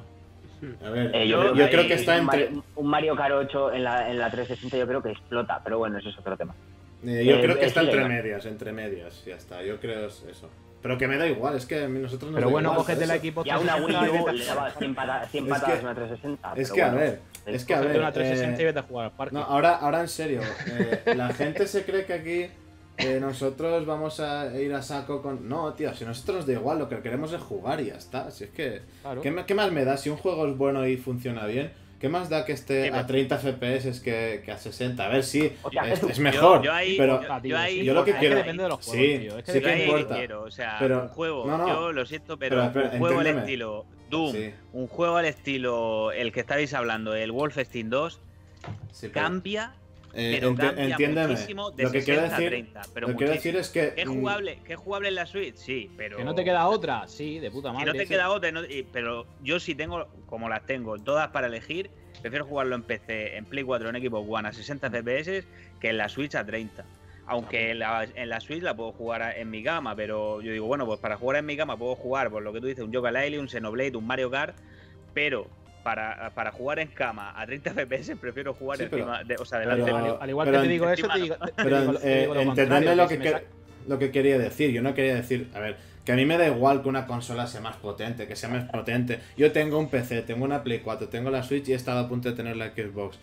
A ver, eh, yo, yo, yo que creo que está un entre... Mario, un Mario Kart ocho en la, en la trescientos sesenta yo creo que explota, pero bueno, eso es otro tema. Eh, yo eh, creo que está entre legal. medias, entre medias, ya está, yo creo es eso. Pero que me da igual, es que a nosotros nos Pero da bueno, igual, cógete el equipo y a una Wii U le daba cien patas Es a que- una trescientos sesenta. Es pero que a bueno, ver, es que a ver... una trescientos sesenta eh, y vete a jugar al parque. No, ahora, ahora en serio, eh, la gente se cree que aquí eh, nosotros vamos a ir a saco con... No, tío, si a nosotros nos da igual, lo que queremos es jugar y ya está. Si es que... Claro. ¿Qué, me- qué más me da? Si un juego es bueno y funciona bien, ¿qué más da que esté a treinta F P S que, que a sesenta? A ver, sí, O sea, es, yo- es mejor, yo ahí- pero... yo- yo ahí- yo lo que es quiero- depende de los juegos, sí, tío. Es que sí Yo que ahí importa. quiero, o sea, Pero- un juego, no, no. yo lo siento, pero, Pero, espera, un juego al entiéndeme. estilo Doom, Sí. un juego al estilo el que estáis hablando, el Wolfenstein dos, Sí, pero- cambia, eh, pero enti- cambia entiéndeme. muchísimo de Lo que quiero sesenta a decir, treinta, pero lo que quiero muchísimo. decir es que... ¿Qué es mm, jugable, qué es jugable en la Switch? Sí, pero... Que no te queda otra, sí, de puta Si madre. no te ese- queda otra, no- y- pero yo sí tengo, como las tengo, todas para elegir, prefiero jugarlo en P C, en Play cuatro, en Xbox One a sesenta F P S que en la Switch a treinta. Aunque en la, en la Switch la puedo jugar a- en mi gama, pero yo digo, bueno, pues para jugar en mi gama puedo jugar, por lo que tú dices, un Yooka-Laylee, un Xenoblade, un Mario Kart, pero para, para jugar en cama a treinta F P S prefiero jugar Sí, pero- encima, de, o sea, pero- delante Al, de al igual pero que te digo encima eso, te no. digo, te Pero digo- te eh, digo lo entendedme contrario, lo si que, me que- sa- lo que quería decir. Yo no quería decir, a ver, que a mí me da igual que una consola sea más potente, que sea más potente. Yo tengo un P C, tengo una Play cuatro, tengo la Switch y he estado a punto de tener la Xbox.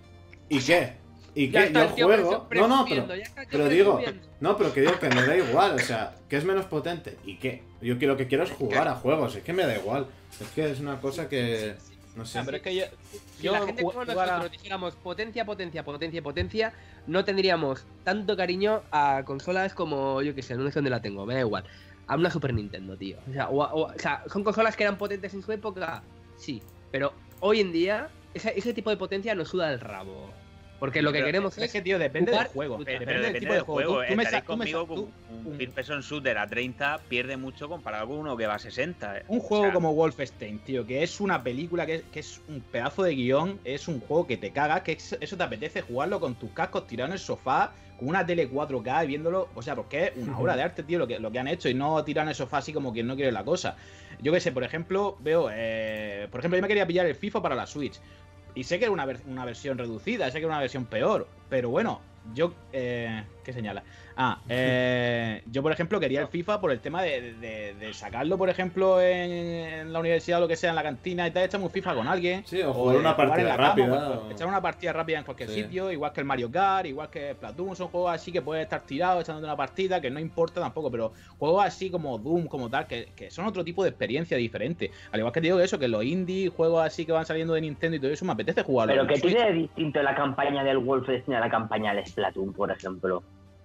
¿Y qué? ¿Y Ya qué? está Yo el tío juego... presu- No, no, pero, presumiendo, ya está el tío pero digo... presumiendo. No, pero que digo que me da igual, o sea, que es menos potente. ¿Y qué? Yo que lo que quiero es jugar a juegos, es que me da igual. Es que es una cosa que... No sé. Ah, pero es que yo, Si yo la gente como jugar a- nosotros dijéramos potencia, potencia, potencia, potencia, no tendríamos tanto cariño a consolas como, yo que sé, no sé dónde la tengo, me da igual. A una Super Nintendo, tío. O sea, o, o- o sea, son consolas que eran potentes en su época, sí. Pero hoy en día, ese, ese tipo de potencia nos suda el rabo. Porque lo que Pero queremos Es es... que, tío, depende jugar, del juego. puta, Pero Depende del depende tipo del de juego. juego. Tú, tú me Estaréis sa- tú me sa- conmigo tú- con un un- first person shooter a treinta pierde mucho comparado con uno que va a sesenta. eh. Un juego O sea, como Wolfenstein, tío, que es una película, que es, que es un pedazo de guión, es un juego que te cagas, que es- eso te apetece jugarlo con tus cascos tirado en el sofá, con una tele cuatro K y viéndolo, o sea, porque es una obra de arte, tío, lo que, lo que han hecho y no tirar en el sofá así como quien no quiere la cosa. Yo qué sé, por ejemplo, veo, eh, por ejemplo, yo me quería pillar el FIFA para la Switch y sé que era una, ver- una versión reducida, sé que era una versión peor, pero bueno, yo, eh, ¿qué señala? Ah, eh, yo por ejemplo quería el FIFA por el tema de, de- de sacarlo, por ejemplo, en, en la universidad o lo que sea, en la cantina y tal, echarme un FIFA con alguien. Sí, o jugar eh, una jugar en partida la cama, rápida. o- o- Echar una partida rápida en cualquier Sí. sitio, igual que el Mario Kart, igual que Splatoon, son juegos así que puedes estar tirado echándote una partida, que no importa tampoco, pero juegos así como Doom, como tal, que, que son otro tipo de experiencia diferente. Al igual que te digo que eso, que los indie, juegos así que van saliendo de Nintendo y todo eso, me apetece jugarlo. Pero en ¿qué Switch. tiene de distinto la campaña del Wolfenstein a la campaña del Splatoon, por ejemplo?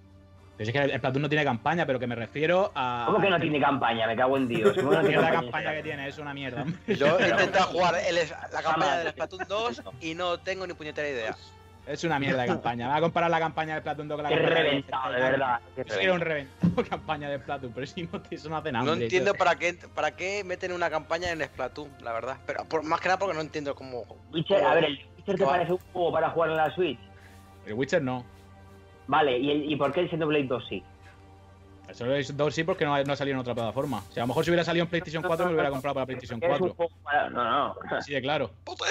Es que el Splatoon no tiene campaña, pero que me refiero a... ¿Cómo que no tiene campaña? Me cago en Dios. ¿Cómo no ¿Qué tiene es la campaña campaña que esta? tiene? Es una mierda. Yo he intentado jugar el- la campaña Jamás. del Splatoon dos y no tengo ni puñetera idea. Es una mierda de campaña. Me va a comparar la campaña de Splatoon dos con la Qué campaña de- reventado, de verdad. Qué Yo quiero un reventado campaña de Splatoon, pero si no, eso no hace nada. No hombre, entiendo tío. para qué para qué meten una campaña en Splatoon, la verdad. Pero por, más que nada porque no entiendo cómo. Witcher, a ver, ¿el Witcher te Va. parece un juego para jugar en la Switch? El Witcher no. Vale, ¿y, el, y por qué el Xenoblade dos sí? Eso es dos sí porque no ha, no ha salido en otra plataforma. O sea, a lo mejor si hubiera salido en PlayStation cuatro me lo hubiera comprado para PlayStation Porque es un cuatro. juego para... No, no. Así de claro.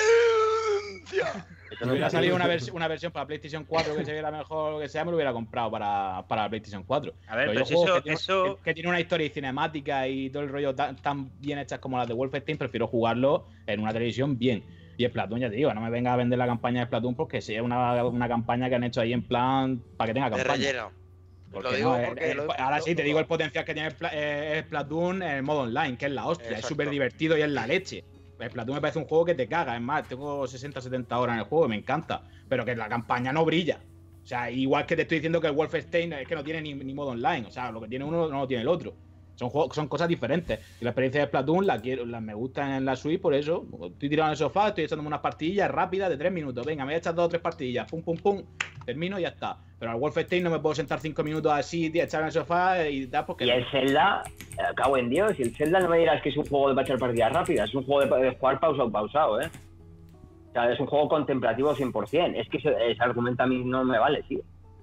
¡Potencia! Eso Si no hubiera es salido así. una, vers- una versión para PlayStation cuatro que se viera mejor o lo que sea, me lo hubiera comprado para, para PlayStation cuatro. A ver, Pero pero yo si juegos eso, que, tiene, eso que, que tiene una historia y cinemática y todo el rollo tan, tan bien hechas como las de Wolfenstein, prefiero jugarlo en una televisión bien. Y Splatoon, ya te digo, no me venga a vender la campaña de Splatoon porque sea una, una campaña que han hecho ahí en plan para que tenga De campaña. relleno. Porque Lo digo no, porque el- lo- el- ahora lo- sí te lo- digo el potencial que tiene Spla- eh, Splatoon en el modo online, que es la hostia, es Exacto. súper divertido y es la leche. Splatoon me parece un juego que te caga, es más, tengo sesenta setenta horas en el juego, me encanta, pero que la campaña no brilla. O sea, igual que te estoy diciendo que el Wolfenstein es que no tiene ni, ni modo online, o sea, lo que tiene uno no lo tiene el otro. Son juegos, son cosas diferentes. Y la experiencia de Splatoon la quiero, la, me gusta en la Switch, por eso. Estoy tirado en el sofá, estoy echándome unas partillas rápidas de tres minutos. Venga, me voy a echar dos o tres partillas, pum, pum, pum, termino y ya está. Pero al Wolfenstein no me puedo sentar cinco minutos así, tío, echar en el sofá y tal, porque. Y el Zelda, eh, cago en Dios, y el Zelda no me dirás que es un juego de echar partidas rápidas, es un juego de, de jugar pausado, pausado, ¿eh? O sea, es un juego contemplativo cien por cien. Es que ese, ese argumento a mí no me vale, tío.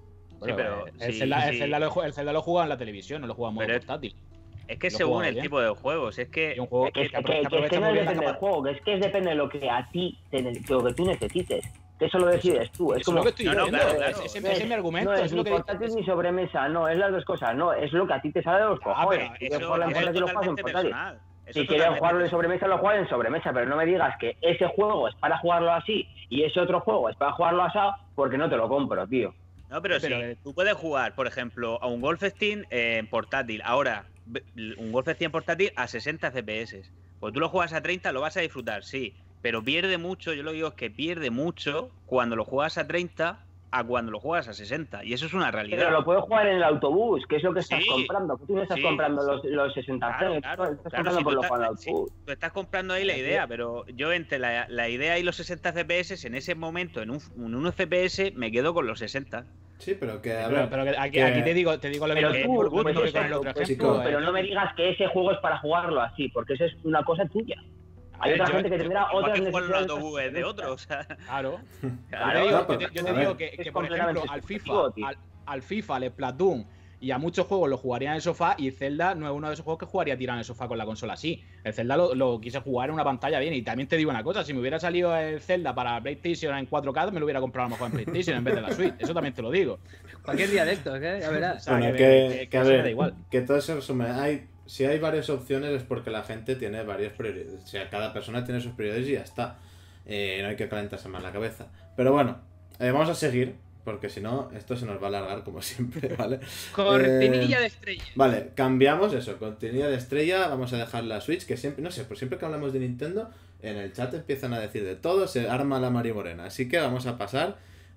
Bueno, sí, pero el, sí, Zelda, sí. el, Zelda lo, el Zelda lo jugaba en la televisión, no lo jugaba en modo portátil. Es que según el bien. tipo de juegos, es que... Un juego que, que, que, que, que, que no depende del juego, que es que depende de lo que a ti, de lo que tú necesites. Que eso lo decides tú. Es eso como lo que estoy no, diciendo. No, claro, claro. Ese, ese es mi argumento. No es, es ni lo que portátil ni sobremesa, no, es las dos cosas. No, es lo que a ti te sale de los cojones. Ah, pero eso, eso es totalmente personal. Si quieres jugarlo en sobremesa, lo juegas en sobremesa, pero no me digas que ese juego es para jugarlo así y ese otro juego es para jugarlo así, porque no te lo compro, tío. No, pero, pero sí, tú puedes jugar, por ejemplo, a un Wolfenstein en portátil. Ahora, un Wolfenstein en portátil a sesenta F P S. Pues tú lo juegas a treinta, lo vas a disfrutar, sí. Pero pierde mucho, yo lo digo, es que pierde mucho cuando lo juegas a treinta a cuando lo juegas a sesenta. Y eso es una realidad. Pero lo puedes jugar en el autobús, que es lo que estás sí, comprando. Tú no estás sí, comprando los, los sesenta claro, claro, estás claro, comprando si por lo estás, jugar en el autobús. Sí, tú estás comprando ahí la idea, pero yo entre la, la idea y los sesenta F P S, en ese momento, en un, en un F P S, me quedo con los sesenta. Sí, pero que... A ver, pero, pero que aquí, que... aquí te digo, te digo lo mismo que tú, por pues que eso, con el otro pues ejemplo. Tú, pero no me digas que ese juego es para jugarlo así, porque eso es una cosa tuya. Hay otra yo, gente que tendrá yo, otras necesidades. Autobús de otro, o sea. Claro. claro. Yo te digo, no, pero, yo te, yo te digo que, que por ejemplo, al FIFA, al, al FIFA, al Splatoon y a muchos juegos lo jugaría en el sofá, y Zelda no es uno de esos juegos que jugaría tirado en el sofá con la consola así. El Zelda lo, lo quise jugar en una pantalla bien, y también te digo una cosa, si me hubiera salido el Zelda para PlayStation en cuatro K, me lo hubiera comprado a lo mejor en PlayStation en vez de la Switch, eso también te lo digo. Cualquier día de estos, ¿eh? Ya verás. O sea, bueno, que, que, que, que a ver, da igual. Que todo se resume, hay... Si hay varias opciones es porque la gente tiene varias prioridades. O sea, cada persona tiene sus prioridades y ya está. Eh, no hay que calentarse más la cabeza. Pero bueno, eh, vamos a seguir, porque si no, esto se nos va a alargar como siempre, ¿vale? Cortinilla eh, de estrella. Vale, cambiamos eso, cortinilla de estrella. Vamos a dejar la Switch, que siempre, no sé, pues siempre que hablamos de Nintendo, en el chat empiezan a decir de todo, se arma la marimorena. Así que vamos a pasar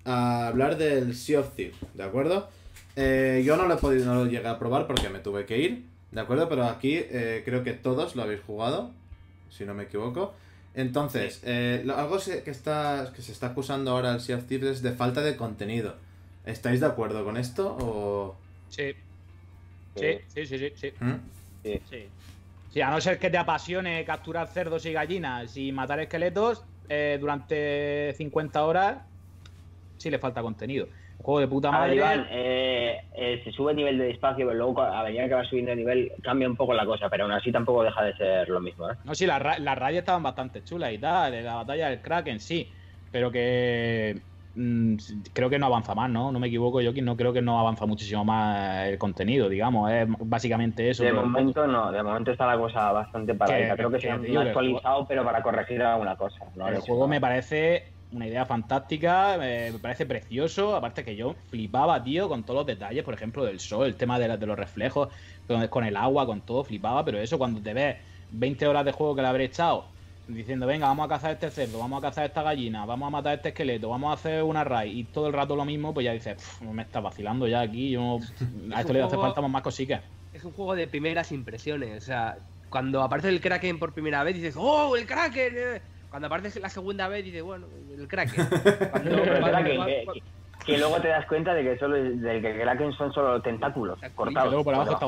a hablar del Sea of Thieves, ¿de acuerdo? Eh, yo no lo he podido, no lo llegué a probar porque me tuve que ir. ¿De acuerdo? Pero aquí eh, creo que todos lo habéis jugado, si no me equivoco. Entonces, eh, lo, algo se, que, está, que se está acusando ahora al Sea of Thieves es de falta de contenido. ¿Estáis de acuerdo con esto o...? Sí. Sí, sí, sí, sí. Sí. ¿Mm? sí. sí. Sí, a no ser que te apasione capturar cerdos y gallinas y matar esqueletos eh, durante cincuenta horas, sí le falta contenido. Juego de puta madre. Iván, eh, eh, se sube el nivel de espacio, pero luego a medida que va subiendo el nivel cambia un poco la cosa, pero aún así tampoco deja de ser lo mismo, ¿eh? No, sí, las la, la rayas estaban bastante chulas y tal, la batalla del Kraken, sí, pero que mmm, creo que no avanza más, ¿no? No me equivoco, yo no creo que no avanza muchísimo más el contenido, digamos, es básicamente eso. De momento no, de momento está la cosa bastante paradita, creo que, que se han actualizado, juego, pero para corregir alguna cosa. ¿no? El juego me parece... una idea fantástica, eh, me parece precioso, aparte que yo flipaba, tío, con todos los detalles, por ejemplo, del sol, el tema de, la, de los reflejos, con, con el agua, con todo, flipaba, pero eso cuando te ves veinte horas de juego que le habré echado, diciendo, venga, vamos a cazar este cerdo, vamos a cazar esta gallina, vamos a matar este esqueleto, vamos a hacer una raid, y todo el rato lo mismo, pues ya dices, me está vacilando ya aquí, yo a esto le hace falta más cositas. Es un juego de primeras impresiones, o sea, cuando aparece el Kraken por primera vez dices, ¡oh, el Kraken! Eh! Cuando aparece la segunda vez dices, bueno, el Kraken. Cuando, no, pero cuando, que, cuando, que, que luego te das cuenta de que solo del que el Kraken son solo tentáculos cortados. Y luego por abajo está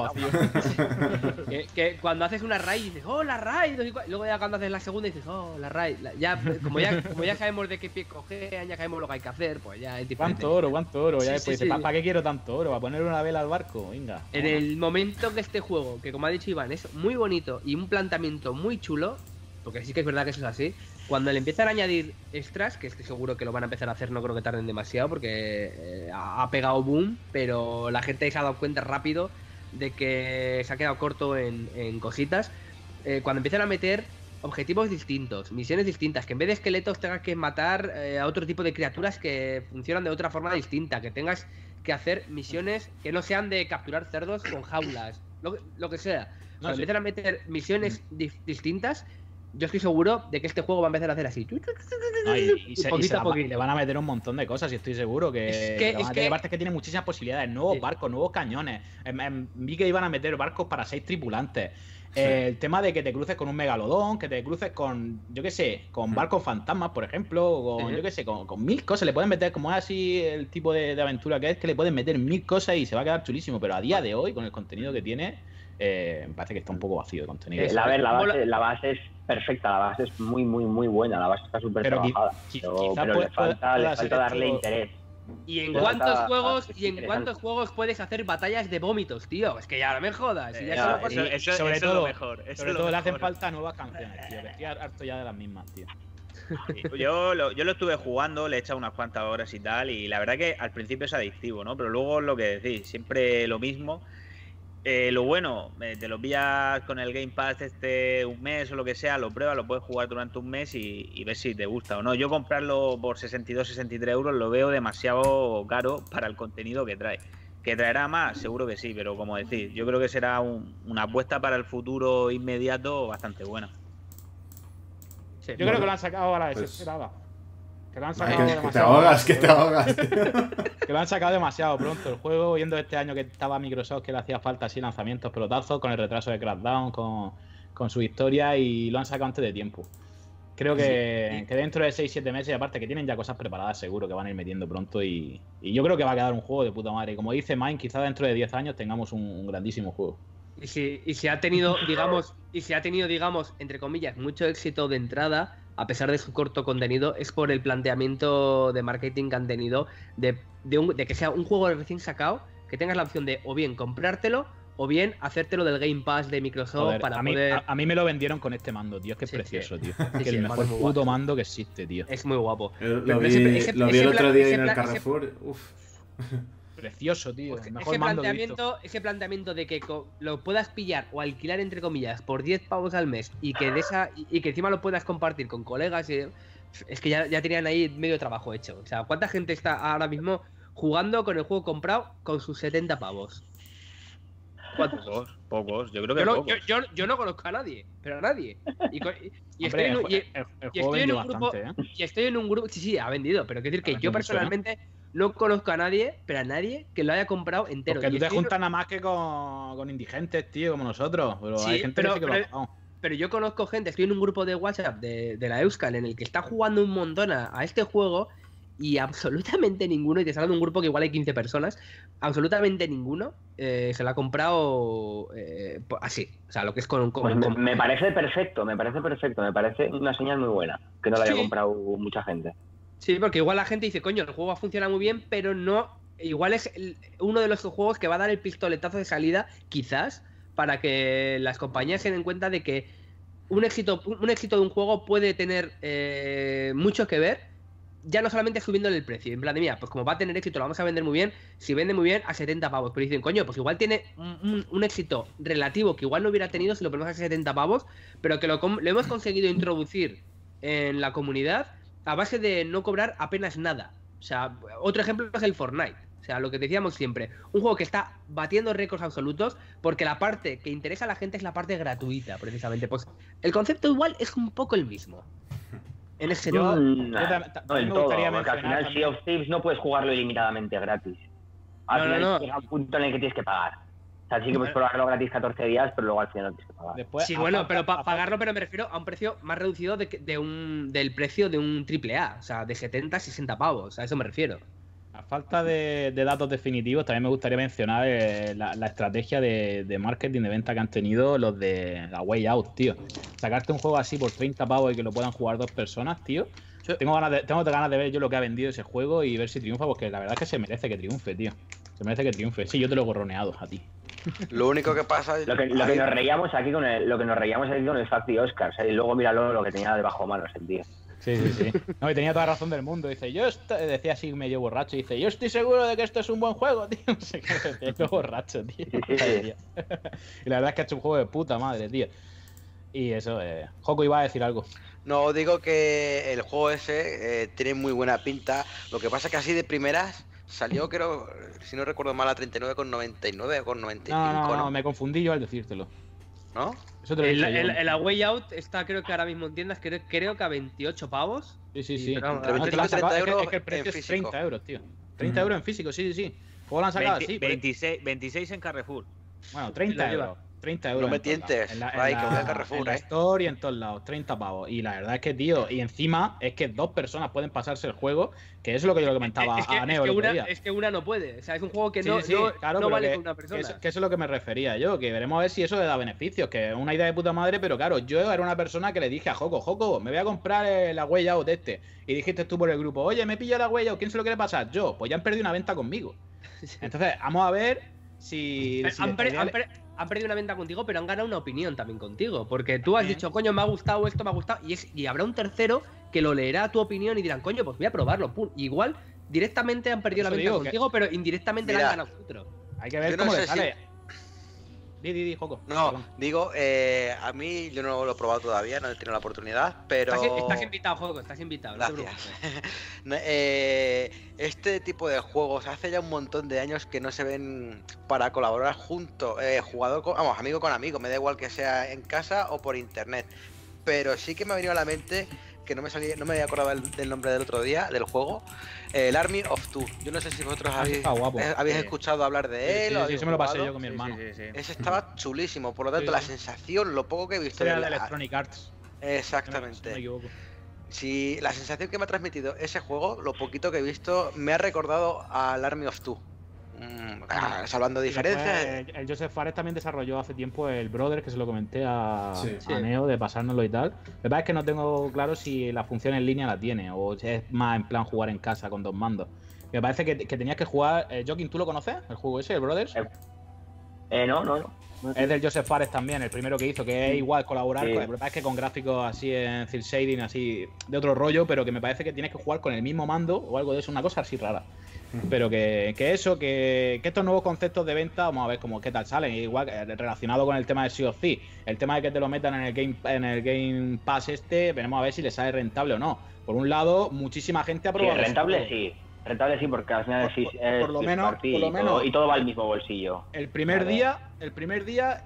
vacío. que, que cuando haces una raid dices, oh, la raid. Y luego ya cuando haces la segunda dices, oh, la raid. Ya, como, ya, como ya sabemos de qué pie coger, ya sabemos lo que hay que hacer, pues ya es diferente. ¿Cuánto oro? ¿Cuánto oro? Ya sí, después sí, dices, sí. ¿para qué quiero tanto oro? ¿Para poner una vela al barco? Venga. En el momento que este juego, que como ha dicho Iván, es muy bonito y un planteamiento muy chulo, porque sí que es verdad que eso es así, cuando le empiezan a añadir extras, que estoy seguro que lo van a empezar a hacer, no creo que tarden demasiado, porque eh, ha pegado boom, pero la gente se ha dado cuenta rápido de que se ha quedado corto en, en cositas. Eh, cuando empiezan a meter objetivos distintos, misiones distintas, que en vez de esqueletos tengas que matar eh, a otro tipo de criaturas que funcionan de otra forma distinta, que tengas que hacer misiones que no sean de capturar cerdos con jaulas, lo, lo que sea. Cuando no, sí. empiezan a meter misiones di distintas, yo estoy seguro de que este juego va a empezar a hacer así. No, y, y, se, y, se la, y le van a meter un montón de cosas, y estoy seguro que, es que, es que... aparte que tiene muchísimas posibilidades, nuevos sí. barcos, nuevos cañones. En, en, vi que iban a meter barcos para seis tripulantes. Sí. Eh, el tema de que te cruces con un megalodón, que te cruces con, yo qué sé, con barcos fantasmas, por ejemplo, o con, sí. yo qué sé, con, con mil cosas. Le pueden meter, como es así el tipo de, de aventura que es, que le pueden meter mil cosas y se va a quedar chulísimo. Pero a día de hoy, con el contenido que tiene, eh, me parece que está un poco vacío de contenido. Eh, la, ver, la, base, la base es perfecta, la base es muy, muy, muy buena, la base está súper trabajada, qui pero, pero puede, le falta, puede le falta darle esto, interés. ¿Y en cuántos juegos y en cuántos juegos puedes hacer batallas de vómitos, tío? Es que ya no me jodas. Eh, ya ya, solo eso, eso, sobre eso todo, es lo mejor. Eso sobre es lo todo le mejor. hacen falta nuevas canciones, tío. Que estoy harto ya de las mismas, tío. Yo lo, yo lo estuve jugando, le he echado unas cuantas horas y tal, y la verdad que al principio es adictivo, ¿no? Pero luego lo que decís, siempre lo mismo. Eh, lo bueno, eh, te lo pillas con el Game Pass este un mes o lo que sea, lo pruebas, lo puedes jugar durante un mes y, y ves si te gusta o no. Yo comprarlo por sesenta y dos, sesenta y tres euros lo veo demasiado caro para el contenido que trae. ¿Que traerá más? Seguro que sí, pero como decís, yo creo que será un, una apuesta para el futuro inmediato bastante buena. Sí, Yo bueno, creo que lo han sacado a la pues- desesperada. Que lo han Ay, sacado que, que te demasiado ahogas, que pronto, te tío. ahogas. tío. Que lo han sacado demasiado pronto el juego, viendo este año que estaba Microsoft, que le hacía falta así lanzamientos pelotazos, con el retraso de Crackdown, con, con su historia, y lo han sacado antes de tiempo. Creo que, que dentro de seis siete meses, aparte que tienen ya cosas preparadas, seguro que van a ir metiendo pronto, y, y yo creo que va a quedar un juego de puta madre. Como dice Mine, quizá dentro de diez años tengamos un, un grandísimo juego. Y si, y si ha tenido, digamos, y si ha tenido, digamos, entre comillas, mucho éxito de entrada, a pesar de su corto contenido, es por el planteamiento de marketing que han tenido de, de, un- de que sea un juego recién sacado, que tengas la opción de o bien comprártelo o bien hacértelo del Game Pass de Microsoft Joder, para a, mí, poder... a, a mí me lo vendieron con este mando, tío. Es que es Sí, precioso, sí. tío. Sí, Es que sí, el el mejor mando es muy puto guapo. mando que existe, tío. Es muy guapo. Yo Lo Pero vi, ese- ese- lo vi ese el otro plan- día ese en el plan- ese- Carrefour. Uf. Precioso, tío. Pues El mejor ese mando que he visto. planteamiento, ese planteamiento de que co- lo puedas pillar o alquilar entre comillas por diez pavos al mes y que de esa y, y que encima lo puedas compartir con colegas y, es que ya, ya tenían ahí medio trabajo hecho. O sea, ¿cuánta gente está ahora mismo jugando con el juego comprado con sus setenta pavos? ¿Cuántos? Pocos, pocos, yo creo que Yo no, pocos. yo, yo- yo no conozco a nadie, pero a nadie. Y, co- y- y estoy Hombre, en el, un, y- el- el y juego estoy en vendió un grupo, bastante, ¿eh? y estoy en un grupo, sí, sí, ha vendido, pero quiero decir Ha que vendido yo mucho, ¿eh? personalmente no conozco a nadie, pero a nadie que lo haya comprado entero. Porque Y tú te estoy en- juntas nada más que con, con indigentes, tío, como nosotros. Pero Sí, hay gente pero- que sí que lo ha pero- pagado. Pero yo conozco gente, estoy en un grupo de WhatsApp de, de la Euskal en el que está jugando un montón a, a este juego y absolutamente ninguno, y te sale de un grupo que igual hay quince personas, absolutamente ninguno eh, se lo ha comprado eh, po- así. O sea, lo que es con... con- Pues me, con- me parece perfecto, me parece perfecto, me parece una señal muy buena que no la haya Sí. comprado mucha gente. Sí, porque igual la gente dice, coño, el juego funciona muy bien, pero no... Igual es el- uno de los juegos que va a dar el pistoletazo de salida, quizás, para que las compañías se den cuenta de que un éxito, un éxito de un juego puede tener eh, mucho que ver, ya no solamente subiéndole el precio, en plan de, mira, pues como va a tener éxito, lo vamos a vender muy bien, si vende muy bien, a setenta pavos, pero dicen, coño, pues igual tiene un, un- un éxito relativo que igual no hubiera tenido si lo ponemos a setenta pavos, pero que lo, com- lo hemos conseguido introducir en la comunidad a base de no cobrar apenas nada. O sea, otro ejemplo es el Fortnite. O sea, lo que decíamos siempre, un juego que está batiendo récords absolutos porque la parte que interesa a la gente es la parte gratuita, precisamente. Pues el concepto igual es un poco el mismo. En ese Yo- sentido. Mm, yo tam- tam- no del me todo, gustaría porque al mencionar final Sea of Thieves no puedes jugarlo ilimitadamente gratis. Al No, final no, no. llega un punto en el que tienes que pagar. O sea, sí que puedes probarlo gratis catorce días, pero luego al final no tienes que pagar. Después, Sí, a bueno, falta- pero a para falta- pagarlo, pero me refiero a un precio más reducido de, que- de un, del precio de un triple A, o sea, de setenta a sesenta pavos, a eso me refiero. A falta de, de datos definitivos, también me gustaría mencionar eh, la, la estrategia de, de marketing de venta que han tenido los de la Way Out, tío. Sacarte un juego así por treinta pavos y que lo puedan jugar dos personas, tío. Tengo ganas de, tengo ganas de ver yo lo que ha vendido ese juego y ver si triunfa, porque la verdad es que se merece que triunfe, tío. Se merece que triunfe. Sí, yo te lo he gorroneado a ti. Lo único que pasa es Lo que, lo que nos reíamos aquí con el, lo que nos reíamos aquí con el Fact de Oscar, y luego míralo lo que tenía debajo manos el tío. Sí, sí, sí. No, y tenía toda la razón del mundo. Dice, yo est- decía así medio borracho, dice, yo estoy seguro de que esto es un buen juego, tío. No sé qué decía, medio borracho, tío. Sí, sí, sí. Y la verdad es que ha hecho un juego de puta madre, tío. Y eso, eh. Joco iba a decir algo. No, digo que el juego ese eh, tiene muy buena pinta. Lo que pasa es que así de primeras salió, creo, si no recuerdo mal, a treinta y nueve con noventa y nueve o con noventa y cinco, No, no, ¿no? no, me confundí yo al decírtelo. ¿No? Eso te lo he El, dicho yo. el, el A Way Out está, creo que ahora mismo en tiendas, creo, creo que a veintiocho pavos. Sí, sí, Y, sí. pero vamos, Ah, entre te lo han sacado, treinta es que- euros es que el precio en es físico. treinta euros, tío. treinta euros en físico, sí, sí, sí. ¿Cómo lo han sacado veinte así? Pero- veintiséis, veintiséis en Carrefour. Bueno, treinta Lo lleva. euros. treinta euros. No me tientes, en la, en la, en la, Carrefour, en la eh. Store y en todos lados, treinta pavos. Y la verdad es que, tío, y encima es que dos personas pueden pasarse el juego, que eso es lo que yo le comentaba es que, a Neo es que el otro una, día. Es que una no puede, o sea, es un juego que sí, no, sí, no, claro, no vale que, con una persona. Que, que eso es lo que me refería yo, que veremos a ver si eso le da beneficios, que es una idea de puta madre, pero claro, yo era una persona que le dije a Joko, Joko, me voy a comprar eh, la Way Out de este. Y dijiste tú por el grupo, oye, me pillo la Way Out, ¿quién se lo quiere pasar? Yo, pues ya han perdido una venta conmigo. Entonces, vamos a ver si... si han, per, han, per, han perdido una venta contigo, pero han ganado una opinión también contigo. Porque tú has ¿Eh? dicho, coño, me ha gustado esto, me ha gustado. Y, es, y habrá un tercero que lo leerá tu opinión y dirán, coño, pues voy a probarlo. Pum. Igual, directamente han perdido Eso la venta digo, contigo, que... pero indirectamente Mira, la han ganado otro. Hay que ver cómo no le sale. Si... Di, di, di, Joko. No, Perdón. digo, eh, a mí yo no lo he probado todavía, no he tenido la oportunidad, pero... Estás, estás invitado, Joko, estás invitado. Gracias. No eh, este tipo de juegos hace ya un montón de años que no se ven para colaborar juntos, eh, jugador con, vamos, amigo con amigo, me da igual que sea en casa o por internet. Pero sí que me ha venido a la mente, que no me salía, no me había acordado del, del nombre del otro día, del juego, el Army of Two. Yo no sé si vosotros ah, habéis, eh, habéis sí. escuchado hablar de él. Sí, sí, o sí, eso me lo pasé yo con mi hermano. Sí, sí, sí. Ese estaba chulísimo, por lo tanto, sí, la sensación, lo poco que he visto... Era de la... Electronic Arts. Exactamente. Si no me equivoco. Sí, la sensación que me ha transmitido ese juego, lo poquito que he visto, me ha recordado al Army of Two. Mm, ah, salvando diferencias. El, el Joseph Fares también desarrolló hace tiempo el Brother, que se lo comenté a, sí, a sí. Neo de pasárnoslo y tal. Lo que pasa es que no tengo claro si la función en línea la tiene o es más en plan jugar en casa con dos mandos. Me parece que, que tenías que jugar. Eh, Joaquín, ¿tú lo conoces? ¿El juego ese, el Brothers? Eh, eh, no, no, no. Es del Joseph Fares también, el primero que hizo, que es igual colaborar, sí. con, el problema es que con gráficos así en cel shading, así de otro rollo, pero que me parece que tienes que jugar con el mismo mando o algo de eso, una cosa así rara. Pero que, que eso, que, que estos nuevos conceptos de venta, vamos a ver cómo qué tal salen. Igual relacionado con el tema de Sea of Thieves, el tema de que te lo metan en el Game, en el Game Pass este, veremos a ver si les sale rentable o no. Por un lado, muchísima gente ha probado. Sí, rentable sí. Rentable sí, porque al final por, es, por, lo menos, por lo menos y todo, y todo va al mismo bolsillo. El primer vale. día, el primer día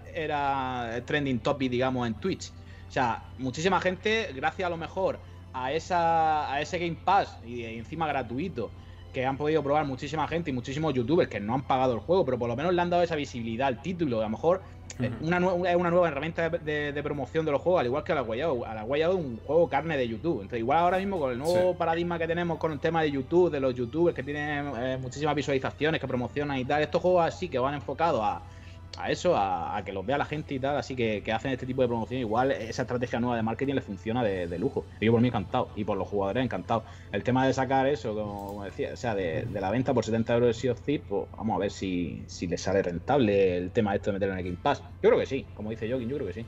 era trending topic, digamos, en Twitch. O sea, muchísima gente, gracias a lo mejor a esa a ese Game Pass y, y encima gratuito, que han podido probar muchísima gente y muchísimos youtubers que no han pagado el juego, pero por lo menos le han dado esa visibilidad al título. A lo mejor uh-huh. es una, una, una nueva herramienta de, de, de promoción de los juegos, al igual que a la Way Out. A la Way Out es un juego carne de YouTube. Entonces, igual ahora mismo con el nuevo sí. paradigma que tenemos con el tema de YouTube, de los youtubers que tienen eh, muchísimas visualizaciones, que promocionan y tal, estos juegos así que van enfocados a, a eso, a, a que los vea la gente y tal, así que, que hacen este tipo de promoción, igual esa estrategia nueva de marketing les funciona de, de lujo. Y yo por mí encantado, y por los jugadores encantado. El tema de sacar eso, como, como decía, o sea, de, de la venta por setenta euros de Sea of Thieves, pues vamos a ver si, si les sale rentable el tema de esto de meterlo en el Game Pass. Yo creo que sí, como dice Joaquín, yo creo que sí.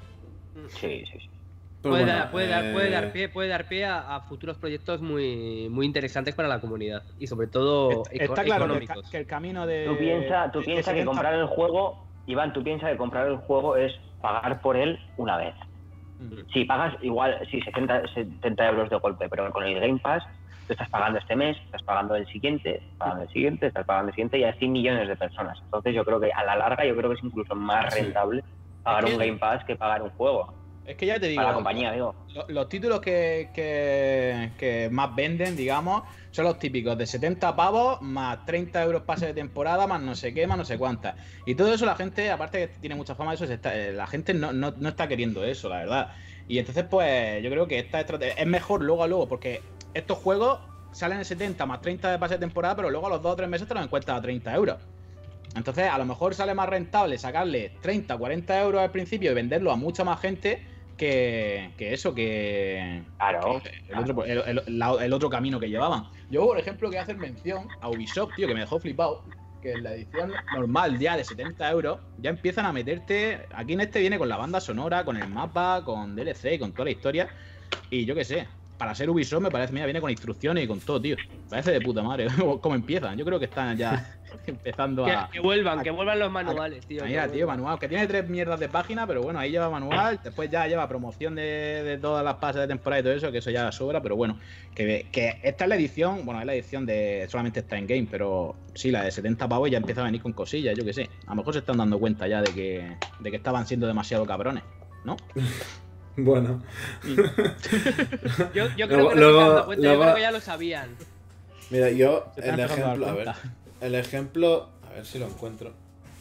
Sí, sí, sí. Puede, bueno, dar, puede, eh... dar, puede dar pie, puede dar pie a, a futuros proyectos muy, muy interesantes para la comunidad y sobre todo Está, está claro económicos. Que, que el camino de... Tú piensas tú piensa que comprar el juego... Iván, tú piensas que comprar el juego es pagar por él una vez. Uh-huh. Si pagas igual, sí, sesenta, setenta euros de golpe, pero con el Game Pass tú estás pagando este mes, estás pagando el siguiente, estás pagando el siguiente, estás pagando el siguiente y así millones de personas. Entonces yo creo que a la larga yo creo que es incluso más rentable pagar un Game Pass que pagar un juego. Es que ya te digo, para la compañía, digo. Los, los títulos que, que, que más venden, digamos, son los típicos de setenta pavos más treinta euros pase de temporada más no sé qué, más no sé cuántas. Y todo eso la gente, aparte que tiene mucha fama, eso se está, la gente no, no, no está queriendo eso, la verdad. Y entonces pues yo creo que esta estrategia es mejor luego a luego, porque estos juegos salen en setenta más treinta de pase de temporada, pero luego a los dos o tres meses te los encuentras a treinta euros. Entonces a lo mejor sale más rentable sacarle treinta, cuarenta euros al principio y venderlo a mucha más gente que, que eso, que, claro, que el, otro, el, el, la, el otro camino que llevaban. Yo, por ejemplo, quiero hacer mención a Ubisoft, tío, que me dejó flipado, que en la edición normal ya de setenta euros ya empiezan a meterte, aquí en este viene con la banda sonora, con el mapa, con D L C, con toda la historia, y yo qué sé, para ser Ubisoft me parece, mira, viene con instrucciones y con todo, tío. Me parece de puta madre cómo empiezan. Yo creo que están ya empezando a... Que, que vuelvan, a, que vuelvan los manuales, tío. Mira, tío, manual, que tiene tres mierdas de página, pero bueno, ahí lleva manual, después ya lleva promoción de, de todas las pases de temporada y todo eso, que eso ya sobra, pero bueno, que, que esta es la edición, bueno, es la edición de solamente está en game, pero sí, la de setenta pavos ya empieza a venir con cosillas, yo qué sé. A lo mejor se están dando cuenta ya de que, de que estaban siendo demasiado cabrones, ¿no? Bueno. yo, yo creo que no luego, se dando cuenta, luego, yo creo que ya lo sabían. Mira, yo el ejemplo, a, a ver, el ejemplo, a ver si lo encuentro.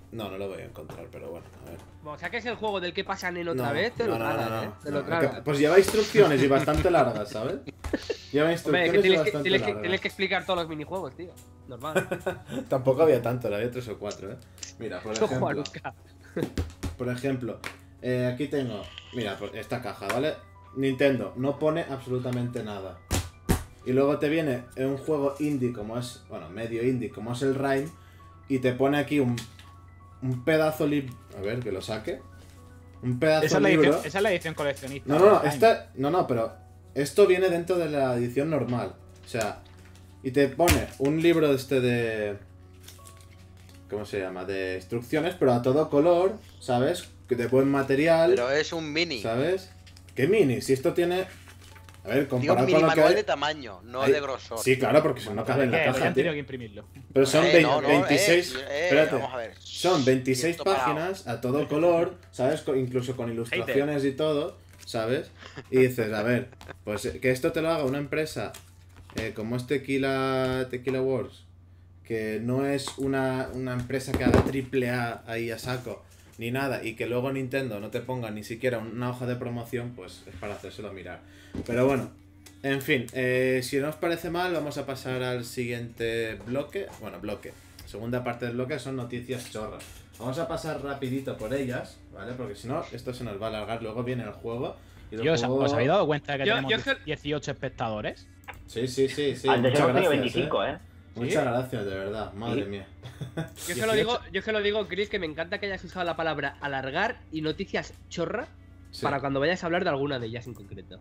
No, no lo voy a encontrar, pero bueno, a ver. O sea que es el juego del que pasa Nen otra No, vez, te no, lo no, tragas, no, ¿eh? no, Te no, lo tragas. que- Pues lleva instrucciones y bastante largas, ¿sabes? Lleva Hombre, instrucciones que y tienes, que, bastante tienes, que, largas. tienes que explicar todos los minijuegos, tío. Normal. Tampoco había tanto, había tres o cuatro, ¿eh? Mira, por No juego ejemplo, nunca. por ejemplo, eh, aquí tengo, mira, por esta caja, ¿vale? Nintendo, no pone absolutamente nada. Y luego te viene un juego indie como es, bueno, medio indie como es el Rime, y te pone aquí un, un pedazo libro, a ver, que lo saque. Un pedazo Esa es, la libro. edición, esa es la edición coleccionista. No, no, no, Time. esta, no, no, pero esto viene dentro de la edición normal. O sea, y te pone un libro este de... ¿Cómo se llama? De instrucciones, pero a todo color, ¿sabes? De buen material, Pero es un mini. ¿sabes? ¿Qué mini? Si esto tiene... A ver, Digo, un comparado mini con lo que manual hay... de tamaño, no hay- de grosor. Sí, claro, porque si no cabe en la ¿Qué? Pues caja, han tío. tenido que imprimirlo. Pero son Eh, veinte, no, no, veintiséis... eh, eh, espérate. vamos a ver. Son veintiséis Quieto parado. páginas a todo color, ¿sabes? Co- incluso con ilustraciones y todo, ¿sabes? Y dices, a ver, pues eh, que esto te lo haga una empresa eh, como es Tequila, Tequila Wars, que no es una, una empresa que haga triple A ahí a saco, ni nada, y que luego Nintendo no te ponga ni siquiera una hoja de promoción, pues es para hacérselo mirar. Pero bueno, en fin, eh, si no os parece mal, vamos a pasar al siguiente bloque. Bueno, bloque. Segunda parte del bloque son noticias chorras. Vamos a pasar rapidito por ellas, ¿vale? Porque si no, esto se nos va a alargar. Luego viene el juego. Y el Dios, juego... ¿os habéis dado cuenta de que Yo- tenemos yo es que- dieciocho espectadores? Sí, sí, sí, sí. Antes Muchas hemos tenido gracias, veinticinco, ¿eh? ¿eh? Muchas gracias, de verdad. Madre Sí. mía. Yo es que lo digo, yo es que lo digo, Chris, que me encanta que hayas usado la palabra alargar y noticias chorra Sí. para cuando vayas a hablar de alguna de ellas en concreto.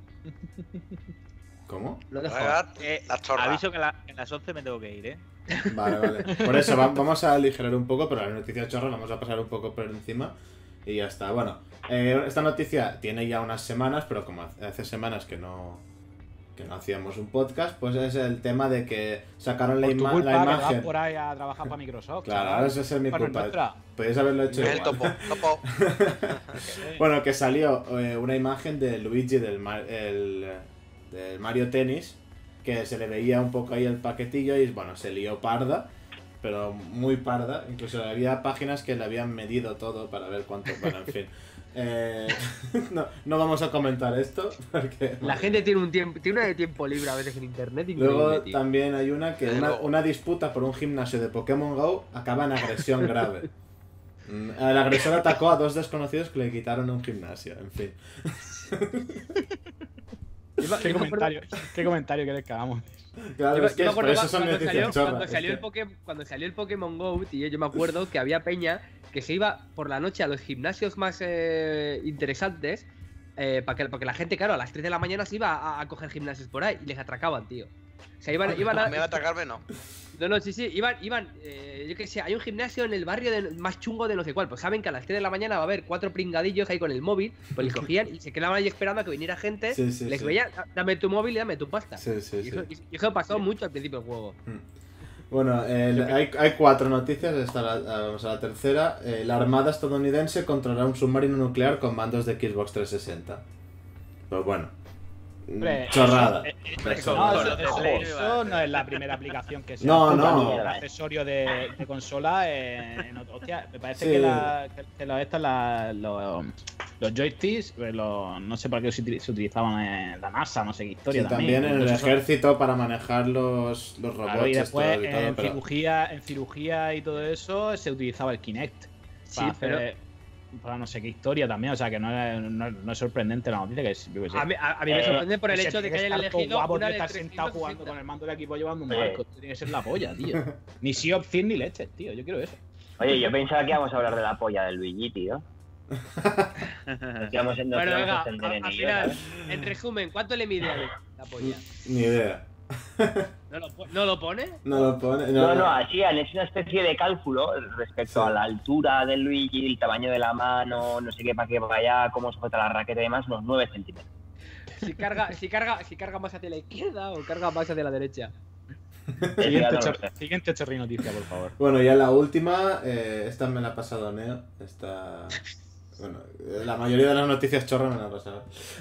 ¿Cómo? Lo dejo. Regar Eh, las chorras. aviso que a la- en las once me tengo que ir, ¿eh? Vale, vale. Por eso va- vamos a aligerar un poco, pero la noticia chorra la vamos a pasar un poco por encima y ya está. Bueno, eh, esta noticia tiene ya unas semanas, pero como hace hace semanas que no que no hacíamos un podcast, pues es el tema de que sacaron la, Por tu ima- culpa, la que vas imagen. por ahí a trabajar para Microsoft. Claro, chaval. eso es mi Bueno, culpa. nuestra. Podéis haberlo hecho El igual. topo, topo. Bueno, que salió eh, una imagen de Luigi del, Mar- el, del Mario Tennis, que se le veía un poco ahí el paquetillo y bueno, se lió parda, pero muy parda. Incluso había páginas que le habían medido todo para ver cuánto, bueno, en fin. Eh, no, no vamos a comentar esto porque... La gente tiene un tiempo, tiene una de tiempo libre a veces en internet. Increíble, Luego tío. también hay una que una, una disputa por un gimnasio de Pokémon GO acaba en agresión grave. Mm, El agresor atacó a dos desconocidos que le quitaron un gimnasio, en fin. Yo me- ¿Qué yo me acuerdo- comentario, ¿Qué comentario quieres que hagamos? Claro, Yo, es que yo me es- por acuerdo eso son cuando noticias salió, chorras, cuando es salió que- el Pokémon, cuando salió el Pokémon Go, tío, yo me acuerdo que había peña que se iba por la noche a los gimnasios más eh, interesantes eh, para que, porque la gente, claro, a las tres de la mañana se iba a, a coger gimnasios por ahí y les atracaban, tío. O sea, iban, iban A mí a... atacarme no. No, no, sí, sí, iban, iban, eh, yo qué sé, hay un gimnasio en el barrio de- más chungo de no sé cuál. Pues saben que a las tres de la mañana va a haber cuatro pringadillos ahí con el móvil, pues les cogían y se quedaban ahí esperando a que viniera gente, Sí, sí, les sí. veían, "Da- dame tu móvil y dame tu pasta". Sí, sí, y, sí. eso, y eso pasó mucho al principio del juego. Bueno, el- hay, hay cuatro noticias, esta la, vamos a la tercera. Eh, la Armada estadounidense controlará un submarino nuclear con mandos de Xbox trescientos sesenta. Pues bueno, Hombre, chorrada. eh, eh, Eso- No, Eso- eso, eso- eso- eso- eso no es la primera aplicación que se No, hace no. como accesorio de, de consola. En, en otro- hostia, me parece Sí. que, la, que, que la- estas, la- los, los joysticks, pues, los- no sé para qué se, util- se utilizaban en la NASA, no sé qué historia Sí, también. también en el Incluso son- ejército para manejar los, los robots Claro, y después estos y todo, en, pero- cirugía, en cirugía y todo eso se utilizaba el Kinect. Sí, Para pero hacer- para no sé qué historia también, o sea que no es, no, es- no es sorprendente la noticia que es, yo qué sé. a mí, a, a mí me Eh, sorprende por el ese hecho de que tiene hayan estar todo elegido guapo una de de estar sentado jugando trescientos con el mando del equipo llevando un Oye. marco. Esto tiene que ser la polla, tío. Ni Sea of Thieves ni leches, tío. Yo quiero eso. Oye, yo pensaba que íbamos a hablar de la polla del Luigi, tío. Nos íbamos, nos Bueno, íbamos venga, a a- extender en al ello, final, ¿sabes? en resumen, ¿cuánto le mide a la polla? Ni idea. ¿No lo, po- ¿no lo pone? No lo pone. No, no, así han hecho una especie de cálculo respecto Sí. a la altura del Luigi, el tamaño de la mano, no sé qué para qué para allá, cómo sujeta la raqueta y demás, unos nueve centímetros. Si carga, si carga, si carga más hacia la izquierda o carga más hacia la derecha. Eso ya Siguiente, no lo chor- sé. siguiente chorri noticia, por favor. Bueno, ya la última, eh, esta me la ha pasado Neo. Esta. Bueno, la mayoría de las noticias chorras me la ha pasado.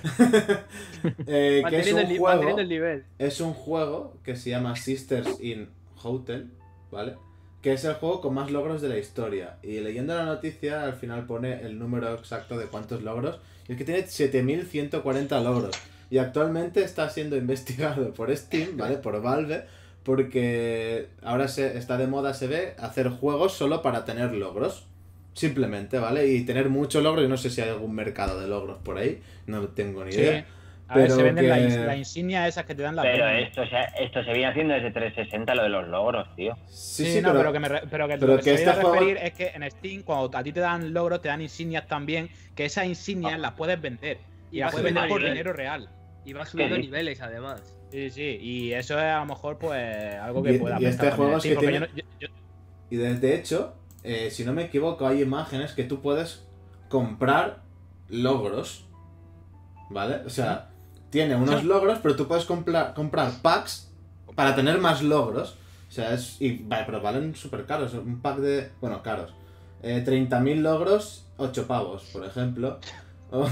Eh, que es Manteniendo, el, un ni- juego. manteniendo el nivel. Es un juego que se llama Sisters in Hotel, ¿vale? que es el juego con más logros de la historia. Y leyendo la noticia, al final pone el número exacto de cuántos logros. Y es que tiene siete mil ciento cuarenta logros. Y actualmente está siendo investigado por Steam, ¿vale? Por Valve, porque ahora se, está de moda, se ve, hacer juegos solo para tener logros. Simplemente, ¿vale? Y tener mucho logro. Y no sé si hay algún mercado de logros por ahí. No tengo ni sí. idea. A pero ver, se venden que... la, la insignia esas que te dan las Pero esto, o sea, esto se viene haciendo desde trescientos sesenta, lo de los logros, tío. Sí, sí, sí, no, pero, pero que, me re, pero que pero lo que, que se este viene a juego... referir es que en Steam, cuando a ti te dan logros, te dan insignias también, que esas insignias ah. las puedes vender. Y, y las puedes vender por nivel. dinero real. Y va subiendo niveles, además. Sí, sí, y eso es a lo mejor pues algo que y, pueda y este juego es que tiene... no, yo, yo... Y de hecho, eh, si no me equivoco, hay imágenes que tú puedes comprar logros, ¿vale? O sea, tiene unos sí. logros, pero tú puedes comprar, comprar packs para tener más logros. O sea, es... Y, vale, pero valen súper caros. Un pack de... Bueno, caros. Eh, treinta mil logros, ocho pavos, por ejemplo. Oh.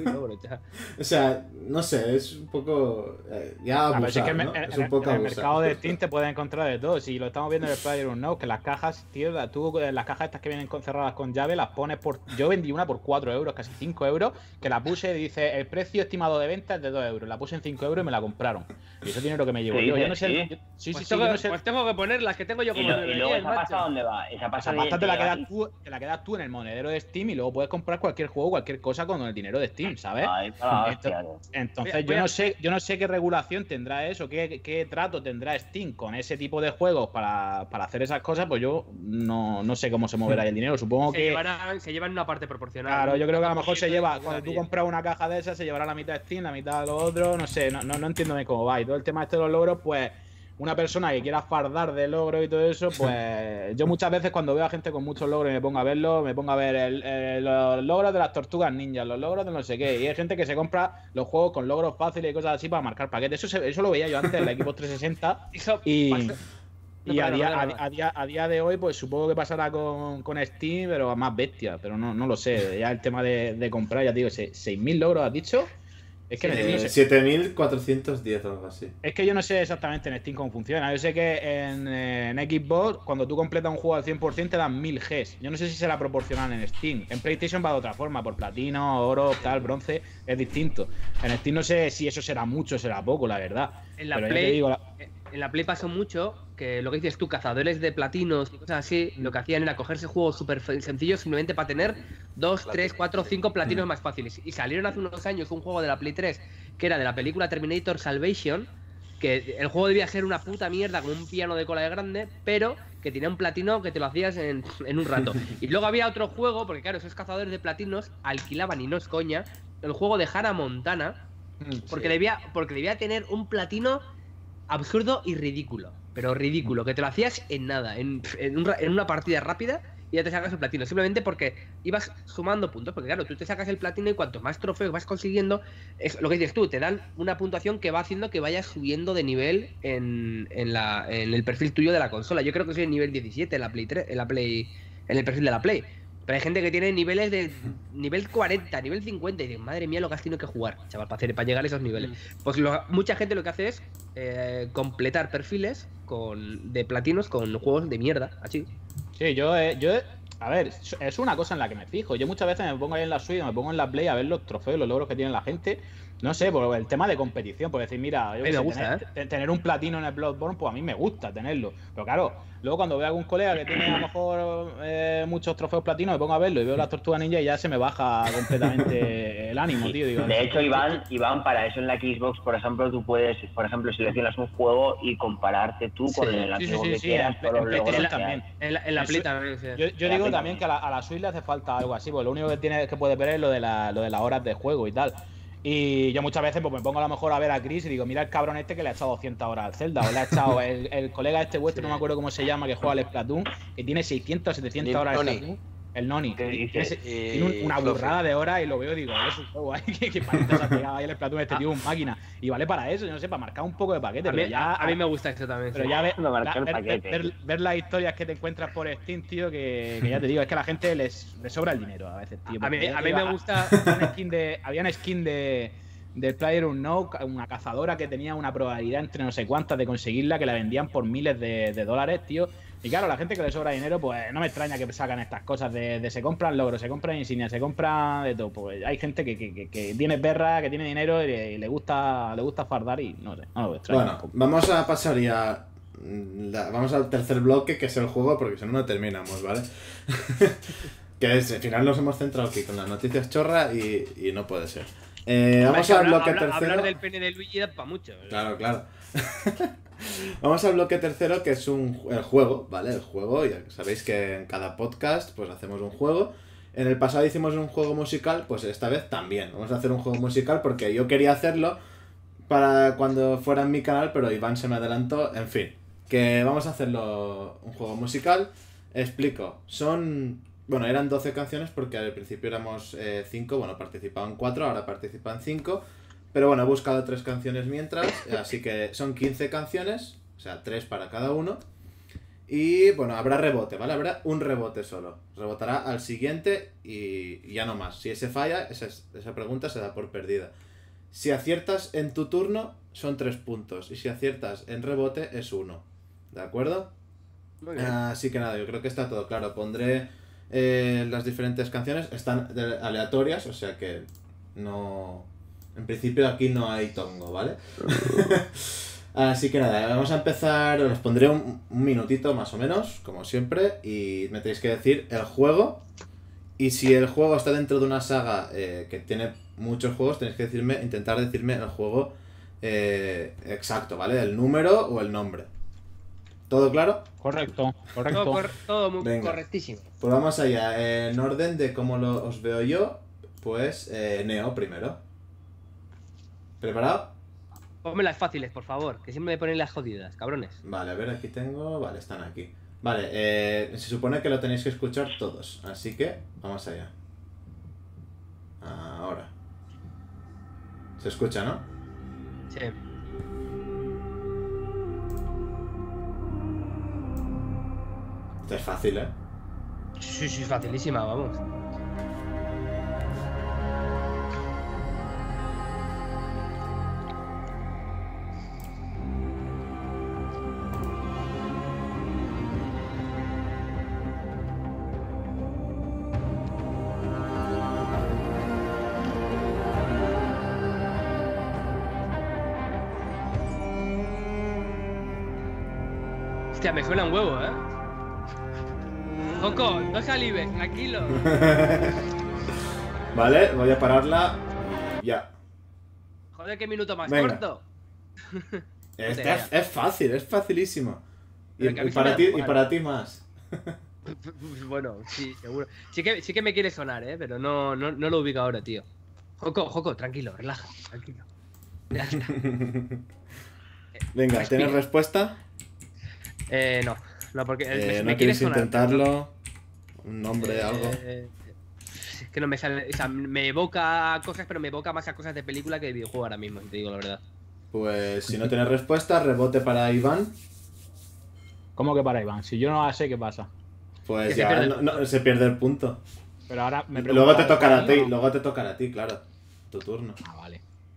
O sea, no sé, es un poco... Eh, ya abusar, es que el, ¿no? el, es un poco en el abusar. mercado de Steam te puedes encontrar de todo. Si lo estamos viendo en el PlayerUnknown's, que las cajas, tío, tú las cajas estas que vienen cerradas con llave las pones por... Yo vendí una por cuatro euros, casi cinco euros, que la puse y dice, el precio estimado de venta es de dos euros. La puse en cinco euros y me la compraron. Y eso es dinero que me llevo. Sí, yo, sí, yo no sé... sí. Yo, sí, pues, sí, tengo, sí, yo no sé... pues tengo que poner las que tengo yo como... Y, lo, y luego esa pasta, ¿dónde va? Esa pasta, esa pasta te, la quedas tú, te la quedas tú en el monedero de Steam y luego puedes comprar cualquier juego, cualquier cosa con el dinero de Steam, ¿sabes? Ay, ah, entonces, entonces yo no sé, yo no sé qué regulación tendrá eso, qué, qué trato tendrá Steam con ese tipo de juegos para, para hacer esas cosas, pues yo no, no sé cómo se moverá el dinero. Supongo se que llevarán, se llevan una parte proporcional. Claro, yo creo que a lo mejor se lleva, cuando tú compras una caja de esas, se llevará la mitad de Steam, la mitad de lo otro, no sé, no, no, no entiendo de cómo va. Y todo el tema este de los logros, pues una persona que quiera fardar de logros y todo eso, pues yo muchas veces cuando veo a gente con muchos logros y me pongo a verlo, me pongo a ver el, el, los logros de las tortugas ninjas, los logros de no sé qué, y hay gente que se compra los juegos con logros fáciles y cosas así para marcar paquetes. Eso, se, eso lo veía yo antes en la Xbox trescientos sesenta y, y a, día, a, a, día, a día de hoy pues supongo que pasará con, con Steam, pero a más bestia, pero no, no lo sé. Ya el tema de, de comprar, ya te digo, seis mil logros has dicho. Es que eh, siete mil cuatrocientos diez o algo así. Es que yo no sé exactamente en Steam cómo funciona. Yo sé que en, en Xbox, cuando tú completas un juego al cien por ciento, te dan mil Gs. Yo no sé si será proporcional en Steam. En PlayStation va de otra forma, por platino, oro, tal, bronce, es distinto. En Steam no sé si eso será mucho o será poco, la verdad. En la Pero Play, ya te digo, la... en la Play pasó mucho que lo que dices tú, cazadores de platinos y cosas así, lo que hacían era cogerse juegos súper sencillos simplemente para tener dos, tres, cuatro, cinco platinos más fáciles. Y salieron hace unos años un juego de la Play tres que era de la película Terminator Salvation, que el juego debía ser una puta mierda con un piano de cola de grande, pero que tenía un platino que te lo hacías en, en un rato. Y luego había otro juego, porque claro, esos cazadores de platinos alquilaban, y no es coña, el juego de Hannah Montana, porque, sí. debía, porque debía tener un platino absurdo y ridículo. Pero ridículo, que te lo hacías en nada, en, en, un, en una partida rápida y ya te sacas el platino. Simplemente porque ibas sumando puntos. Porque claro, tú te sacas el platino y cuanto más trofeos vas consiguiendo, es lo que dices tú, te dan una puntuación que va haciendo que vayas subiendo de nivel en, en, la, en el perfil tuyo de la consola. Yo creo que soy en nivel diecisiete en la Play tres, en la Play, en el perfil de la Play. Pero hay gente que tiene niveles de nivel cuarenta, nivel cincuenta y dicen, madre mía, lo que has tenido que jugar, chaval, para, hacer, para llegar a esos niveles. Pues lo, mucha gente lo que hace es eh, completar perfiles con, de platinos con juegos de mierda, así. Sí, yo, eh, yo, a ver, es una cosa en la que me fijo. Yo muchas veces me pongo ahí en la Switch, me pongo en la Play a ver los trofeos, los logros que tiene la gente. No sé, por el tema de competición, por decir, mira, yo me sé, gusta, tener, ¿eh? tener un platino en el Bloodborne, pues a mí me gusta tenerlo. Pero claro, luego cuando veo a algún colega que tiene a lo mejor eh, muchos trofeos platinos, me pongo a verlo y veo las tortugas ninja y ya se me baja completamente el ánimo, tío. Digo, de hecho, Iván, Iván, para eso en la Xbox, por ejemplo, tú puedes, por ejemplo, seleccionas un juego y compararte tú con sí, el antiguo sí, sí, que sí, quieras. Sí, en, en PlayStation también. En la, en la Play también. Sí. Yo, yo digo también que a la, a la Switch le hace falta algo así, porque lo único que tiene que puede ver es lo de, la, lo de las horas de juego y tal. Y yo muchas veces pues me pongo a lo mejor a ver a Chris y digo, mira el cabrón este que le ha echado doscientas horas al Zelda, o le ha echado el, el colega este vuestro, sí. No me acuerdo cómo se llama, que juega al Splatoon, que tiene seiscientas, setecientas horas al Splatoon. El Noni, que tiene, eh, tiene una burrada de horas y lo veo y digo, es un juego ahí que, que parece que se ha pegado ahí el Splatoon este tío, un máquina. Y vale para eso, yo no sé, para marcar un poco de paquete. A mí, pero ya, a mí me gusta eso también. Pero sí. ya ver, no la, ver, ver, ver las historias que te encuentras por Steam, tío, que, que ya te digo, es que a la gente les, les sobra el dinero a veces, tío. A mí, a mí digo, me gusta. Había una skin de. Había una skin de del PlayerUnknown's, una cazadora que tenía una probabilidad entre no sé cuántas de conseguirla, que la vendían por miles de, de dólares, tío. Y claro, la gente que le sobra dinero, pues no me extraña que sacan estas cosas de, de se compran logros, se compran insignias, se compran de todo. Pues hay gente que, que, que, que tiene perra, que tiene dinero y, y le gusta le gusta fardar y no sé, no lo extraño. Bueno, vamos a pasar ya... La, vamos al tercer bloque, que es el juego, porque si no, no terminamos, ¿vale? Que es, al final nos hemos centrado aquí con las noticias chorra y, y no puede ser. Eh, vamos al bloque hablar, tercero. Hablar del pene de Luigi da para mucho. Claro, claro. Vamos al bloque tercero, que es un, el juego, ¿vale? El juego, ya sabéis que en cada podcast pues hacemos un juego. En el pasado hicimos un juego musical, pues esta vez también. Vamos a hacer un juego musical porque yo quería hacerlo para cuando fuera en mi canal, pero Iván se me adelantó. En fin, que vamos a hacerlo un juego musical. Explico, son... Bueno, eran doce canciones porque al principio éramos cinco, bueno, participaban cuatro, ahora participan cinco. Pero bueno, he buscado tres canciones mientras, así que son quince canciones, o sea, tres para cada uno. Y bueno, habrá rebote, ¿vale? Habrá un rebote solo. Rebotará al siguiente y ya no más. Si ese falla, esa, esa pregunta se da por perdida. Si aciertas en tu turno, son tres puntos. Y si aciertas en rebote, es uno. ¿De acuerdo? Muy bien. Así que nada, yo creo que está todo claro. Pondré eh, las diferentes canciones. Están aleatorias, o sea que no... En principio aquí no hay tongo, ¿vale? Así que nada, vamos a empezar. Os pondré un, un minutito más o menos, como siempre, y me tenéis que decir el juego. Y si el juego está dentro de una saga eh, que tiene muchos juegos, tenéis que decirme, intentar decirme el juego eh, exacto, ¿vale? El número o el nombre. ¿Todo claro? Correcto, correcto. Todo, cor todo muy Venga. correctísimo. Pues vamos allá. Eh, en orden de cómo lo, os veo yo, pues eh, Neo primero. ¿Preparado? Ponme las fáciles, por favor, que siempre me ponen las jodidas, cabrones. Vale, a ver, aquí tengo... Vale, están aquí. Vale, eh, se supone que lo tenéis que escuchar todos, así que vamos allá. Ahora. ¿Se escucha, no? Sí. Esto es fácil, ¿eh? Sí, sí, facilísima, vamos. Hostia, me suena un huevo, ¿eh? Coco, no salives, tranquilo. Vale, voy a pararla. Ya. Joder, qué minuto más Venga. corto. Este es, es fácil, es facilísimo. Y, Pero que a mí y se me para da ti, y igual. para ti más. Bueno, sí, seguro. Sí que, sí que me quiere sonar, ¿eh? Pero no, no, no lo ubico ahora, tío. Joco, Joco, tranquilo, relaja, tranquilo. Ya está. Venga, Respira. ¿tienes respuesta? Eh, no, no, porque Eh, me, me ¿No quiere quieres sonar. intentarlo? Un nombre, algo. Eh, es que no me sale. O sea, me evoca cosas, pero me evoca más a cosas de película que de videojuego ahora mismo, si te digo la verdad. Pues si no tienes respuesta, rebote para Iván. ¿Cómo que para Iván? Si yo no la sé, ¿qué pasa? Pues Que se ya pierde el no- no, se pierde el punto. Pero ahora me Luego te preguntas tocará a mí ti, o no. luego te tocará a ti, claro. Tu turno. Ah, vale.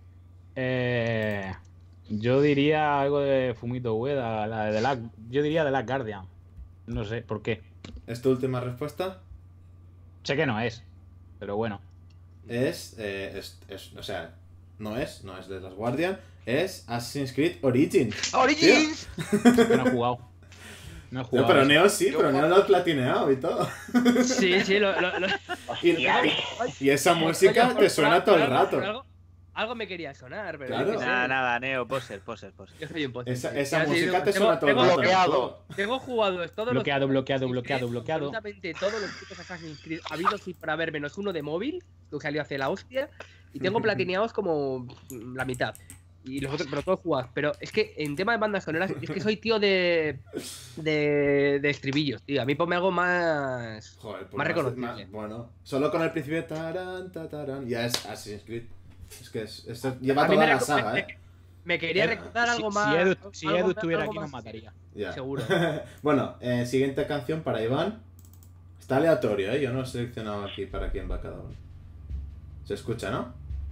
Eh, yo diría algo de Fumito Ueda, la de la, yo diría de Last Guardian. No sé por qué. ¿Es tu última respuesta? Sé que no es, pero bueno. Es, eh, es, es- o sea, no es, no es de Last Guardian, es Assassin's Creed Origins. ¡Origins! Que no he jugado. No he No, jugado. pero eso. Neo sí, pero Neo lo ha platineado y todo. Sí, sí, lo. lo, lo... Y, Hostia, y esa música Oye, te por- suena por todo el algo- rato. por Algo, algo me quería sonar, pero. Claro. yo qué sé. Nada, nada, Neo, poser, poser, poser. Yo soy un pozo. Esa, Sí, esa sí, música te tengo- suena todo el tengo- rato. bloqueado. Tengo jugados todos Bloqueado, los. bloqueado, Assassin's bloqueado, Creed, bloqueado. Absolutamente todos los putos Assassin's Creed habidos y por haber, menos uno de móvil, que salió hace la hostia. Y tengo platineados como la mitad. Y los otros, pero todos jugados. Pero es que en tema de bandas sonoras, es que soy tío de. de. de estribillos, tío. A mí ponme algo más. Joder, pues Más reconocible. bueno, solo con el principio tarán, tatarán, ya es Assassin's Creed. Es que es, es- lleva A mí toda me la reco- saga, me- ¿eh? Me quería Eh, recordar Si, algo si más. Edu, si algo Edu más- estuviera algo aquí, nos más- mataría. Ya. Seguro. Bueno, eh, siguiente canción para Iván. Está aleatorio, ¿eh? Yo no he seleccionado aquí para quién va cada uno. Se escucha, ¿no?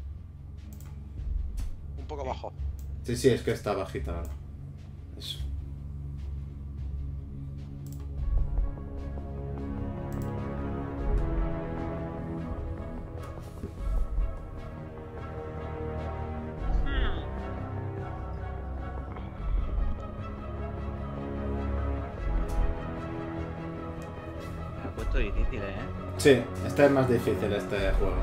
Un poco bajo. Sí, sí, es que está bajita ahora. Eso. puesto difícil, ¿eh? Sí, este es más difícil, este juego.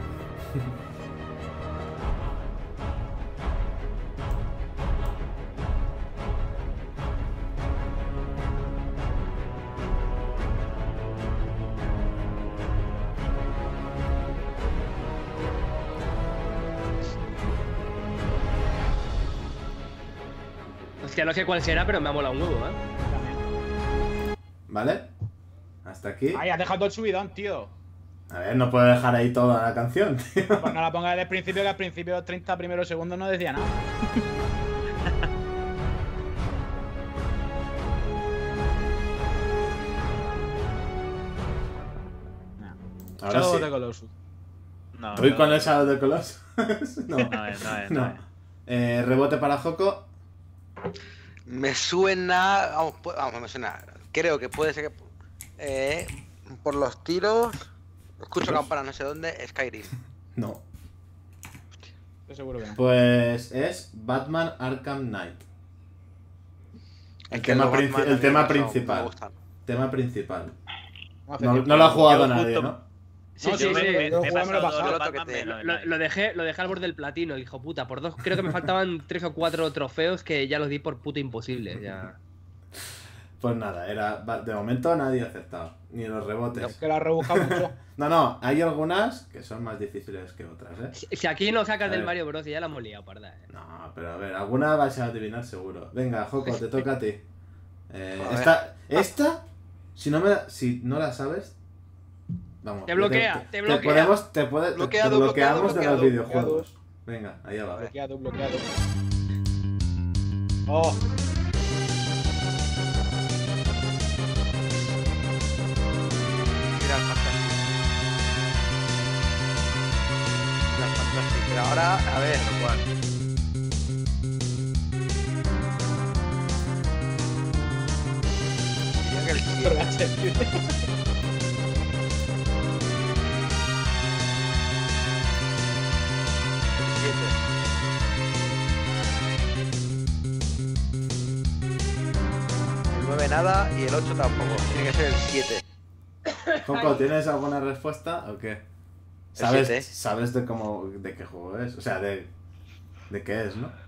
Hostia, no sé cuál será, pero me ha molado un huevo, ¿eh? ¿Vale? Hasta aquí. Ay, has dejado todo el subidón, tío. A ver, no puedo dejar ahí toda la canción, tío. Pues no la pongas desde el principio, que al principio los treinta primeros segundos no decía nada. Ahora Shadow sí. of the Colossus. No, ¿Estoy no, con no, el Shadow de Colossus? No. No es, no es, no No. es. Eh, rebote para Joko. Me suena. Vamos, pu- vamos, me suena. Creo que puede ser que. Eh, por los tiros. Escucho campana no sé dónde. Skyrim. No. Estoy seguro que no. Pues es Batman Arkham Knight. El Es que tema, los princi- Batman a el mí tema no me principal. gustan. Tema principal. Vamos a No, hacer tiempo. no lo ha jugado Yo nadie, justo- ¿no? Sí, No, sí, yo sí. me- me- Me he juego me lo he pasado pasado. todos los Lo que Batman, te- menos el Lo, Knight. lo dejé, lo dejé al borde del platino, el hijo puta. Por dos, creo que me faltaban tres o cuatro trofeos que ya los di por puto imposibles. Ya. Pues nada, era va- de momento nadie ha aceptado. Ni los rebotes. Es que la has rebuscado mucho. No, no, hay algunas que son más difíciles que otras, ¿eh? Si, si aquí no sacas A del ver. Mario Bros. Ya la hemos liado, parda. ¿eh? No, pero a ver, alguna vais a adivinar seguro. Venga, Joko, te toca a ti. Eh, A ver. esta, esta, si no me la, si no la sabes, vamos. Te bloquea, te bloquea. podemos, te puede, te- Bloqueado, te bloqueamos bloqueado, de los bloqueado. videojuegos. Venga, allá va. Bloqueado, bloqueado. Oh, Final Fantasy. Final Fantasy. Pero ahora, a ver, ¿cuál? Diría que el siete. El siete. El nueve nada y el ocho tampoco. Tiene que ser el siete. Joko, ¿tienes alguna respuesta o qué? ¿Sabes, siete. sabes de cómo, de qué juego es? O sea, de, de qué es, ¿no?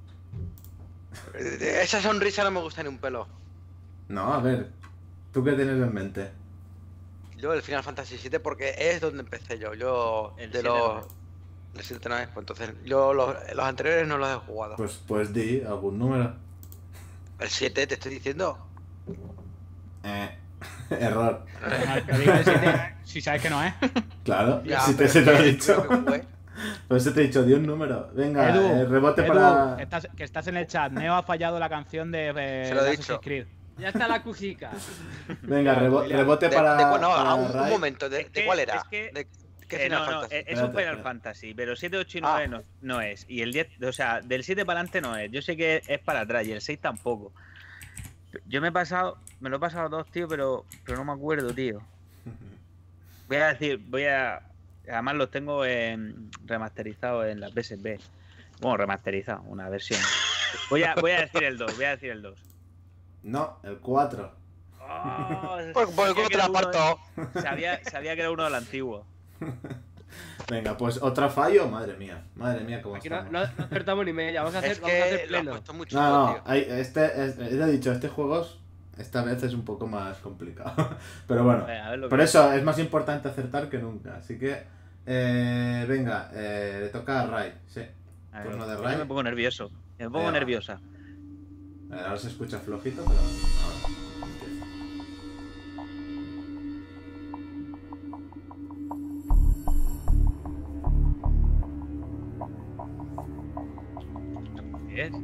Esa sonrisa no me gusta ni un pelo. No, a ver, ¿tú qué tienes en mente? Yo el Final Fantasy siete porque es donde empecé yo. Yo El de siete los. no es. El siete no es, pues entonces yo los, los anteriores no los he jugado. Pues, pues di algún número. El siete te estoy diciendo. Eh, error. no digas si, te- si sabes que no es. Claro, Ya, si te, pero se te lo es he que dicho. creo que jugué. Por eso te he dicho, di un número. Venga, Edu, eh, rebote Edu, para. estás, que estás en el chat. Neo ha fallado la canción de eh, Se lo he Assassin's dicho. Creed. Ya está la cusica. Venga, rebo- rebote De- para. de- no, para ah, un, un Rai. momento, ¿de, Es de que- cuál era? es que- ¿De qué Eh, Final no, no, Fantasy? es es un Espérate, Final espérate. Fantasy, pero siete, ocho y nueve Ah. no, no es. Y el diez, o sea, del siete para adelante no es. Yo sé que es para atrás y el seis tampoco. Yo me he pasado, me lo he pasado dos, tío, pero, pero no me acuerdo, tío. Voy a decir, voy a. Además los tengo en, remasterizados en la P S P. Bueno, remasterizado, una versión. Voy a, voy a decir el dos, voy a decir el dos. No, el cuatro. Oh, Pues, pues, sabía ¿cómo que te la era uno de- aparto? Sabía, sabía que era uno del antiguo. Venga, pues otro fallo. Madre mía, madre mía, cómo Aquí no, estamos. no, no acertamos ni media. Vamos a hacer, Es vamos a hacer que lo has pleno. puesto mucho, No, no, tío. hay, este, es, te he dicho, este juego es- esta vez es un poco más complicado. Pero bueno, A ver lo por que- eso es más importante acertar que nunca. Así que, eh, venga, eh, le toca a Rai, sí. A ver, Turno de yo Rai. me pongo nervioso. Me pongo Venga. nerviosa. A ver, ahora se escucha flojito, pero ahora empieza. ¿Qué es?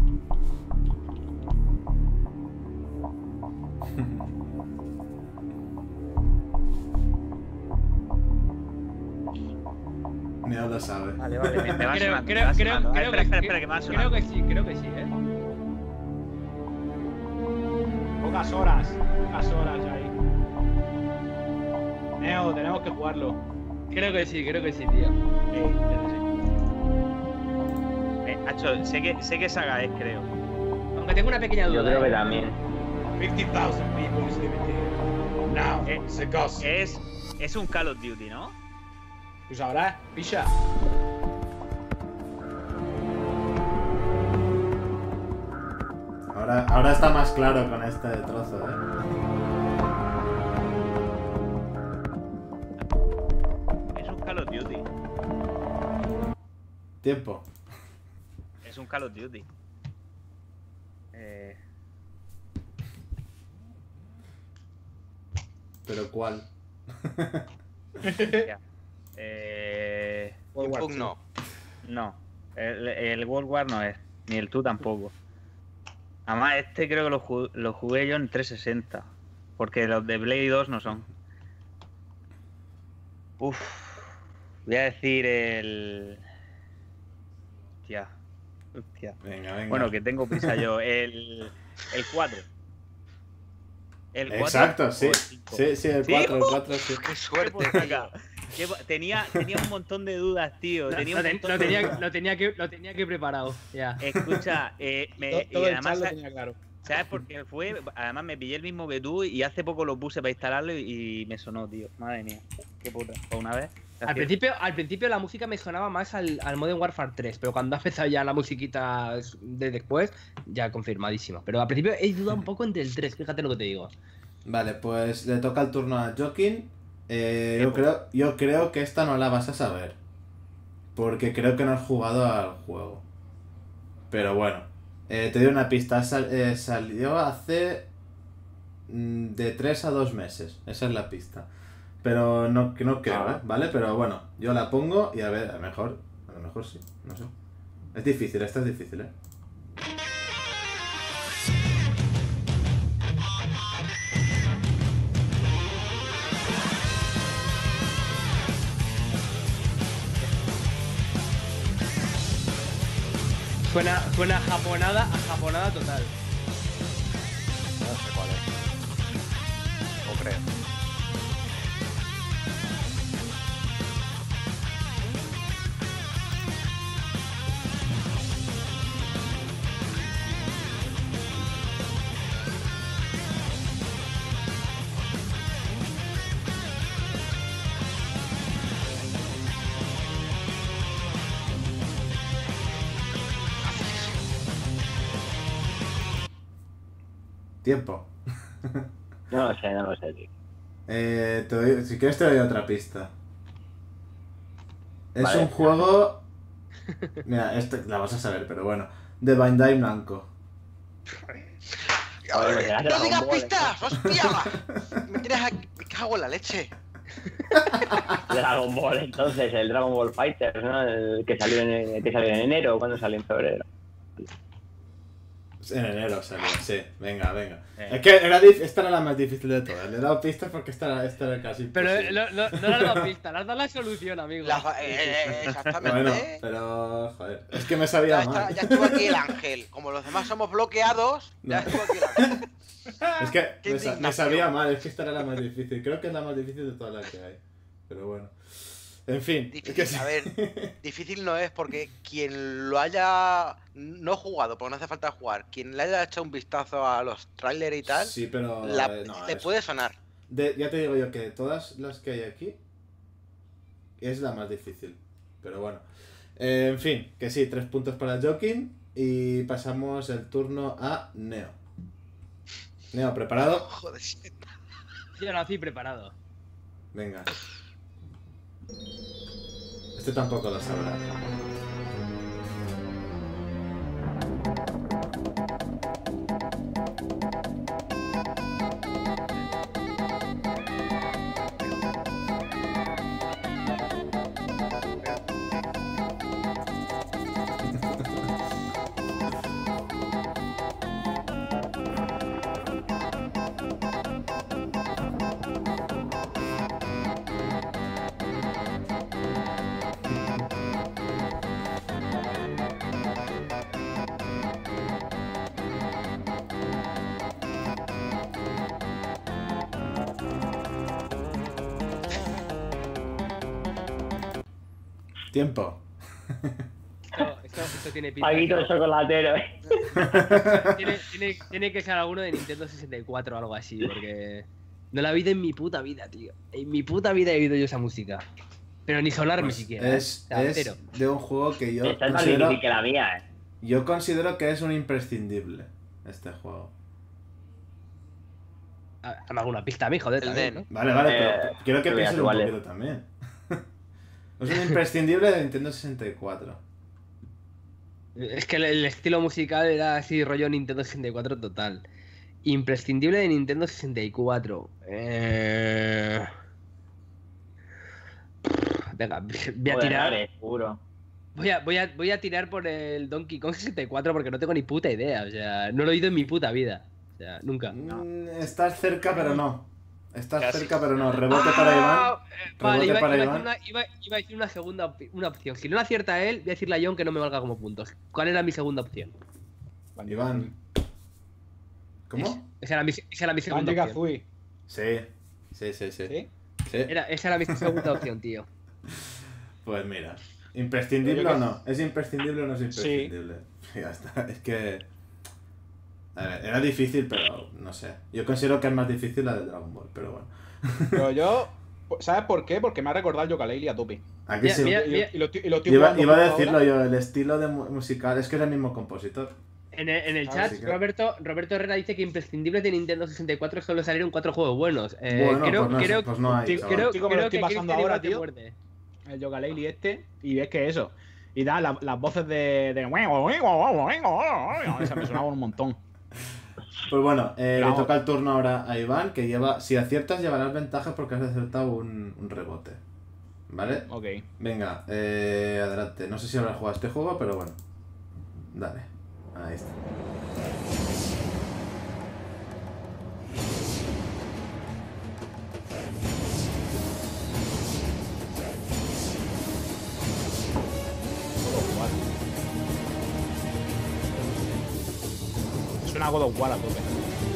Neo lo sabe. Vale, vale, me, me va Creo, sonando, me creo, va creo, sonando. Ah, creo espera, que, espera, espera, que me va creo sonando. que sí, creo que sí, eh. Pocas horas. Pocas horas ahí. Neo, tenemos que jugarlo. Creo que sí, creo que sí, tío. Eh, Hacho, sé que, sé que saga es, creo. Aunque tengo una pequeña duda. Yo creo que eh. también. cincuenta mil people Now, Eh, the ghost. Es, es un Call of Duty, ¿no? Pues ahora, picha. Ahora, ahora está más claro con este trozo, ¿eh? Es un Call of Duty. Tiempo. Es un Call of Duty. Eh, ¿Pero cuál? ya. Eh, World War Pug two. no. no. El, el World War no es. Ni el Two tampoco. Además, este creo que lo jugué, lo jugué yo en trescientos sesenta. Porque los de Play dos no son. Uf. Voy a decir el. Hostia. Hostia. Venga, venga. Bueno, que tengo prisa yo. El. El cuatro. El cuatro Exacto, o sí. el cinco. Sí, sí, el ¿Sí? cuatro, el cuatro, sí. ¡Qué suerte, Por tío! acá. Qué bo- Tenía, tenía un montón de dudas, tío. Lo, Tenía lo un ten- montón lo de tenía, dudas. lo, tenía que, lo tenía que preparado. Ya. Escucha, eh, me, Todo, y todo el además, chat lo sa- tenía claro. ¿sabes por qué fue? Además me pillé el mismo que tú y hace poco lo puse para instalarlo y, y me sonó, tío. Madre mía, qué puta. Por una vez. Al principio, al principio la música me sonaba más al, al Modern Warfare tres, pero cuando ha empezado ya la musiquita de después, ya confirmadísimo. Pero al principio he dudado un poco entre el tres, fíjate lo que te digo. Vale, pues le toca el turno a Joaquín. Eh, yo, creo, yo creo que esta no la vas a saber. Porque creo que no has jugado al juego. Pero bueno, eh, te doy una pista. Sal- eh, salió hace mm, de tres a dos meses. Esa es la pista. Pero no, que no creo, ¿eh? ¿Vale? Pero bueno, yo la pongo y a ver, a lo mejor, a lo mejor sí, no sé. Es difícil, esta es difícil, ¿eh? Suena, suena a japonada, a japonada total. No sé cuál es. O creo. Tiempo. No lo sé, no lo sé, tío. Eh, te doy- si quieres te doy otra pista. Es Vale. un juego... Mira, este la vas a saber, pero bueno. De Bandai Namco. A ver, Joder, ya ¡no Dragon digas Ball, pistas! ¡Hostia! Me tienes aquí... Me cago en la leche. Dragon Ball, entonces, el Dragon Ball Fighter, ¿no? El que salió en, que salió en enero, ¿cuándo salió en febrero? En enero salió, sí. Venga, venga. Eh. Es que era dif- esta era la más difícil de todas. Le he dado pistas porque esta era, esta era casi Pero eh, imposible. no, no, no le has dado pista, le has dado la solución, amigo. La fa- eh, eh, exactamente. Bueno, pero... Joder. Es que me sabía Ya, está- mal. ya estuvo aquí el ángel. Como los demás somos bloqueados, ya No. estuvo aquí el ángel. Es que Qué me, sa- me indignación. sabía mal. Es que esta era la más difícil. Creo que es la más difícil de todas las que hay. Pero bueno. En fin. es Difícil, que sí. a ver, difícil no es porque quien lo haya no jugado, porque no hace falta jugar, quien le haya echado un vistazo a los trailers y tal, Sí, pero... la- eh, no, le es- puede sonar. de- ya te digo yo que de todas las que hay aquí es la más difícil. Pero bueno. Eh, en fin, que sí, tres puntos para Joaquín. Y pasamos el turno a Neo. Neo, ¿preparado? Joder, sí. Yo nací preparado. Venga. Este tampoco lo sabrá. Tiempo. Esto, esto, esto tiene pinta. Paguito de chocolatero, ¿eh? Tiene, tiene, tiene que ser alguno de Nintendo sesenta y cuatro o algo así, porque. No la he oído en mi puta vida, tío. En mi puta vida he oído yo esa música. Pero ni sonarme Pues siquiera. es, ¿eh? O sea, es cero. de un juego que yo Esta es más considero, difícil que la mía, eh. yo considero que es un imprescindible, este juego. Ah, Dame alguna pista a mí, joder, El también, Den. ¿no? Vale, vale, pero Eh, quiero que te voy a pienses un actuales. poquito también. Es un imprescindible de Nintendo sesenta y cuatro. Es que el, el estilo musical era así, rollo Nintendo sesenta y cuatro total. Imprescindible de Nintendo sesenta y cuatro. Eh... Venga, voy a Joder, tirar. Ares, seguro. Voy a, voy, a, voy a tirar por el Donkey Kong sesenta y cuatro porque no tengo ni puta idea. O sea, no lo he oído en mi puta vida. O sea, nunca. Mm, Estás cerca, pero no. Estás Casi. cerca, pero no. Rebote para Iván. Ah, eh, Vale, Rebote iba, para iba a decir Iván. una, iba, iba a decir una segunda op- una opción. Si no la acierta él, voy a decirle a John que no me valga como puntos. ¿Cuál era mi segunda opción? Iván. ¿Cómo? Esa era mi, esa era mi segunda Banjo opción. Kazooie. Sí. Sí, sí, sí. ¿Sí? Sí. Era, esa era mi segunda opción, tío. Pues mira. ¿Imprescindible Yo o que- no? ¿Es imprescindible o no es imprescindible? Ya está. Es que. A ver, era difícil, pero no sé. Yo considero que es más difícil la de Dragon Ball, pero bueno. Pero yo. ¿Sabes por qué? Porque me ha recordado el Yooka-Laylee a tope. Aquí Mira, sí. mira, Y, mira. y lo, estoy- y lo estoy Iba, jugando iba a justo decirlo ahora. yo, el estilo de mu- musical es que es el mismo compositor. En el, en el Ah, chat, sí que- Roberto, Roberto Herrera dice que imprescindibles de Nintendo sesenta y cuatro solo salieron cuatro juegos buenos. Eh, Bueno, creo, pues no, creo, pues no hay. creo- chaval. creo, Chico, me lo creo estoy que pasando Cristian ahora, igual te tío. muerde. El Yooka-Laylee este. Y ves que eso. Y da la- las voces de. de... Esa me sonaba un montón. Pues bueno, eh, Pero- le toca el turno ahora a Iván, que lleva. Si aciertas, llevarás ventaja porque has acertado un, un rebote. ¿Vale? Ok. Venga, eh, adelante. No sé si habrás jugado este juego, pero bueno. Dale. Ahí está. Suena a God of War a tope.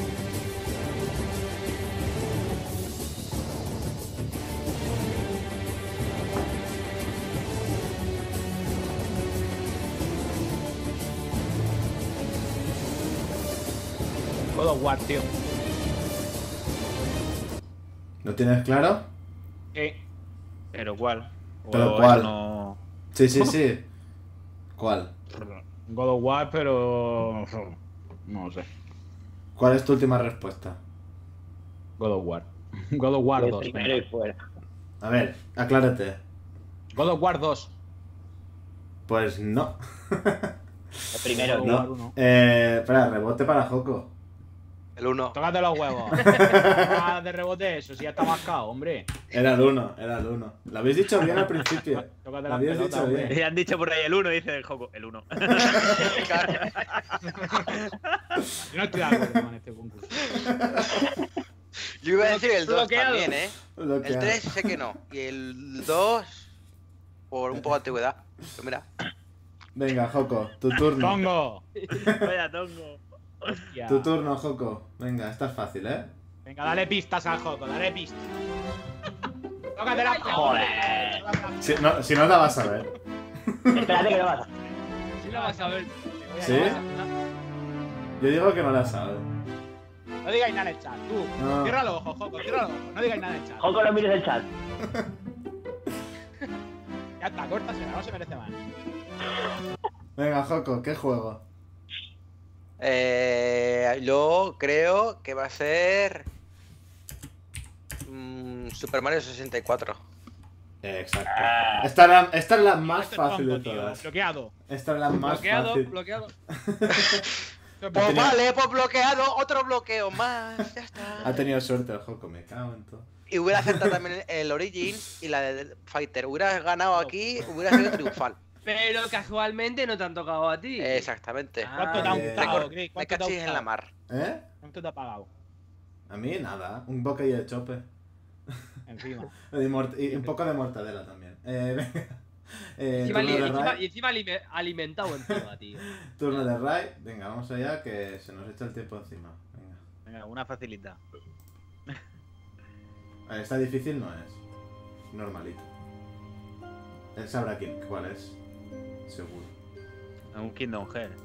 God of War, tío. ¿Lo tienes claro? Eh, ¿Pero cuál? O ¿Pero eso cuál? No... Sí, sí, sí. ¿Cuál? God of War, pero. No sé. ¿Cuál es tu última respuesta? God of War. God of War El dos. primero y fuera. A ver, aclárate. God of War dos. Pues no. El primero, God of tío. War uno. Eh, espera, rebote para Joko. El uno. Tócate los huevos. Ah, de rebote eso, si ya está mascado, hombre. Era el uno, era el uno. Lo habéis dicho bien al principio. Tócate Lo las habéis pelotas, dicho hombre. bien. Y han dicho por ahí el uno, dice el Joco, el uno. Yo no estoy de acuerdo con este concurso. Yo iba a decir el dos Bloqueado. también, ¿eh? Lo que El ha- tres sé que no. Y el dos por un poco de antigüedad. Pero mira. Venga, Joko, tu turno. ¡Tongo! Vaya tongo. Hostia. Tu turno, Joko. Venga, esta es fácil, ¿eh? Venga, dale pistas al Joco, dale pistas. Tócate las pelotas. Joder. Si no, si no la vas a ver. Espérate que no vas a. Sí la vas a ver. ¿Sí? Yo digo que no la sabe. No digáis nada en el chat, tú. No. Cierra los ojos, Joco, cierra los ojos. No digáis nada en el chat. Joco, no mires el chat. Ya está, córtasela, no se merece más. Venga, Joko, ¿qué juego? Eh, yo creo que va a ser. mm, Super Mario sesenta y cuatro. Eh, exacto. Esta, era- esta es la más Este fácil de tongo, tío, todas. bloqueado. Esta es la más Bloqueado, fácil. bloqueado. Pues tenía- vale, pues bloqueado, otro bloqueo más. Ya Ha está. tenido suerte el Joko, me cago en todo. Y hubiera acertado también el Origin y la de Fighter. Hubieras ganado aquí, hubiera sido triunfal. Pero casualmente no te han tocado a ti. Exactamente. Ah, ¿Cuánto te ha eh, gustado, Récord Chris? de ¿Cuánto te ha cachis en la gustado? mar. ¿Eh? ¿Cuánto te ha pagado? A mí nada, un bocadillo de chope. Encima. Y, mort- y un poco de mortadela también. Eh, venga. Eh, Encima, turno li- de encima- Rai. y encima alime- alimentado encima, tío. Turno de Rai. Venga, vamos allá que se nos echa el tiempo encima. Venga. Venga, una facilita. A ver, esta difícil no es. Normalito. Él sabrá quién, cuál es. Seguro. Un Kingdom Hearts.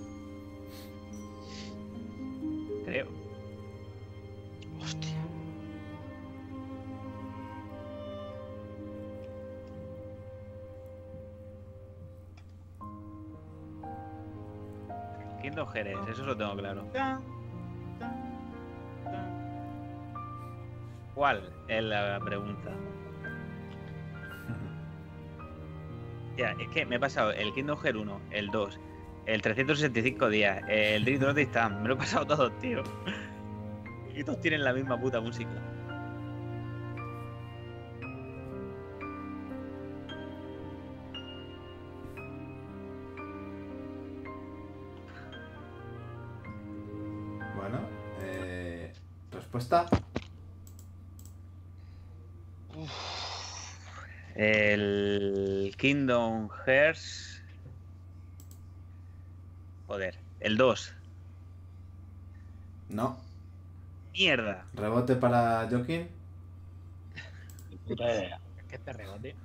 Creo. Hostia. Kingdom Hearts, eso lo tengo claro. ¿Cuál es la pregunta? Ya, es que me he pasado el Kingdom Hearts uno, el dos, el trescientos sesenta y cinco días, el Dream Drop Distance, me lo he pasado todo, tío. Y todos tienen la misma puta música. Bueno, eh, respuesta. El Kingdom Hearts. Joder, el dos. No. Mierda. Rebote para Joaquín. Puta idea. ¿Qué te rebote?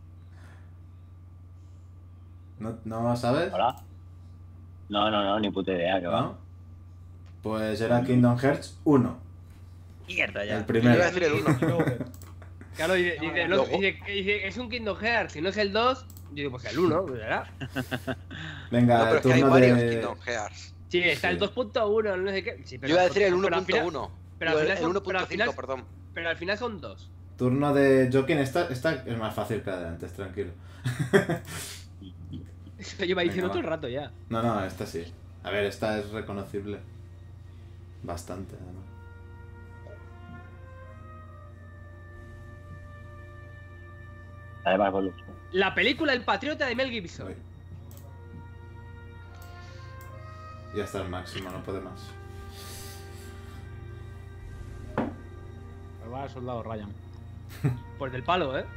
¿No, ¿No sabes? ¿Hola? No, no, no, ni puta idea, que va. ¿No? Pues era Kingdom Hearts uno. Mierda, ya. El Yo primero. iba a decir el uno. Claro, dice, dice, no, dice, dice, es un Kingdom Hearts, si no es el dos, yo digo, pues el uno, ¿verdad? Venga, No, pero es que hay turno varios de... Kingdom Hearts. Sí, está Sí. el dos punto uno, no sé qué. Sí, pero, Yo iba a decir el pero al final- uno punto uno. pero al El final son- uno pero al punto final- cinco, perdón. Pero al final son dos. Turno de Joaquín. Esta, esta es más fácil que la de antes, tranquilo. Eso lleva diciendo va. todo el rato ya. No, no, esta sí. A ver, esta es reconocible. Bastante, además. Además, volumen. La película El Patriota de Mel Gibson. Uy. Ya está el máximo, no puede más. Va el soldado Ryan. Pues del palo, ¿eh?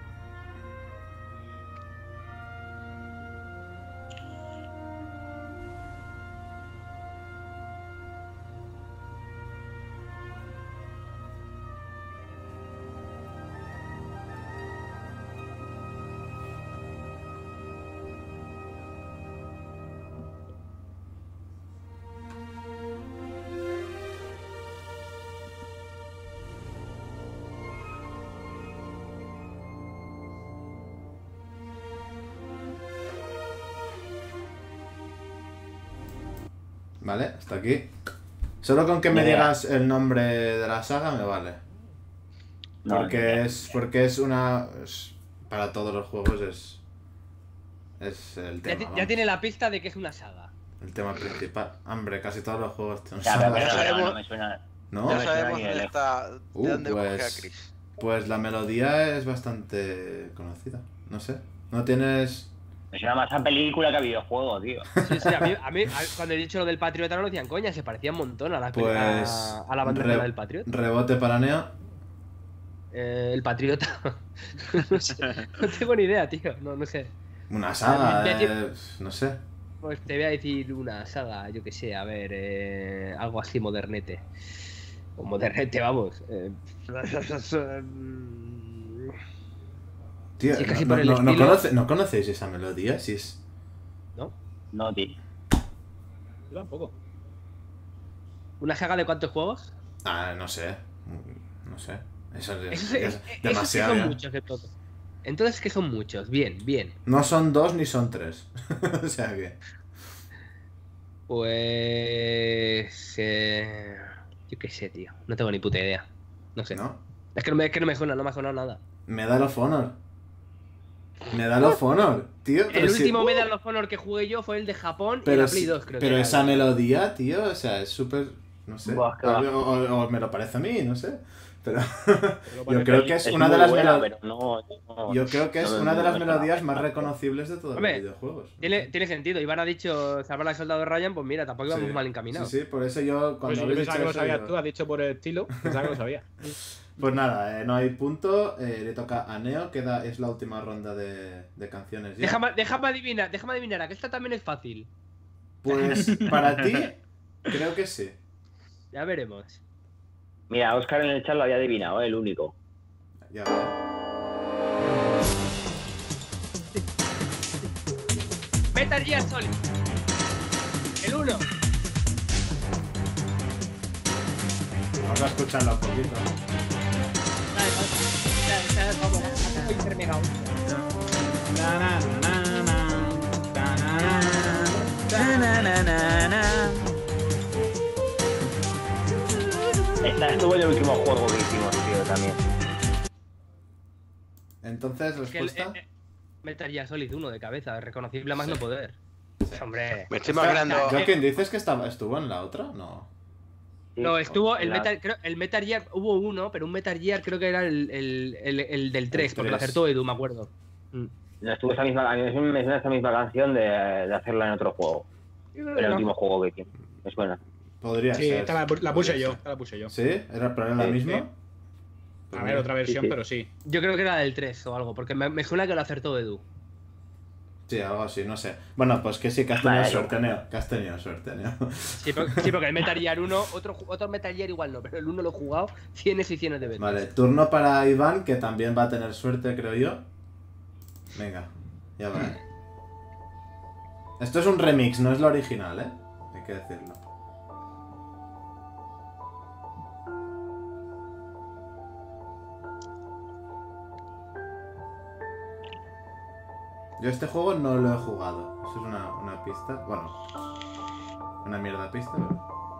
Vale, hasta aquí. Solo con que me Ni idea. digas el nombre de la saga me vale. No, ni Porque idea. es porque es una... es- para todos los juegos es... Es el Ya, tema, ti- ya vamos. tiene la pista de que es una saga. El tema principal. Hombre, casi todos los juegos tienen Ya, pero, sagas, pero, pero sabemos- no me suena. ¿no? Ya me sabemos suena ni de dónde lejos. está, de Uh, dónde coge a pues- Chris. Pues la melodía es bastante conocida. No sé. ¿No tienes...? Me suena más a película que a videojuego, tío. Sí, sí, a mí, a mí a- cuando he dicho lo del Patriota no lo decían coña, se parecía un montón a la, Pues... a, a la banda re- del Patriota. Rebote para Neo. Eh, el Patriota. no, sé, no tengo ni idea, tío. No, no sé. Una saga, Me- me- eh, no sé. Pues te voy a decir una saga, yo que sé, a ver, eh, algo así modernete. O modernete, vamos. Eh, Tío, Sí, casi no, por el no- no estilo. conoce- ¿no conocéis esa melodía? Si es... ¿No? No, tío. Yo tampoco. ¿Una saga de cuántos juegos? Ah, no sé. No sé. Eso es, Eso, es es, esos sí demasiado. son ya. muchos de todo. Entonces, que son muchos. Bien, bien. No son dos ni son tres. O sea que... Pues... Eh, yo qué sé, tío. No tengo ni puta idea. No sé. ¿No? Es, que no me, es que no me suena, no me ha sonado nada. Medal of Honor. Medal of Honor, tío. Pero El si- último Medal of Honor que jugué yo fue el de Japón y Pero, la Play si- dos, creo pero que esa era. melodía, tío, o sea, es súper... No sé. Buah, qué va. o, o- o me lo parece a mí, no sé. Pero Pero yo parece creo ahí. que es Es una de muy las buena, melodías... pero no, no- Yo creo que es no- una de no las me melodías suena. más reconocibles de todos los Hombre, videojuegos. Tiene, tiene sentido. Iván ha dicho salvar al soldado Ryan, pues mira, tampoco íbamos Sí. mal encaminados. Sí, sí, por eso yo Pues cuando si yo habéis pensaba dicho que lo eso, sabías digo- tú, has dicho por el estilo, pensaba que lo sabía. Pues nada, eh, no hay punto, eh, le toca a Neo, queda, es la última ronda de, de canciones ya. Déjame, déjame adivinar, déjame adivinar, a que esta también es fácil. Pues para ti, creo que sí. Ya veremos. Mira, Oscar en el chat lo había adivinado, ¿eh? El único. Ya veo. Metal Gear Solid. El uno. Vamos a escucharla un poquito. Dale, dale, dale, vamos, vamos, hiper mega ultra. Esta estuvo en el último juego que hicimos, tío, también. Entonces, respuesta. El, eh, eh, Metal Gear Solid uno de cabeza, reconocible a más sí. no poder. Sí. Hombre. Me estoy imaginando. ¿Joaquín dices que estaba, estuvo en la otra? No. Sí, no, estuvo el, la... Metal, creo, el Metal Gear, hubo uno, pero un Metal Gear creo que era el, el, el, el del tres, el porque lo acertó Edu, me acuerdo. Mm. No, estuvo esa misma, a mí me suena esa misma canción de, de hacerla en otro juego. En el último juego que hicimos. Me suena. Podría sí, ser. Esta la, la puse yo, esta la puse yo. ¿Sí? ¿Era, pero era la sí, misma? Sí. A ver, otra versión, sí, sí. pero sí. Yo creo que era del tres o algo, porque me, me suena que lo acertó Edu. Sí, algo así, no sé. Bueno, pues que sí, que has tenido vale, suerte, Neo. Que has tenido suerte, Neo. Sí, porque, sí, porque el Metal Gear uno, otro, otro Metal Gear igual no, pero el uno lo he jugado cienes y cienes de veces. Vale, turno para Iván, que también va a tener suerte, creo yo. Venga, ya va. Esto es un remix, no es lo original, ¿eh? Hay que decirlo. Yo este juego no lo he jugado. Eso es una, una pista. Bueno, una mierda pista, pero...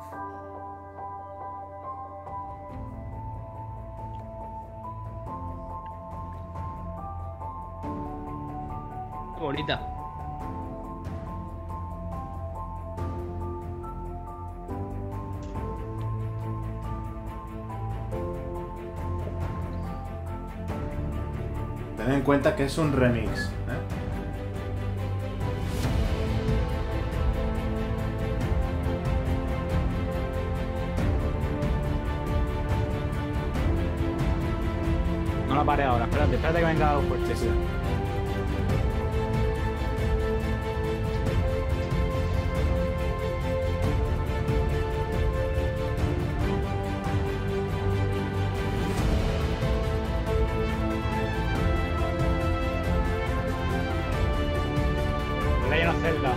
Qué bonita. Ten en cuenta que es un remix, ¿eh? No la paré ahora, espérate, espérate que venga algo fuerte. Sí. Legend of Zelda.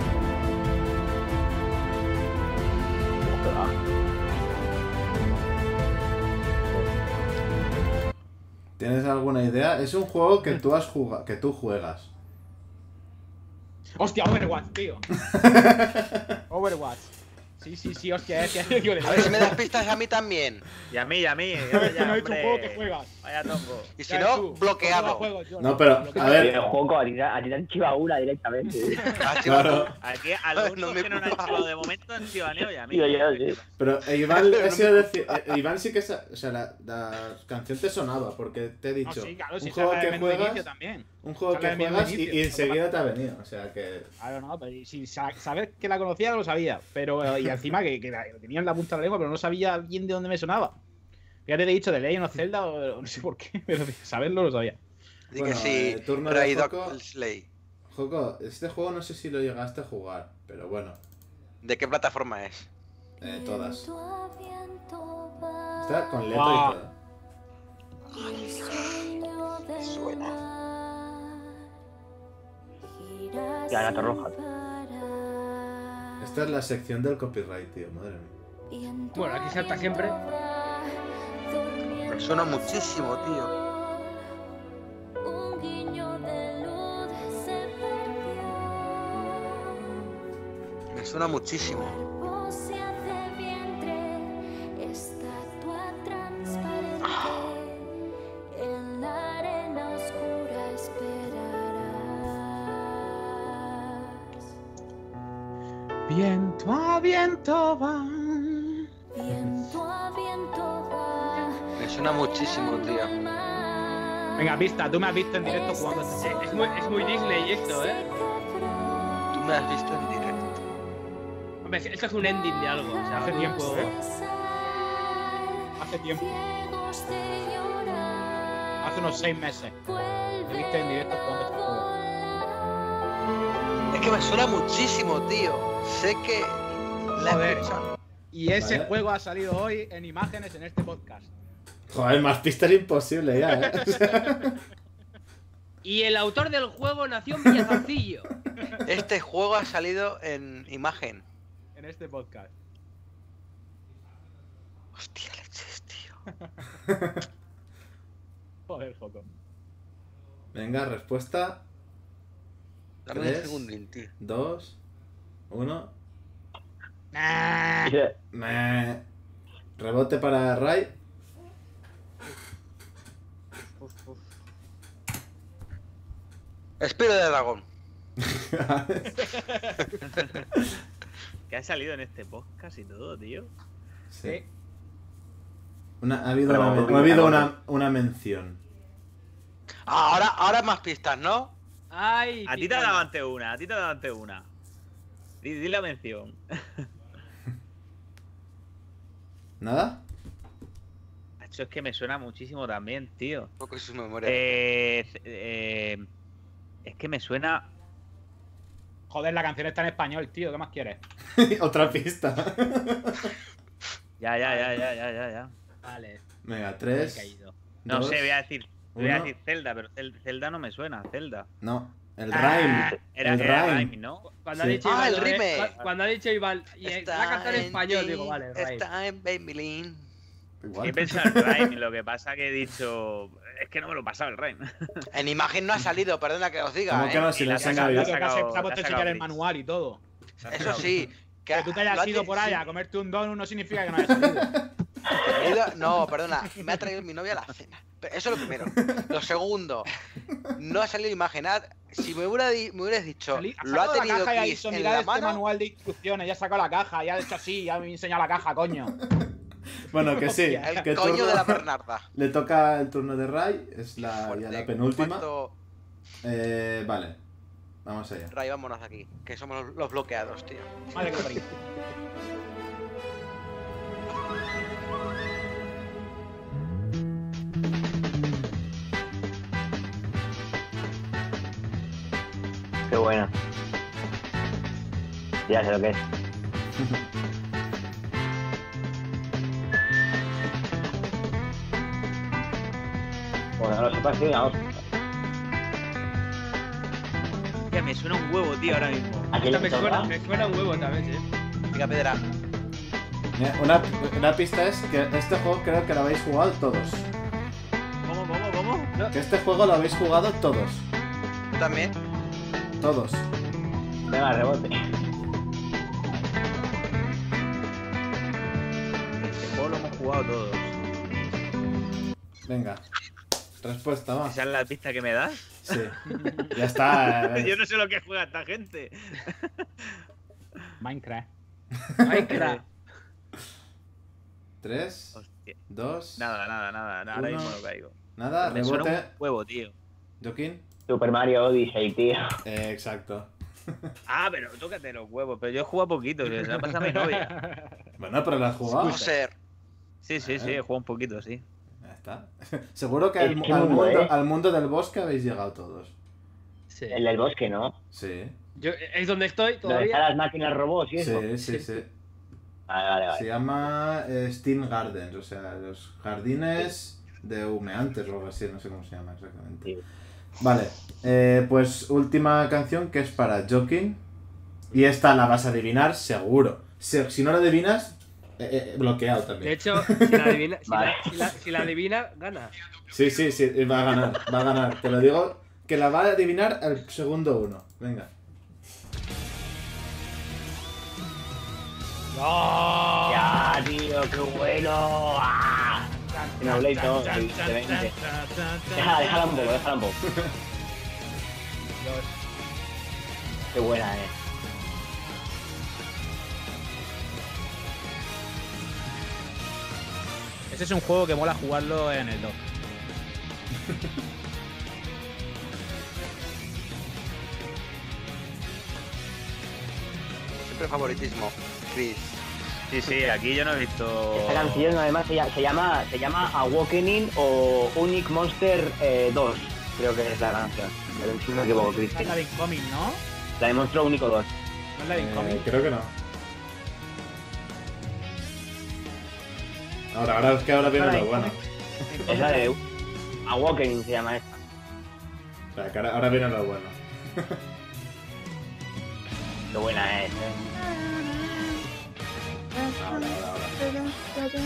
¿Tienes alguna idea? Es un juego que tú has jugado, que tú juegas. Hostia, Overwatch, tío. Overwatch. Sí, sí, sí, hostia, es que... A ver si me das pistas a mí también. Y a mí, y a mí. Ya, ya, no he hecho un juego que juegas. Vaya tongo. Y si no, tú, bloqueado. Yo, no, pero, a ver... El juego, a ti te han chivado una directamente. Claro. Aquí, a los únicos no que no han chivado de momento han sido a Neo y a mí. Yo, yo, sí. Pero Iván, he sido decir, Iván sí que... O sea, la, la canción te sonaba, porque te he dicho... No, sí, claro, un sí, juego que juegas... También. Un juego que juegas y, y enseguida te ha venido, o sea que... Claro, no, pero si sabes que la conocía, lo sabía. Pero, y encima que, que lo tenía en la punta de la lengua, pero no sabía bien de dónde me sonaba. Fíjate, te he dicho de Legend of Zelda, o no sé por qué, pero saberlo lo sabía. Dí que sí, eh, turno de Joko, Slay. Joko, este juego no sé si lo llegaste a jugar, pero bueno. ¿De qué plataforma es? Eh, todas. Está con letra wow. y todo. Me suena. Ya, Gata Roja. Esta es la sección del copyright, tío, madre mía. Bueno, aquí salta siempre. Me suena muchísimo, tío. Me suena muchísimo. Viento a viento va. Viento a viento va. Me suena muchísimo, tío. Venga, pista, tú me has visto en directo jugando este juego. Es muy, es muy Disney esto, ¿eh? Tú me has visto en directo. Hombre, esto es un ending de algo. O sea, hace tiempo, juego... ¿eh? Hace tiempo. Hace unos seis meses. Me he visto en directo jugando este juego. Es que me suena muchísimo, tío. Sé que la Joder. escucha. Y ese Vale. juego ha salido hoy en imágenes en este podcast. Joder, más pistas imposible ya, ¿eh? Y el autor del juego nació en Villazancillo. Este juego ha salido en imagen. En este podcast. Hostia, leches, tío. Joder, Joko. Venga, respuesta. Dame Tres. un segundín, tío. Dos, uno. Nah. Meh. Rebote para Ray. Uf, uf. Espiro de dragón. ¿Qué ha salido en este podcast y todo, tío? Sí. Una, ha habido, Pero una, vamos, ha habido vamos. una, una mención. Ahora, ahora más pistas, ¿no? Ay, A ti te qué ha dado coño. ante una, a ti te ha dado ante una. Di, di la mención. ¿Nada? Eso es que me suena muchísimo también, tío. Un poco su memoria. Eh, eh, es que me suena. Joder, la canción está en español, tío. ¿Qué más quieres? Otra pista. Ya, ya, ya, ya, ya, ya, ya. Vale, Venga, me he tres. caído. No dos, sé, voy a decir. Voy a uno. decir Zelda, pero Zel- Zelda no me suena, Zelda. No, el Ah, rhyme. Era, el era rhyme. rhyme, ¿no? Cuando Sí. ha dicho Ah, Iván, el lo de- remake. cu- cuando ha dicho Iván, y la canta en español, digo, vale, right. Está en Babyline. Igual. He pensado en rhyme, lo que pasa que he dicho. Es que no me lo he pasado el rhyme. En imagen no ha salido, perdona que os diga. ¿Cómo ¿eh? que no? Si Y le la han saca- sacado la ya. Tío, que sacado- has- se ha la puesto a ha enseñar sacado el Chris. manual y todo. Eso sí. Que tú te lo hayas has ido di- por allá sí. a comerte un donut no significa que no hayas salido. He ido- No, perdona, me ha traído mi novia a la cena. Pero eso es lo primero. Lo segundo, no ha salido imagen. Ha- Si me, hubiera di- me hubieras dicho, Salí- lo ha sacado la tenido caja y ha Chris dicho, en mirad la este mano. manual de instrucciones, ya ha sacado la caja, ya ha hecho así, ya me ha enseñado la caja, coño. Bueno, que sí. El que coño turno- de la Bernarda. Le toca el turno de Ray. Es la, ya Fuerte. la penúltima. ¿Cuánto- Eh, vale. Vamos allá. Ray, vámonos de aquí, que somos los- los bloqueados, tío. Madre que lo parió. Qué buena. Ya sé lo que es. Bueno, no lo sepas, tío, vamos. Ya me suena un huevo, tío, ahora mismo. ¿A quién Esta le me toca? suena, me suena un huevo también, sí. Venga, Pedra. Mira, Una, una pista es que este juego creo que lo habéis jugado todos. ¿Cómo, cómo, cómo? Que este juego lo habéis jugado todos. ¿Tú también? Todos. Venga, rebote. Este juego lo hemos jugado todos. Venga. Respuesta, va. ¿Esa es la pista que me das? Sí. Ya está. Yo eh, no sé lo que juega esta gente. Minecraft. Minecraft. Tres, Hostia. dos, Nada, nada, nada. nada, Ahora Uno. mismo no caigo. nada, Me suena rebote. un huevo, tío. Joaquín. Super Mario Odyssey, tío. Eh, exacto. Ah, pero tócate los huevos. Pero yo he jugado poquito, que se la pasa a mi novia. Bueno, pero lo has jugado. User. Sí, sí, sí, he jugado un poquito, sí. Ya está. Seguro que al, Es que al mundo, mundo, ¿eh? al mundo del bosque habéis llegado todos. Sí. El del bosque, ¿no? Sí. Yo, es donde estoy Donde están todavía. las máquinas robots y eso. Sí, sí, sí. Vale, vale, Se vale. llama eh, Steam Gardens, o sea, los jardines de humeantes o algo así, no sé cómo se llama exactamente. Sí. Vale, eh, pues última canción que es para Joaquín. Y esta la vas a adivinar seguro. Si, si no la adivinas, eh, eh, bloqueado De también. hecho, si la adivina, si, Vale. la, si, la, si la adivina, gana. Sí, sí, sí, va a ganar, va a ganar. Te lo digo, que la va a adivinar al segundo uno. Venga. ¡No! Ya, tío, qué bueno. ¡Ah! Me hablé y todo, de veinte. Déjala, déjala un poco, déjala un poco. Qué buena, eh. Ese es un juego que mola jugarlo en el dos. Siempre favoritismo. Chris. Sí, sí, aquí yo no he visto. Esta canción además se llama, se llama, se llama Awakening o Unique Monster eh, dos, creo que es la canción. Pero si no me equivoco, Es la Cristian. de Incoming, ¿no? La de Monstruo Único dos. ¿No es la de Incoming? Eh, creo que no. Ahora, ahora es que ahora viene lo bueno. Es la de Awakening se llama esta. O sea, que ahora, ahora viene lo bueno. Qué buena es, eh. Ahora, ahora, ahora.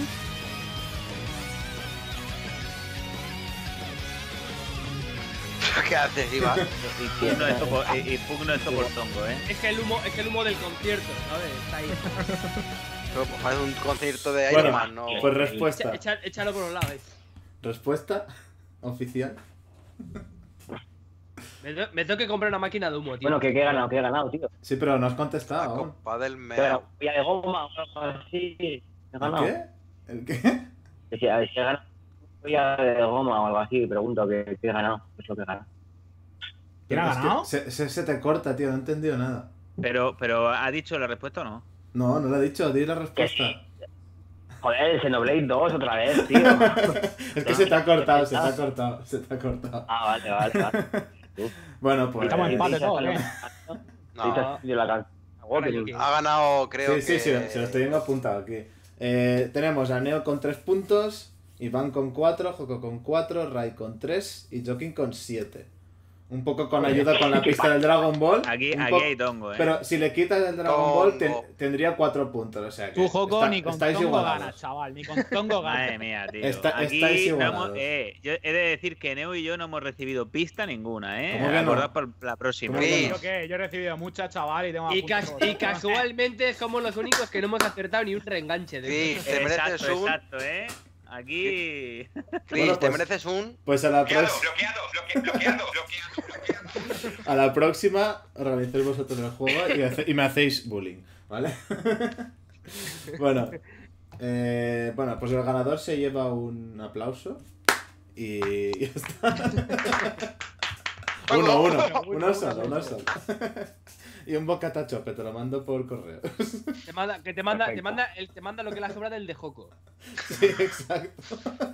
¿Qué haces, Iván? Impugno esto por, impugno esto por tongo, ¿eh? Es que el humo, es que el humo del concierto, ¿sabes? Está ahí. Pero pues, un concierto de Bueno, Iron Man, ¿no? pues respuesta. Echa, echa, échalo por los lados. ¿eh? Respuesta oficial. Me, te- me tengo que comprar una máquina de humo, tío. Bueno, que he ganado, que he ganado, tío. Sí, pero no has contestado La aún. copa del Que he ganado. meo. Vía de goma o algo así. He ¿El ganado. qué? ¿El qué? Que si, a ver, si he ganado vía de goma o algo así, pregunto que, que he ganado. Es lo que he ganado. ¿Quién ha Es que ganado? Se, se, se te corta, tío, no he entendido nada. Pero, pero ¿ha dicho la respuesta o no? No, no lo he dicho, di la respuesta. Joder, el Xenoblade dos otra vez, tío. Es que se te ha cortado, se te ha cortado, se te ha cortado. Ah, vale, vale, vale. Bueno, pues. Estamos en empate todos, ¿eh? No, Yo la can- Ahora, ha ganado, creo Sí, sí, que... sí, se lo estoy viendo apuntado aquí. Eh, tenemos a Neo con tres puntos, Iván con cuatro, Joko con cuatro, Rai con tres y Joaquín con siete. Un poco con ayuda con la pista del Dragon Ball. Aquí, un aquí po- hay tongo, ¿eh? Pero si le quitas el Dragon Ball, ten- Tongo. tendría cuatro puntos. O sea que Tú, Joko, está- ni con estáis Tongo igualados. ganas, chaval. Ni con Tongo Madre ganas. mía, tío. Está- Aquí estáis no igualados. hemos, eh, yo he de decir que Neo y yo no hemos recibido pista ninguna, ¿eh? ¿Cómo que no? Acordad por la próxima. ¿Cómo que no? ¿Yo qué? Yo he recibido muchas, chaval, y tengo Y, apuntes cas- por- y casualmente somos los únicos que no hemos acertado ni un reenganche. De Sí, eso. te mereces Exacto, un... exacto, ¿eh? Aquí. Chris, Bueno, te pues- mereces un... Pues a la, Bloqueado, pros- bloqueado, bloque- bloqueado, bloqueado, bloqueado. a la próxima organizáis vosotros el juego y, hace- y me hacéis bullying, ¿vale? Bueno, eh, bueno, pues el ganador se lleva un aplauso y ya está. Uno, uno, uno solo, uno solo. Y un bocata chope, te lo mando por correo. Te manda, que te manda, te Perfecto. manda, el, te manda lo que le ha sobrado del de Joko. Sí, exacto.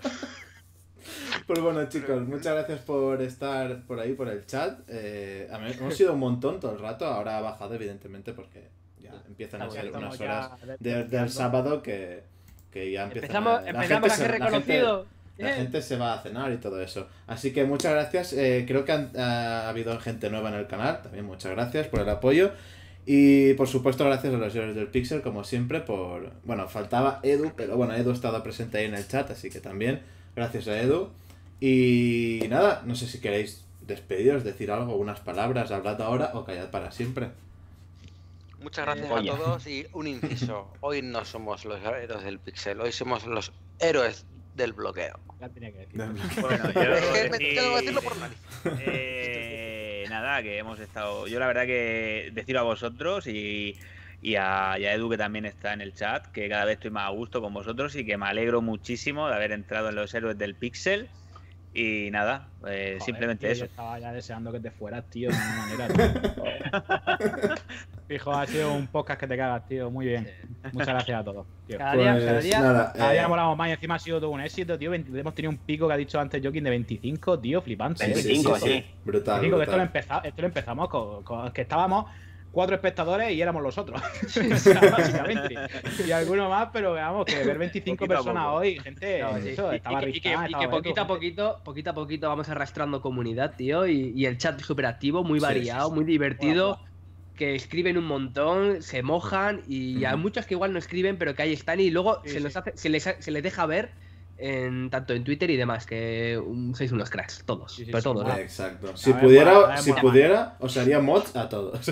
Pues bueno, chicos, muchas gracias por estar por ahí, por el chat. Eh, a mí- hemos sido un montón todo el rato, ahora ha bajado evidentemente porque ya empiezan a Ya ser estamos unas ya horas de- de- del sábado que, que ya empiezan Empezamos, a, la empezamos gente a se- ser la gente- reconocidos. La Eh. gente se va a cenar y todo eso. Así que muchas gracias. Eh, creo que han- ha habido gente nueva en el canal. También muchas gracias por el apoyo. Y por supuesto gracias a los héroes del Pixel, como siempre, por... Bueno, faltaba Edu, pero bueno, Edu ha estado presente ahí en el chat, así que también gracias a Edu. Y nada, no sé si queréis despediros, decir algo, unas palabras, hablad ahora o callad para siempre. Muchas gracias Oye. a todos y un inciso. Hoy no somos los héroes del pixel, hoy somos los héroes del bloqueo. Ya tenía que decir. Bueno, yo Es que me decir- tengo que decirlo por nariz. Eh, nada, que hemos estado. Yo, la verdad, que deciros a vosotros y, y, a, y a Edu, que también está en el chat, que cada vez estoy más a gusto con vosotros y que me alegro muchísimo de haber entrado en los héroes del Pixel. Y nada, eh, Joder, simplemente tío, eso. Yo estaba ya deseando que te fueras, tío, de alguna manera. Tío. Fijo, ha sido un podcast que te cagas, tío. Muy bien. Muchas gracias a todos, tío. Cada día, cada Pues día. nada, Cada día eh, molamos más y encima ha sido todo un éxito, tío. veinte hemos tenido un pico que ha dicho antes Joaquín de veinticinco, tío, flipante. sí, sí, sí, veinticinco, sí. sí. Brutal, Digo que esto lo, brutal. empeza- esto lo empezamos con, con que estábamos cuatro espectadores y éramos los otros. O sea, básicamente. Y alguno más, pero veamos que ver veinticinco Poquito a personas poco. hoy, gente, No, sí. eso, Y- estaba y, que- y que, Ristán, y que estaba poquito a Beto, poquito, poquito a poquito vamos arrastrando comunidad, tío, y, y el chat súper activo, muy Sí, variado, sí, sí. muy divertido, Bueno, que escriben un montón, se mojan, y hay Ujú. muchos que igual no escriben, pero que ahí están, y luego Sí, se, nos sí. hace, se, les, se les deja ver en tanto en Twitter y demás, que um, sois unos cracks, todos, Sí, sí, pero sí, todos. mola. ¿eh? Exacto. Si vez pudiera, mola, cada vez si mola pudiera, os haría mods a todos.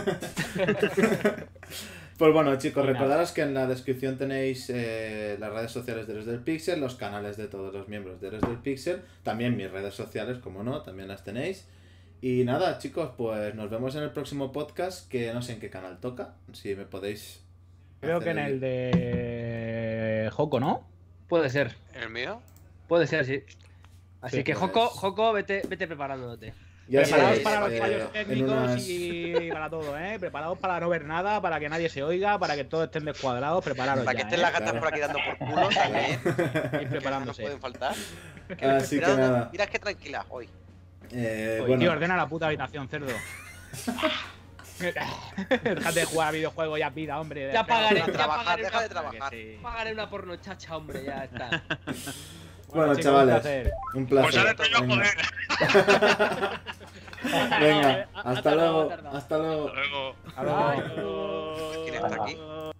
Pues bueno, chicos, Y nada. recordaros que en la descripción tenéis eh, las redes sociales de Héroes del Pixel, los canales de todos los miembros de Héroes del Pixel, también mis redes sociales, como no, también las tenéis. Y nada, chicos, pues nos vemos en el próximo podcast, que no sé en qué canal toca, si me podéis... Creo hacer que en el de Joko, ¿no? Puede ser, ¿El mío? puede ser, sí. Así Sí, que, pues- Joko, Joko, vete, vete preparándote. Ya Preparados sabéis, para los eh, fallos en técnicos unas- y para todo, ¿eh? Preparados para no ver nada, para que nadie se oiga, para que todos estén descuadrados, prepararos Para que ya, estén ¿eh? las gatas Claro. por aquí dando por culo también. Ir Que no preparándose. pueden faltar. Así que Mirad, nada, mirad qué tranquila hoy. eh, Oye, bueno, tío, ordena la puta habitación, cerdo. Déjate de jugar a videojuegos, ya vida, hombre. Ya pagaré, A ya trabajar, pagaré deja una- de trabajar. Que sí. Pagaré una porno chacha, hombre, ya está. bueno, chicos, chavales, un placer. un Pues placer. ahora estoy yo, Venga. joder. Venga, Ha hasta tardado, luego, ha tardado. hasta luego. Luego. Hasta luego. ¿Quién está aquí?